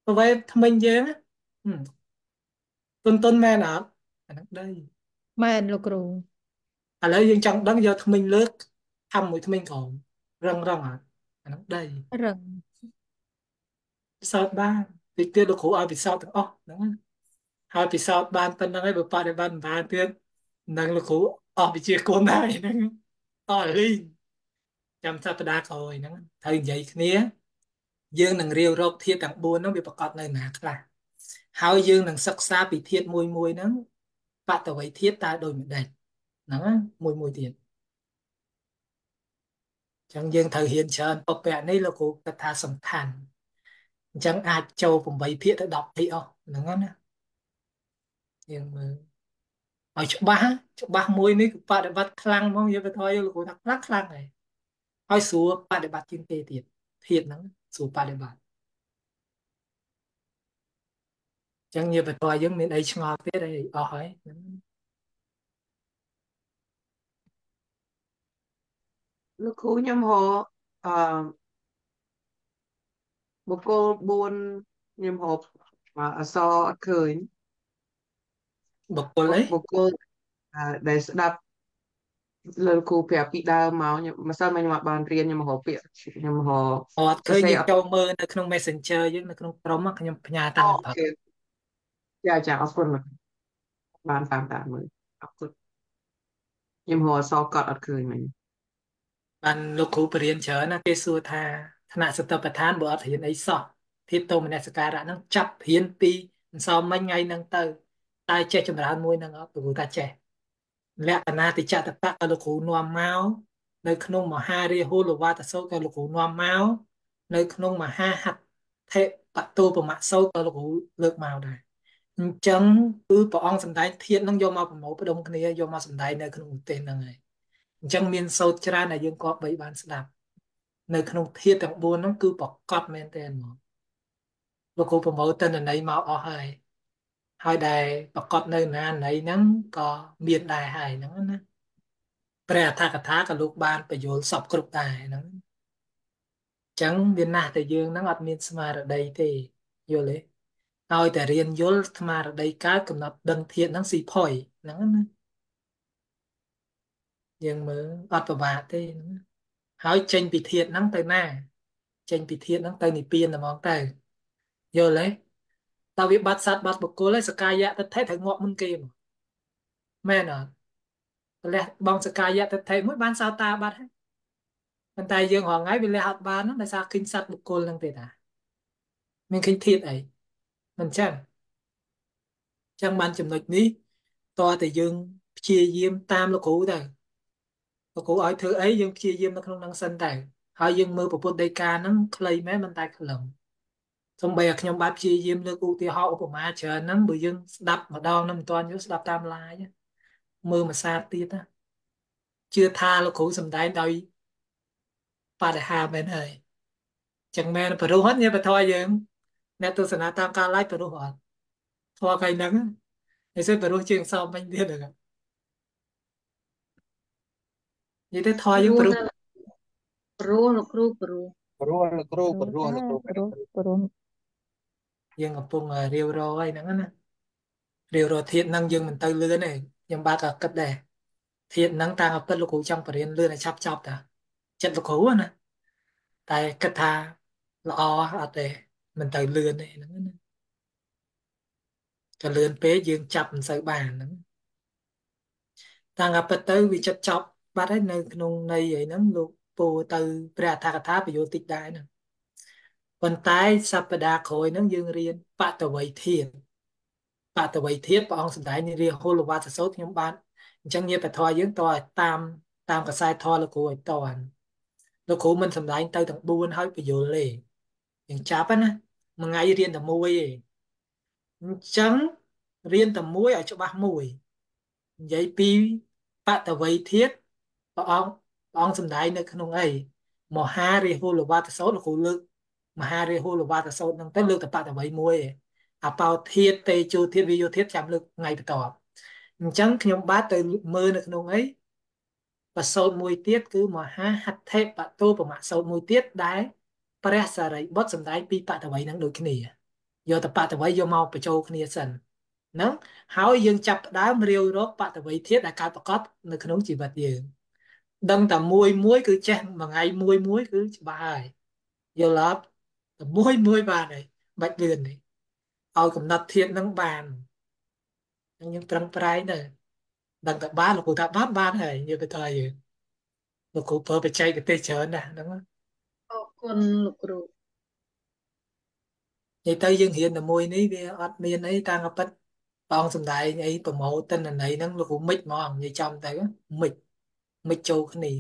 ប្រវេថ្មិញយើងណាហឹមទុនទុនមែនអត់អាហ្នឹងដីមែនលោកគ្រូឥឡូវយើងចង់ដឹងយកថ្មិញលើកថាមួយថ្មិញក្រោមរឹងរឹងអត់អាហ្នឹងដីរឹងពិសោធន៍បានតិចទៀតលោកគ្រូឲ្យពិសោធន៍ទាំងអស់ហ្នឹងណាហើយពិសោធន៍បានប៉ុណ្្នឹងហើយបើបដិបត្តិមិនបានទៀតនឹងលោកគ្រូអស់វិជ្ជាគុណហើយហ្នឹងអស់លីងចាំសប្តាហ៍ក្រោយហ្នឹងត្រូវនិយាយគ្នាយើងនឹងរាវរកធាតុទាំងបួនហ្នឹងវាប្រកបនៅណាខ្លះហើយយើងនឹងសិក្សាពីធាតុមួយមួយហ្នឹងបតវ័យធាតុតើដូចម្ដេចហ្នឹងណាមួយមួយទៀតអញ្ចឹងយើងត្រូវរៀនច្រើនពពកនេះលោកគ្រូគិតថាសំខាន់អញ្ចឹងអាចចូលeightភាគទៅtenភាគអស់ហ្នឹងណាយើងមើលឲ្យច្បាស់ច្បាស់មួយនេះគឺបដិបត្តិខ្លាំងហ្មងយើងទៅធ្វើលោកគ្រូថាខ្លាំងខ្លាំងហើយហើយស្រួលបដិបត្តិជាងគេទៀតធាតុហ្នឹងស្រួលបដិបត្តិអញ្ចឹងញាបតយើងមានអីឆ្ងល់ទៀតអីអស់ហើយលោកគ្រូខ្ញុំហៅអឺបុគ្គលbốnខ្ញុំហៅអក្សរអត់ឃើញបុគ្គលអីបុគ្គលដែលស្ដាប់លើលោកគ្រូប្រាប់ពីដើមមកខ្ញុំម្សិលមិញខ្ញុំអត់បានរៀនខ្ញុំហៅពាក្យខ្ញុំហៅអត់ឃើញយើងចូលមើលនៅក្នុង Messenger យើងនៅក្នុងក្រុមខ្ញុំផ្ញើតាំងពីព្រឹកចាចាអរគុណបានតាមតាមមើលអរគុណខ្ញុំហៅអក្សរកត់អត់ឃើញមិញបានលោកគ្រូបរៀនច្រើនណាគេសួរថាថ្នាក់សតបដ្ឋានបើអត់រៀនអីសោះធាតុតោមនសិការៈហ្នឹងចាប់រៀនពីអន្សមមិញថ្ងៃហ្នឹងទៅតែចេះចម្រើនមួយហ្នឹងអត់ព្រោះថាចេះលក្ខណៈតិចតតៈក៏លោកគ្រូនាំមកនៅក្នុងមហារាហូលវត្តសោតក៏លោកគ្រូនាំមកនៅក្នុងមហាហត្ថិបតោបមសោតក៏លោកគ្រូលើកមកដែរអញ្ចឹងគឺព្រះអង្គសម្ដែងធាតុហ្នឹងយកមកប្រមូលផ្ដុំគ្នាយកមកសម្ដែងនៅក្នុងឧទ្ទេសហ្នឹងហើយអញ្ចឹងមានសោតច្រើនដែលយើងក៏បីបានស្ដាប់នៅក្នុងធាតុទាំងfourហ្នឹងគឺប្រកបមែនទែនហ្មងលោកគ្រូប្រមូលទិន្នន័យមកអស់ហើយហើយដែលប្រកបនៅណាណីហ្នឹងក៏មានដែរហើយហ្នឹងណាព្រះអដ្ឋកថាក៏លោកបានបញ្យល់សពគ្រប់ដែរហ្នឹងអញ្ចឹងវាណាស់តែយើងហ្នឹងអត់មានស្មារតីទេយល់ទេឲ្យតែរៀនយល់ស្មារតីកើតកំណត់ដឹងធាតុហ្នឹងស៊ីផុយហ្នឹងណាយើងមើលអត់ប្របាកទេហ្នឹងហើយចេញពីធាតុហ្នឹងទៅណាចេញពីធាតុហ្នឹងទៅនិព្វានហ្មងទៅយល់ទេតើវាបាត់សត្វបាត់បុគ្គលឯសកាយៈទិដ្ឋិត្រូវងាប់មុនគេមកមែនអត់លះបងសកាយៈទិដ្ឋិមួយបានសោតាបាត់ហើយប៉ុន្តែយើងរងថ្ងៃវាលះអត់បានហ្នឹងដោយសារឃើញសត្វបុគ្គលហ្នឹងទេតាមានឃើញធាតុអីមិនចឹងចឹងបានចំណុចនេះតើតែយើងព្យាយាមតាមលោកគ្រូទៅលោកគ្រូឲ្យធ្វើអីយើងព្យាយាមនៅក្នុងហ្នឹងសិនទៅហើយយើងមើលពុទ្ធដីកាហ្នឹងខ្លីមែនមិនតែខ្លឹមសំបីឲ្យខ្ញុំបាទព្យាយាមលើកឧទាហរណ៍ឧបមាច្រើនហ្នឹងបើយើងស្ដាប់ម្ដងហ្នឹងមិនទាន់យល់ស្ដាប់តាមឡាយមើលមួយសាទៀតណាជឿថាលោកគ្រូសំដែងដោយបរិហាមែនហើយចឹងមែនបរុសអត់ញាបធរយើងអ្នកទស្សនាតាមការ live បរុសអត់ធរកៃហ្នឹងហើយសិបរុសជាងសោមវិញទៀតហ្នឹងនិយាយទៅធរយើងបរុសព្រោះលោកគ្រូព្រោះព្រោះលោកគ្រូព្រោះលោកគ្រូព្រោះព្រោះយើងកំពុងរាវរអីហ្នឹងណារាវរធាតហ្នឹងយើងមិនទៅលឿនទេខ្ញុំបាទក៏គិតដែរធាតហ្នឹងតាមពិតលោកគ្រូចង់បរៀនលឿនឲ្យឆាប់ចប់តាចិត្តលោកគ្រូណាតែគិតថាល្អអត់ទេមិនទៅលឿនទេហ្នឹងណាក៏លឿនពេកយើងចាប់មិនសូវបានហ្នឹងតាមពិតទៅវាចិត្តចប់បាត់ហើយនៅក្នុងន័យអីហ្នឹងលោកពោទៅព្រះអដ្ឋកថាបញ្យោតិចដែរហ្នឹងប៉ុន្តែសប្តាហ៍ក្រោយហ្នឹងយើងរៀនបតវ័យធាតុបតវ័យធាតុព្រះអង្គសម្ដែងនារាហូលវត្តសោតខ្ញុំបានអញ្ចឹងញាបធរយើងតើតាមតាមកសែធរលោកគ្រូឲ្យតន់លោកគ្រូមិនសម្ដែងទៅទាំងfourហើយបញ្យល់ទេយើងចាប់ណាមួយថ្ងៃរៀនតែមួយទេអញ្ចឹងរៀនតែមួយឲ្យច្បាស់មួយនិយាយពីបតវ័យធាតុព្រះអង្គព្រះអង្គសម្ដែងនៅក្នុងអីមហារាហូលវត្តសោតលោកគ្រូលើកមហារាហូលវត្តសោតហ្នឹងទៅលើកតែបតវ័យមួយឯងអបោធាតុតេជោធាតុវិយោធាតុចាំលើកថ្ងៃបន្ទាប់អញ្ចឹងខ្ញុំបាទទៅមើលនៅក្នុងអីបសោតមួយទៀតគឺមហាហត្ថិបតោបមសោតមួយទៀតដែលព្រះសារីបុត្រសម្ដែងពីបតវ័យហ្នឹងដូចគ្នាយកតែបតវ័យយកមកបញ្ចូលគ្នាសិនហ្នឹងហើយយើងចាប់ផ្ដើមរាវរកបតវ័យធាតុដែលកើតប្រកបនៅក្នុងជីវិតយើងដឹងតែមួយមួយគឺចេះមួយថ្ងៃមួយមួយគឺច្បាស់ហើយយល់អត់តែមួយមួយបានហើយបាច់លឿនទេឲ្យកំណត់ធាតុហ្នឹងបានអញ្ចឹងយើងប្រឹងប្រែងទៅដឹងតែបានលោកគ្រូថាបានបានហើយនិយាយទៅថាយើងលោកគ្រូប្រើបច្ចេកទេសច្រើនណាស់ហ្នឹងអរគុណលោកគ្រូនិយាយទៅយើងរៀនតែមួយនេះវាអត់មានអីតាមពិតបងសំដែងអីប្រម៉ូទិន្នន័យហ្នឹងលោកគ្រូមិចហ្មងនិយាយចំទៅមិចមិចចូលគ្នា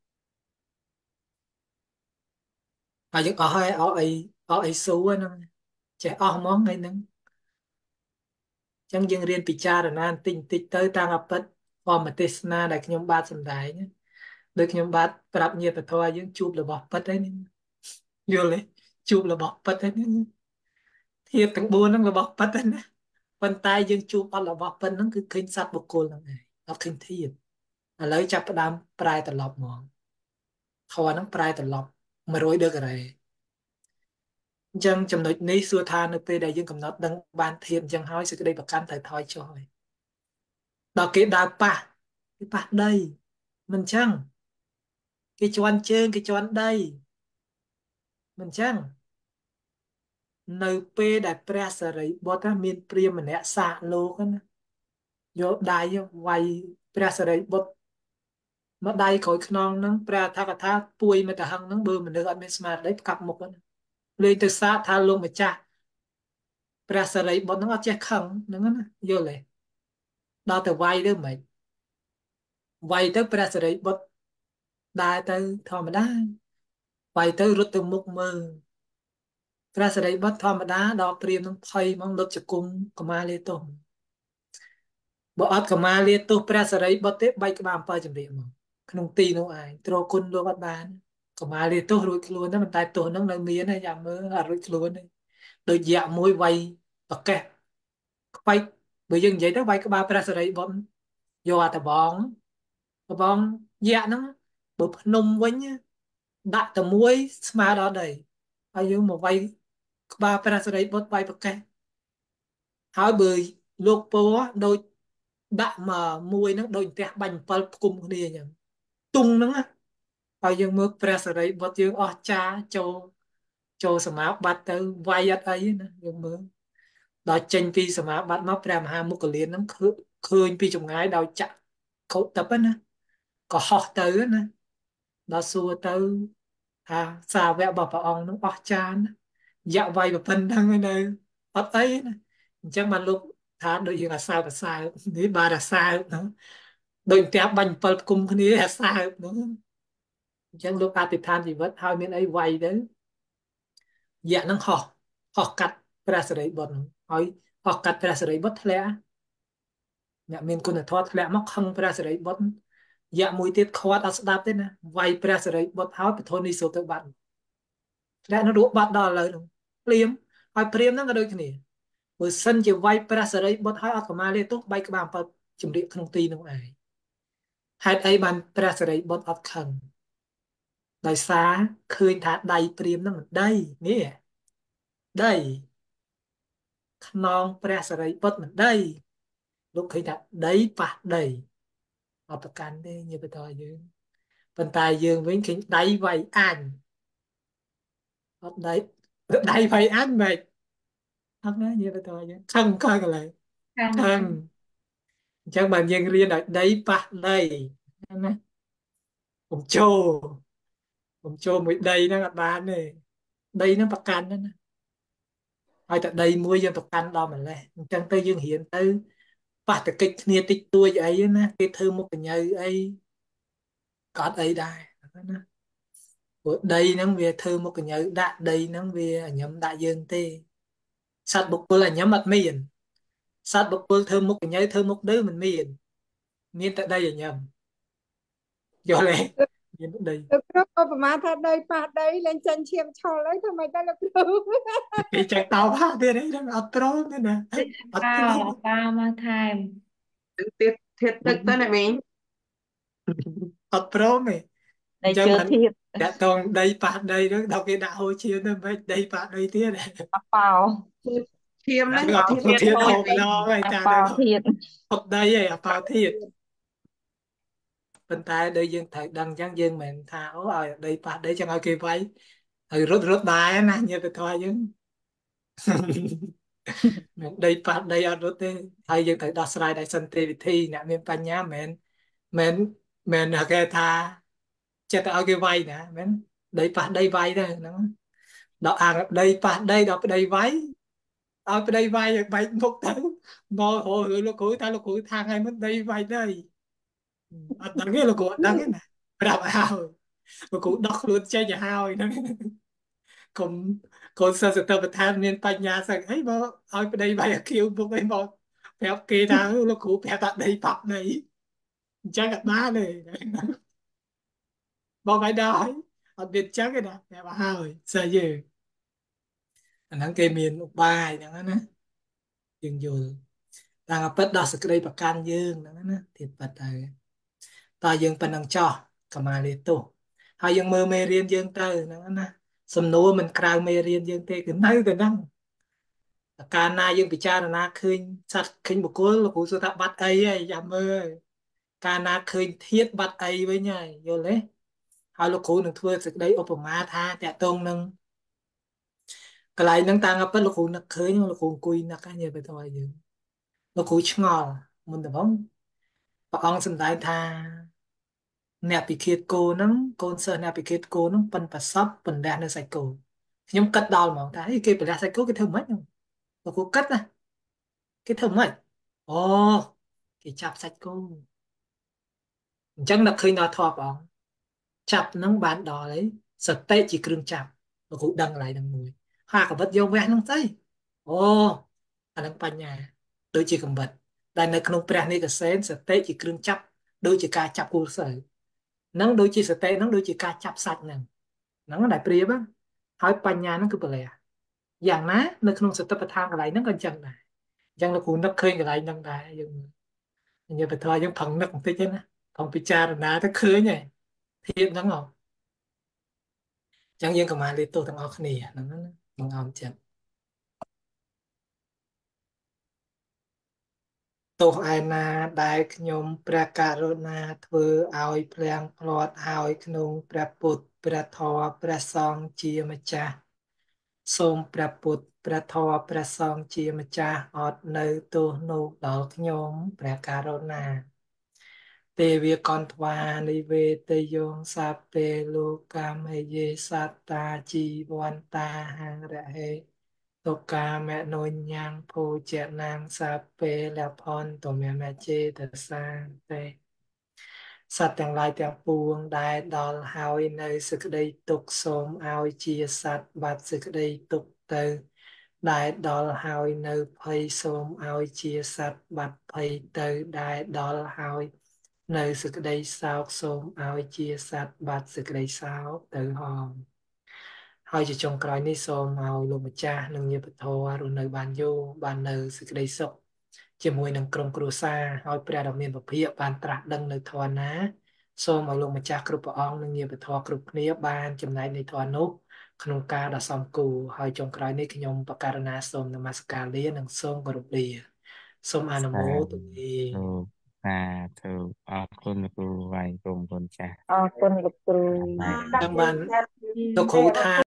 ហើយយើងអស់ហើយអស់អីអស់អីស៊ូហ្នឹងចេះអស់ហ្មងថ្ងៃហ្នឹងអញ្ចឹងយើងរៀនពិចារណាបន្តិចបន្តិចទៅតាមពិតធម្មទេសនាដែលខ្ញុំបាទសំដែងដូចខ្ញុំបាទប្រាប់ញាតិធម៌យើងជួបរបស់ពិតហើយនេះយល់ទេជួបរបស់ពិតហើយនេះធាតុទាំងបួនហ្នឹងរបស់ពិតហើយណាប៉ុន្តែយើងជួបអត់របស់ពិតហ្នឹងគឺឃើញសត្វបុគ្គលហ្នឹងឯងអត់ឃើញធាតុឥឡូវចាប់ផ្ដើមប្រែត្រឡប់ហ្មងធម៌ហ្នឹងប្រែត្រឡប់100ដឺក្រេអញ្ចឹងចំណុចនេះសួរថានៅពេលដែលយើងកំណត់ដឹងបានធាតុអញ្ចឹងហើយសេចក្តីប្រកាន់ត្រូវថយចុះហើយដល់គេដើរប៉ះគេប៉ះដីមិនអញ្ចឹងគេជន់ជើងគេជន់ដីមិនអញ្ចឹងនៅពេលដែលព្រះសារីបុត្រមានព្រាហ្មណ៍ម្នាក់សាកលោកណាយកដៃវាយព្រះសារីបុត្រមកដៃក្រោយខ្នងហ្នឹងព្រះអធិកថាពួយមកទៅហឹងហ្នឹងបើមនុស្សអត់មានស្មារតីផ្កាប់មុខហ្នឹងលេងទៅសាកថាលោកម្ចាស់ព្រះសារីបុត្រហ្នឹងអត់ចេះខឹងហ្នឹងណាយល់ទេដល់ទៅវាយទៅមិនវាយទៅព្រះសារីបុត្រដើរទៅធម្មតាវាយទៅរត់ទៅមុខមើលព្រះសារីបុត្រធម្មតាដល់ព្រាហ្មណ៍នឹងភ័យហ្មងលុតជង្គង់កមាលាទោសបើអត់កមាលាទោសព្រះសារីបុត្រទេបែកក្បាលអំពើចម្រៀងហ្មងក្នុងទីនោះឯងទ្រគុណលោកអត់បានកមាលាទោសរួចខ្លួនតែប៉ុន្តែទោសហ្នឹងនៅមានហើយយ៉ាងមើលអត់រួចខ្លួនទេដូចយៈមួយវាយប្រកេះខ្បែកបើយើងនិយាយទៅវាយក្បាលព្រះសារីបុត្រយកអាតបងតបងយៈហ្នឹងបើភ្នំវិញដាក់តែមួយស្មើដល់ដីហើយយើងមកវាយក្បាលព្រះសារីបុត្រវាយប្រកេះហើយបើលោកពោដូចដាក់មកមួយហ្នឹងដូចផ្ទះបាញ់អំពិលផ្គុំគ្នាអញ្ចឹងទុងហ្នឹងហើយយើងមើលព្រះសារីបុត្រយើងអស់ចាចូលចូលសមាបត្តិទៅវាយអត់អីណាយើងមើលដល់ចេញពីសមាបត្តិមកព្រះមហាមុគលានហ្នឹងឃើញពីចម្ងាយដោយចាក់កោតទឹកណាក៏ហោះទៅណាដល់សួរទៅថាសាវករបស់ព្រះអង្គនោះអស់ចានយៈវាយប្រពន្ធហ្នឹងនៅអត់អីណាអញ្ចឹងបានលោកថាដូចយើងអាសើបអាសើបនេះបាទអាសើបហ្នឹងដូចផ្ទះបាញ់អំពិលផ្គុំគ្នាអាសើបហ្នឹងអញ្ចឹងលោកអធិដ្ឋានជីវិតហើយមានអីវាយទៅយៈហ្នឹងហោះហោះកាត់ព្រះសារីបុត្រហ្នឹងហើយហោះកាត់ព្រះសារីបុត្រធ្លាក់អ្នកមានគុណធម៌ធ្លាក់មកខឹងព្រះសារីបុត្រយៈមួយទៀតខាត់អត់ស្ដាប់ទេណាវាយព្រះសារីបុត្រហើយពធនីសូទៅបាត់ធ្លាក់នៅរੂបាត់ដល់ឥឡូវហ្នឹងព្រាមហើយព្រាមហ្នឹងក៏ដូចគ្នាបើសិនជាវាយព្រះសារីបុត្រហើយអត់កមាលាទោសបែកក្បាលអំពើជំរាកក្នុងទីនោះឯងហេតុអីបានព្រះសារីបុត្រអត់ខឹងដោយសារឃើញថាដៃព្រាមហ្នឹងមិនដីនេះដីខ្នងព្រះសារីបុត្រមិនដីលោកឃើញថាដីប៉ះដីអត់ប្រកាន់ទេញាតិបន្តយើងប៉ុន្តែយើងវិញឃើញដៃវាយអញអត់ដៃដៃវាយអញមិនអត់ណាញាតិបន្តយើងខឹងខឹងកន្លែងខឹងអញ្ចឹងបានយើងរៀនឲ្យដីប៉ះដីណាកុំចូលកុំចូលមួយដីហ្នឹងអត់បានទេដីហ្នឹងប្រកាន់ណាហើយតែដីមួយយើងប្រកាន់ដល់ម្លេះអញ្ចឹងទៅយើងរៀនទៅប៉ះតកិច្ចគ្នាតិចតួចអីណាគេធ្វើមុខកញ្ញើអីក៏អត់អីដែរណាព្រោះដីហ្នឹងវាធ្វើមុខកញ្ញើដាក់ដីហ្នឹងវាអញ្ញឹមដាក់យើងទេសត្វបុគ្គលអញ្ញឹមអត់មានសត្វបុគ្គលធ្វើមុខកញ្ញើធ្វើមុខឌឺមិនមានមានតែដីអញ្ញឹមយល់ទេមានដីលោកគ្រូក៏ប្រមាណថាដីប៉ះដីលែងចាញ់ឈាមឆុលហើយធ្វើម៉េចទៅលោកគ្រូគេចែកតោផាទៀតហ្នឹងអត់ត្រង់ទេណាអត់ត្រង់ប៉ាមកថែមទៀតធាតទឹកទៅណាមីងអត់ព្រមទេអញ្ចឹងមិនតាក់តងដីប៉ះដីហ្នឹងដល់គេដាក់ហូរឈាមទៅមិនដីប៉ះដីទៀតប៉ោធៀមណាគឺអធៀមធៀធៀនបហូមួយបម្ដងហើយអតាបទៅធាតហូបដីហើយអបធាតប៉ុន្តែដូចយើងត្រូវដឹងអញ្ចឹងយើងមិនមែនថាអូឲ្យដីប៉ះដីចឹងឲ្យគេវាយហើយរត់រត់ដែរណាញាតិធម៌យើង មិនដីប៉ះដីអត់រត់ទេហើយយើងត្រូវដោះស្រាយដោយសន្តិវិធីអ្នកមានបញ្ញាមិនមែនមិនមែនគេថាចិត្តទៅឲ្យគេវាយណាមែនដីប៉ះដីវាយទៅហ្នឹងដល់អាដីប៉ះដីដល់ប្តីវាយឲ្យប្តីវាយឲ្យបែកមុខទៅមកហៅលោកគ្រូថាលោកគ្រូថាថ្ងៃមុនដីវាយដីអត់ដឹងទេលោកគ្រូអត់ដឹងទេណាប្រាប់ឲ្យលោកគ្រូដោះខ្លួនចេញទៅហើយហ្នឹងកុំកូនសិស្សសតបដ្ឋានមានបញ្ញាសឹកអីមកឲ្យប្តីវាយអាខៀវពុកអីមកប្រាប់គេថាលោកគ្រូប្រាប់ថាដីប៉ះដីអញ្ចឹងអត់បានទេបងឲ្យដល់អត់មានចឹងទេណាប្រាប់ឲ្យសិស្សយើងអាហ្នឹងគេមានឧបាយហ្នឹងណាយើងយល់តាមពិតដោះសក្តីប្រកាន់យើងហ្នឹងណាទៀតប៉ិតទៅតើយើងប៉ុណ្ណឹងចោះកម្មាលាទោសហើយយើងមើលមេរៀនយើងទៅហ្នឹងណាសំណួរមិនក្រៅមេរៀនយើងទេគឺនៅតែហ្នឹងកាលណាយើងពិចារណាឃើញសត្វឃើញបុគ្គលលោកគ្រូសួរថាបាត់អីហើយចាំមើលកាលណាឃើញធាតុបាត់អីវិញហើយយល់ទេហើយលោកគ្រូនឹងធ្វើសេចក្តីឧបមាថាតកតងនឹងកន្លែងហ្នឹងតាំងពីលោកគ្រូនឹកឃើញលោកគ្រូអង្គុយនឹកហ្នឹងនិយាយទៅឲ្យយើងលោកគ្រូឆ្ងល់មុនដំបូងព្រះអង្គសម្ដែងថាអ្នកពិឃាតគោហ្នឹងកូនសិស្សអ្នកពិឃាតគោហ្នឹងប៉ិនប្រសពបណ្ដះនៅសាច់គោខ្ញុំគិតដល់ហ្មងថាគេបណ្ដះសាច់គោគេធ្វើម៉េចហ្នឹងលោកគ្រូគិតណាគេធ្វើម៉េចអូគេចាប់សាច់គោអញ្ចឹងនឹកឃើញដល់ធម៌ព្រះអង្គចាប់ហ្នឹងបានដល់ហើយសតិជាគ្រឿងចាប់លោកគ្រូដឹងកន្លែងហ្នឹងមួយហាកបិតយកវះហ្នឹងស្អីអូអាហ្នឹងបញ្ញាដូចជាកំបិតដែលនៅក្នុងព្រះនិកសេនសតិជាគ្រឿងចាប់ដូចជាការចាប់គូលសិលហ្នឹងដូចជាសតិហ្នឹងដូចជាការចាប់សាច់ហ្នឹងហ្នឹងដែលព្រាបហើយបញ្ញាហ្នឹងគឺបលះយ៉ាងណានៅក្នុងសតិប្បដ្ឋានកន្លែងហ្នឹងក៏អញ្ចឹងដែរអញ្ចឹងលោកគ្រូនឹកឃើញកន្លែងហ្នឹងដែរយើងញ៉ាំបត្រយើងផឹងនឹកបន្តិចទេណាផងពិចារណាទៅឃើញហើយធៀបហ្នឹងហ៎អញ្ចឹងយើងកម្មាលាទោសទាំងអស់គ្នាហ្នឹងណាបងអមចិត្តទោះឯណាដែលខ្ញុំព្រះករុណាធ្វើឲ្យភ្លៀងផ្លាត់ឲ្យក្នុងព្រះពុទ្ធព្រះធម៌ព្រះសង្ឃជាម្ចាស់សូមព្រះពុទ្ធព្រះធម៌ព្រះសង្ឃជាម្ចាស់អត់នៅទោសនោះដល់ខ្ញុំព្រះករុណាទេវាកន្តវានិវេតយោងសាពេលោកម្មយេសត្តាជីវន្តាហង្រហេតុកាមេនុញ្ញងភោជនាងសាពេលផនតមេមចេតសាទេសត្វទាំងឡាយទាំងពួងដែលដល់ហើយនៅសេចក្តីទុក្ខសូមឲ្យជាសត្វបាត់សេចក្តីទុក្ខទៅដែលដល់ហើយនៅភ័យសូមឲ្យជាសត្វបាត់ភ័យទៅដែលដល់ហើយនៅសេចក្តីសោកសូមឲ្យជាសត្វបាត់សេចក្តីសោកទៅហងហើយជាចុងក្រោយនេះសូមឲ្យលោកម្ចាស់និងញាតិធម៌រស់នៅបានយូរបាននៅសេចក្តីសុខជាមួយនឹងក្រុមគ្រួសារឲ្យព្រះដ៏មានពភាកបានត្រាស់ដឹងនៅធម៌ណាសូមឲ្យលោកម្ចាស់គ្រប់ព្រះអង្គនិងញាតិធម៌គ្រប់គ្នាបានចំណែកនៃធម៌នោះក្នុងការដ៏សមគួរហើយចុងក្រោយនេះខ្ញុំបកករណាសូមនមស្ការលានិងសូមគោរពលាសូមអនុមោទនាសាធុអរគុណលោកគ្រូវាយគុំគុណចាស់អរគុណលោកគ្រូចាំបានលោកគ្រូថា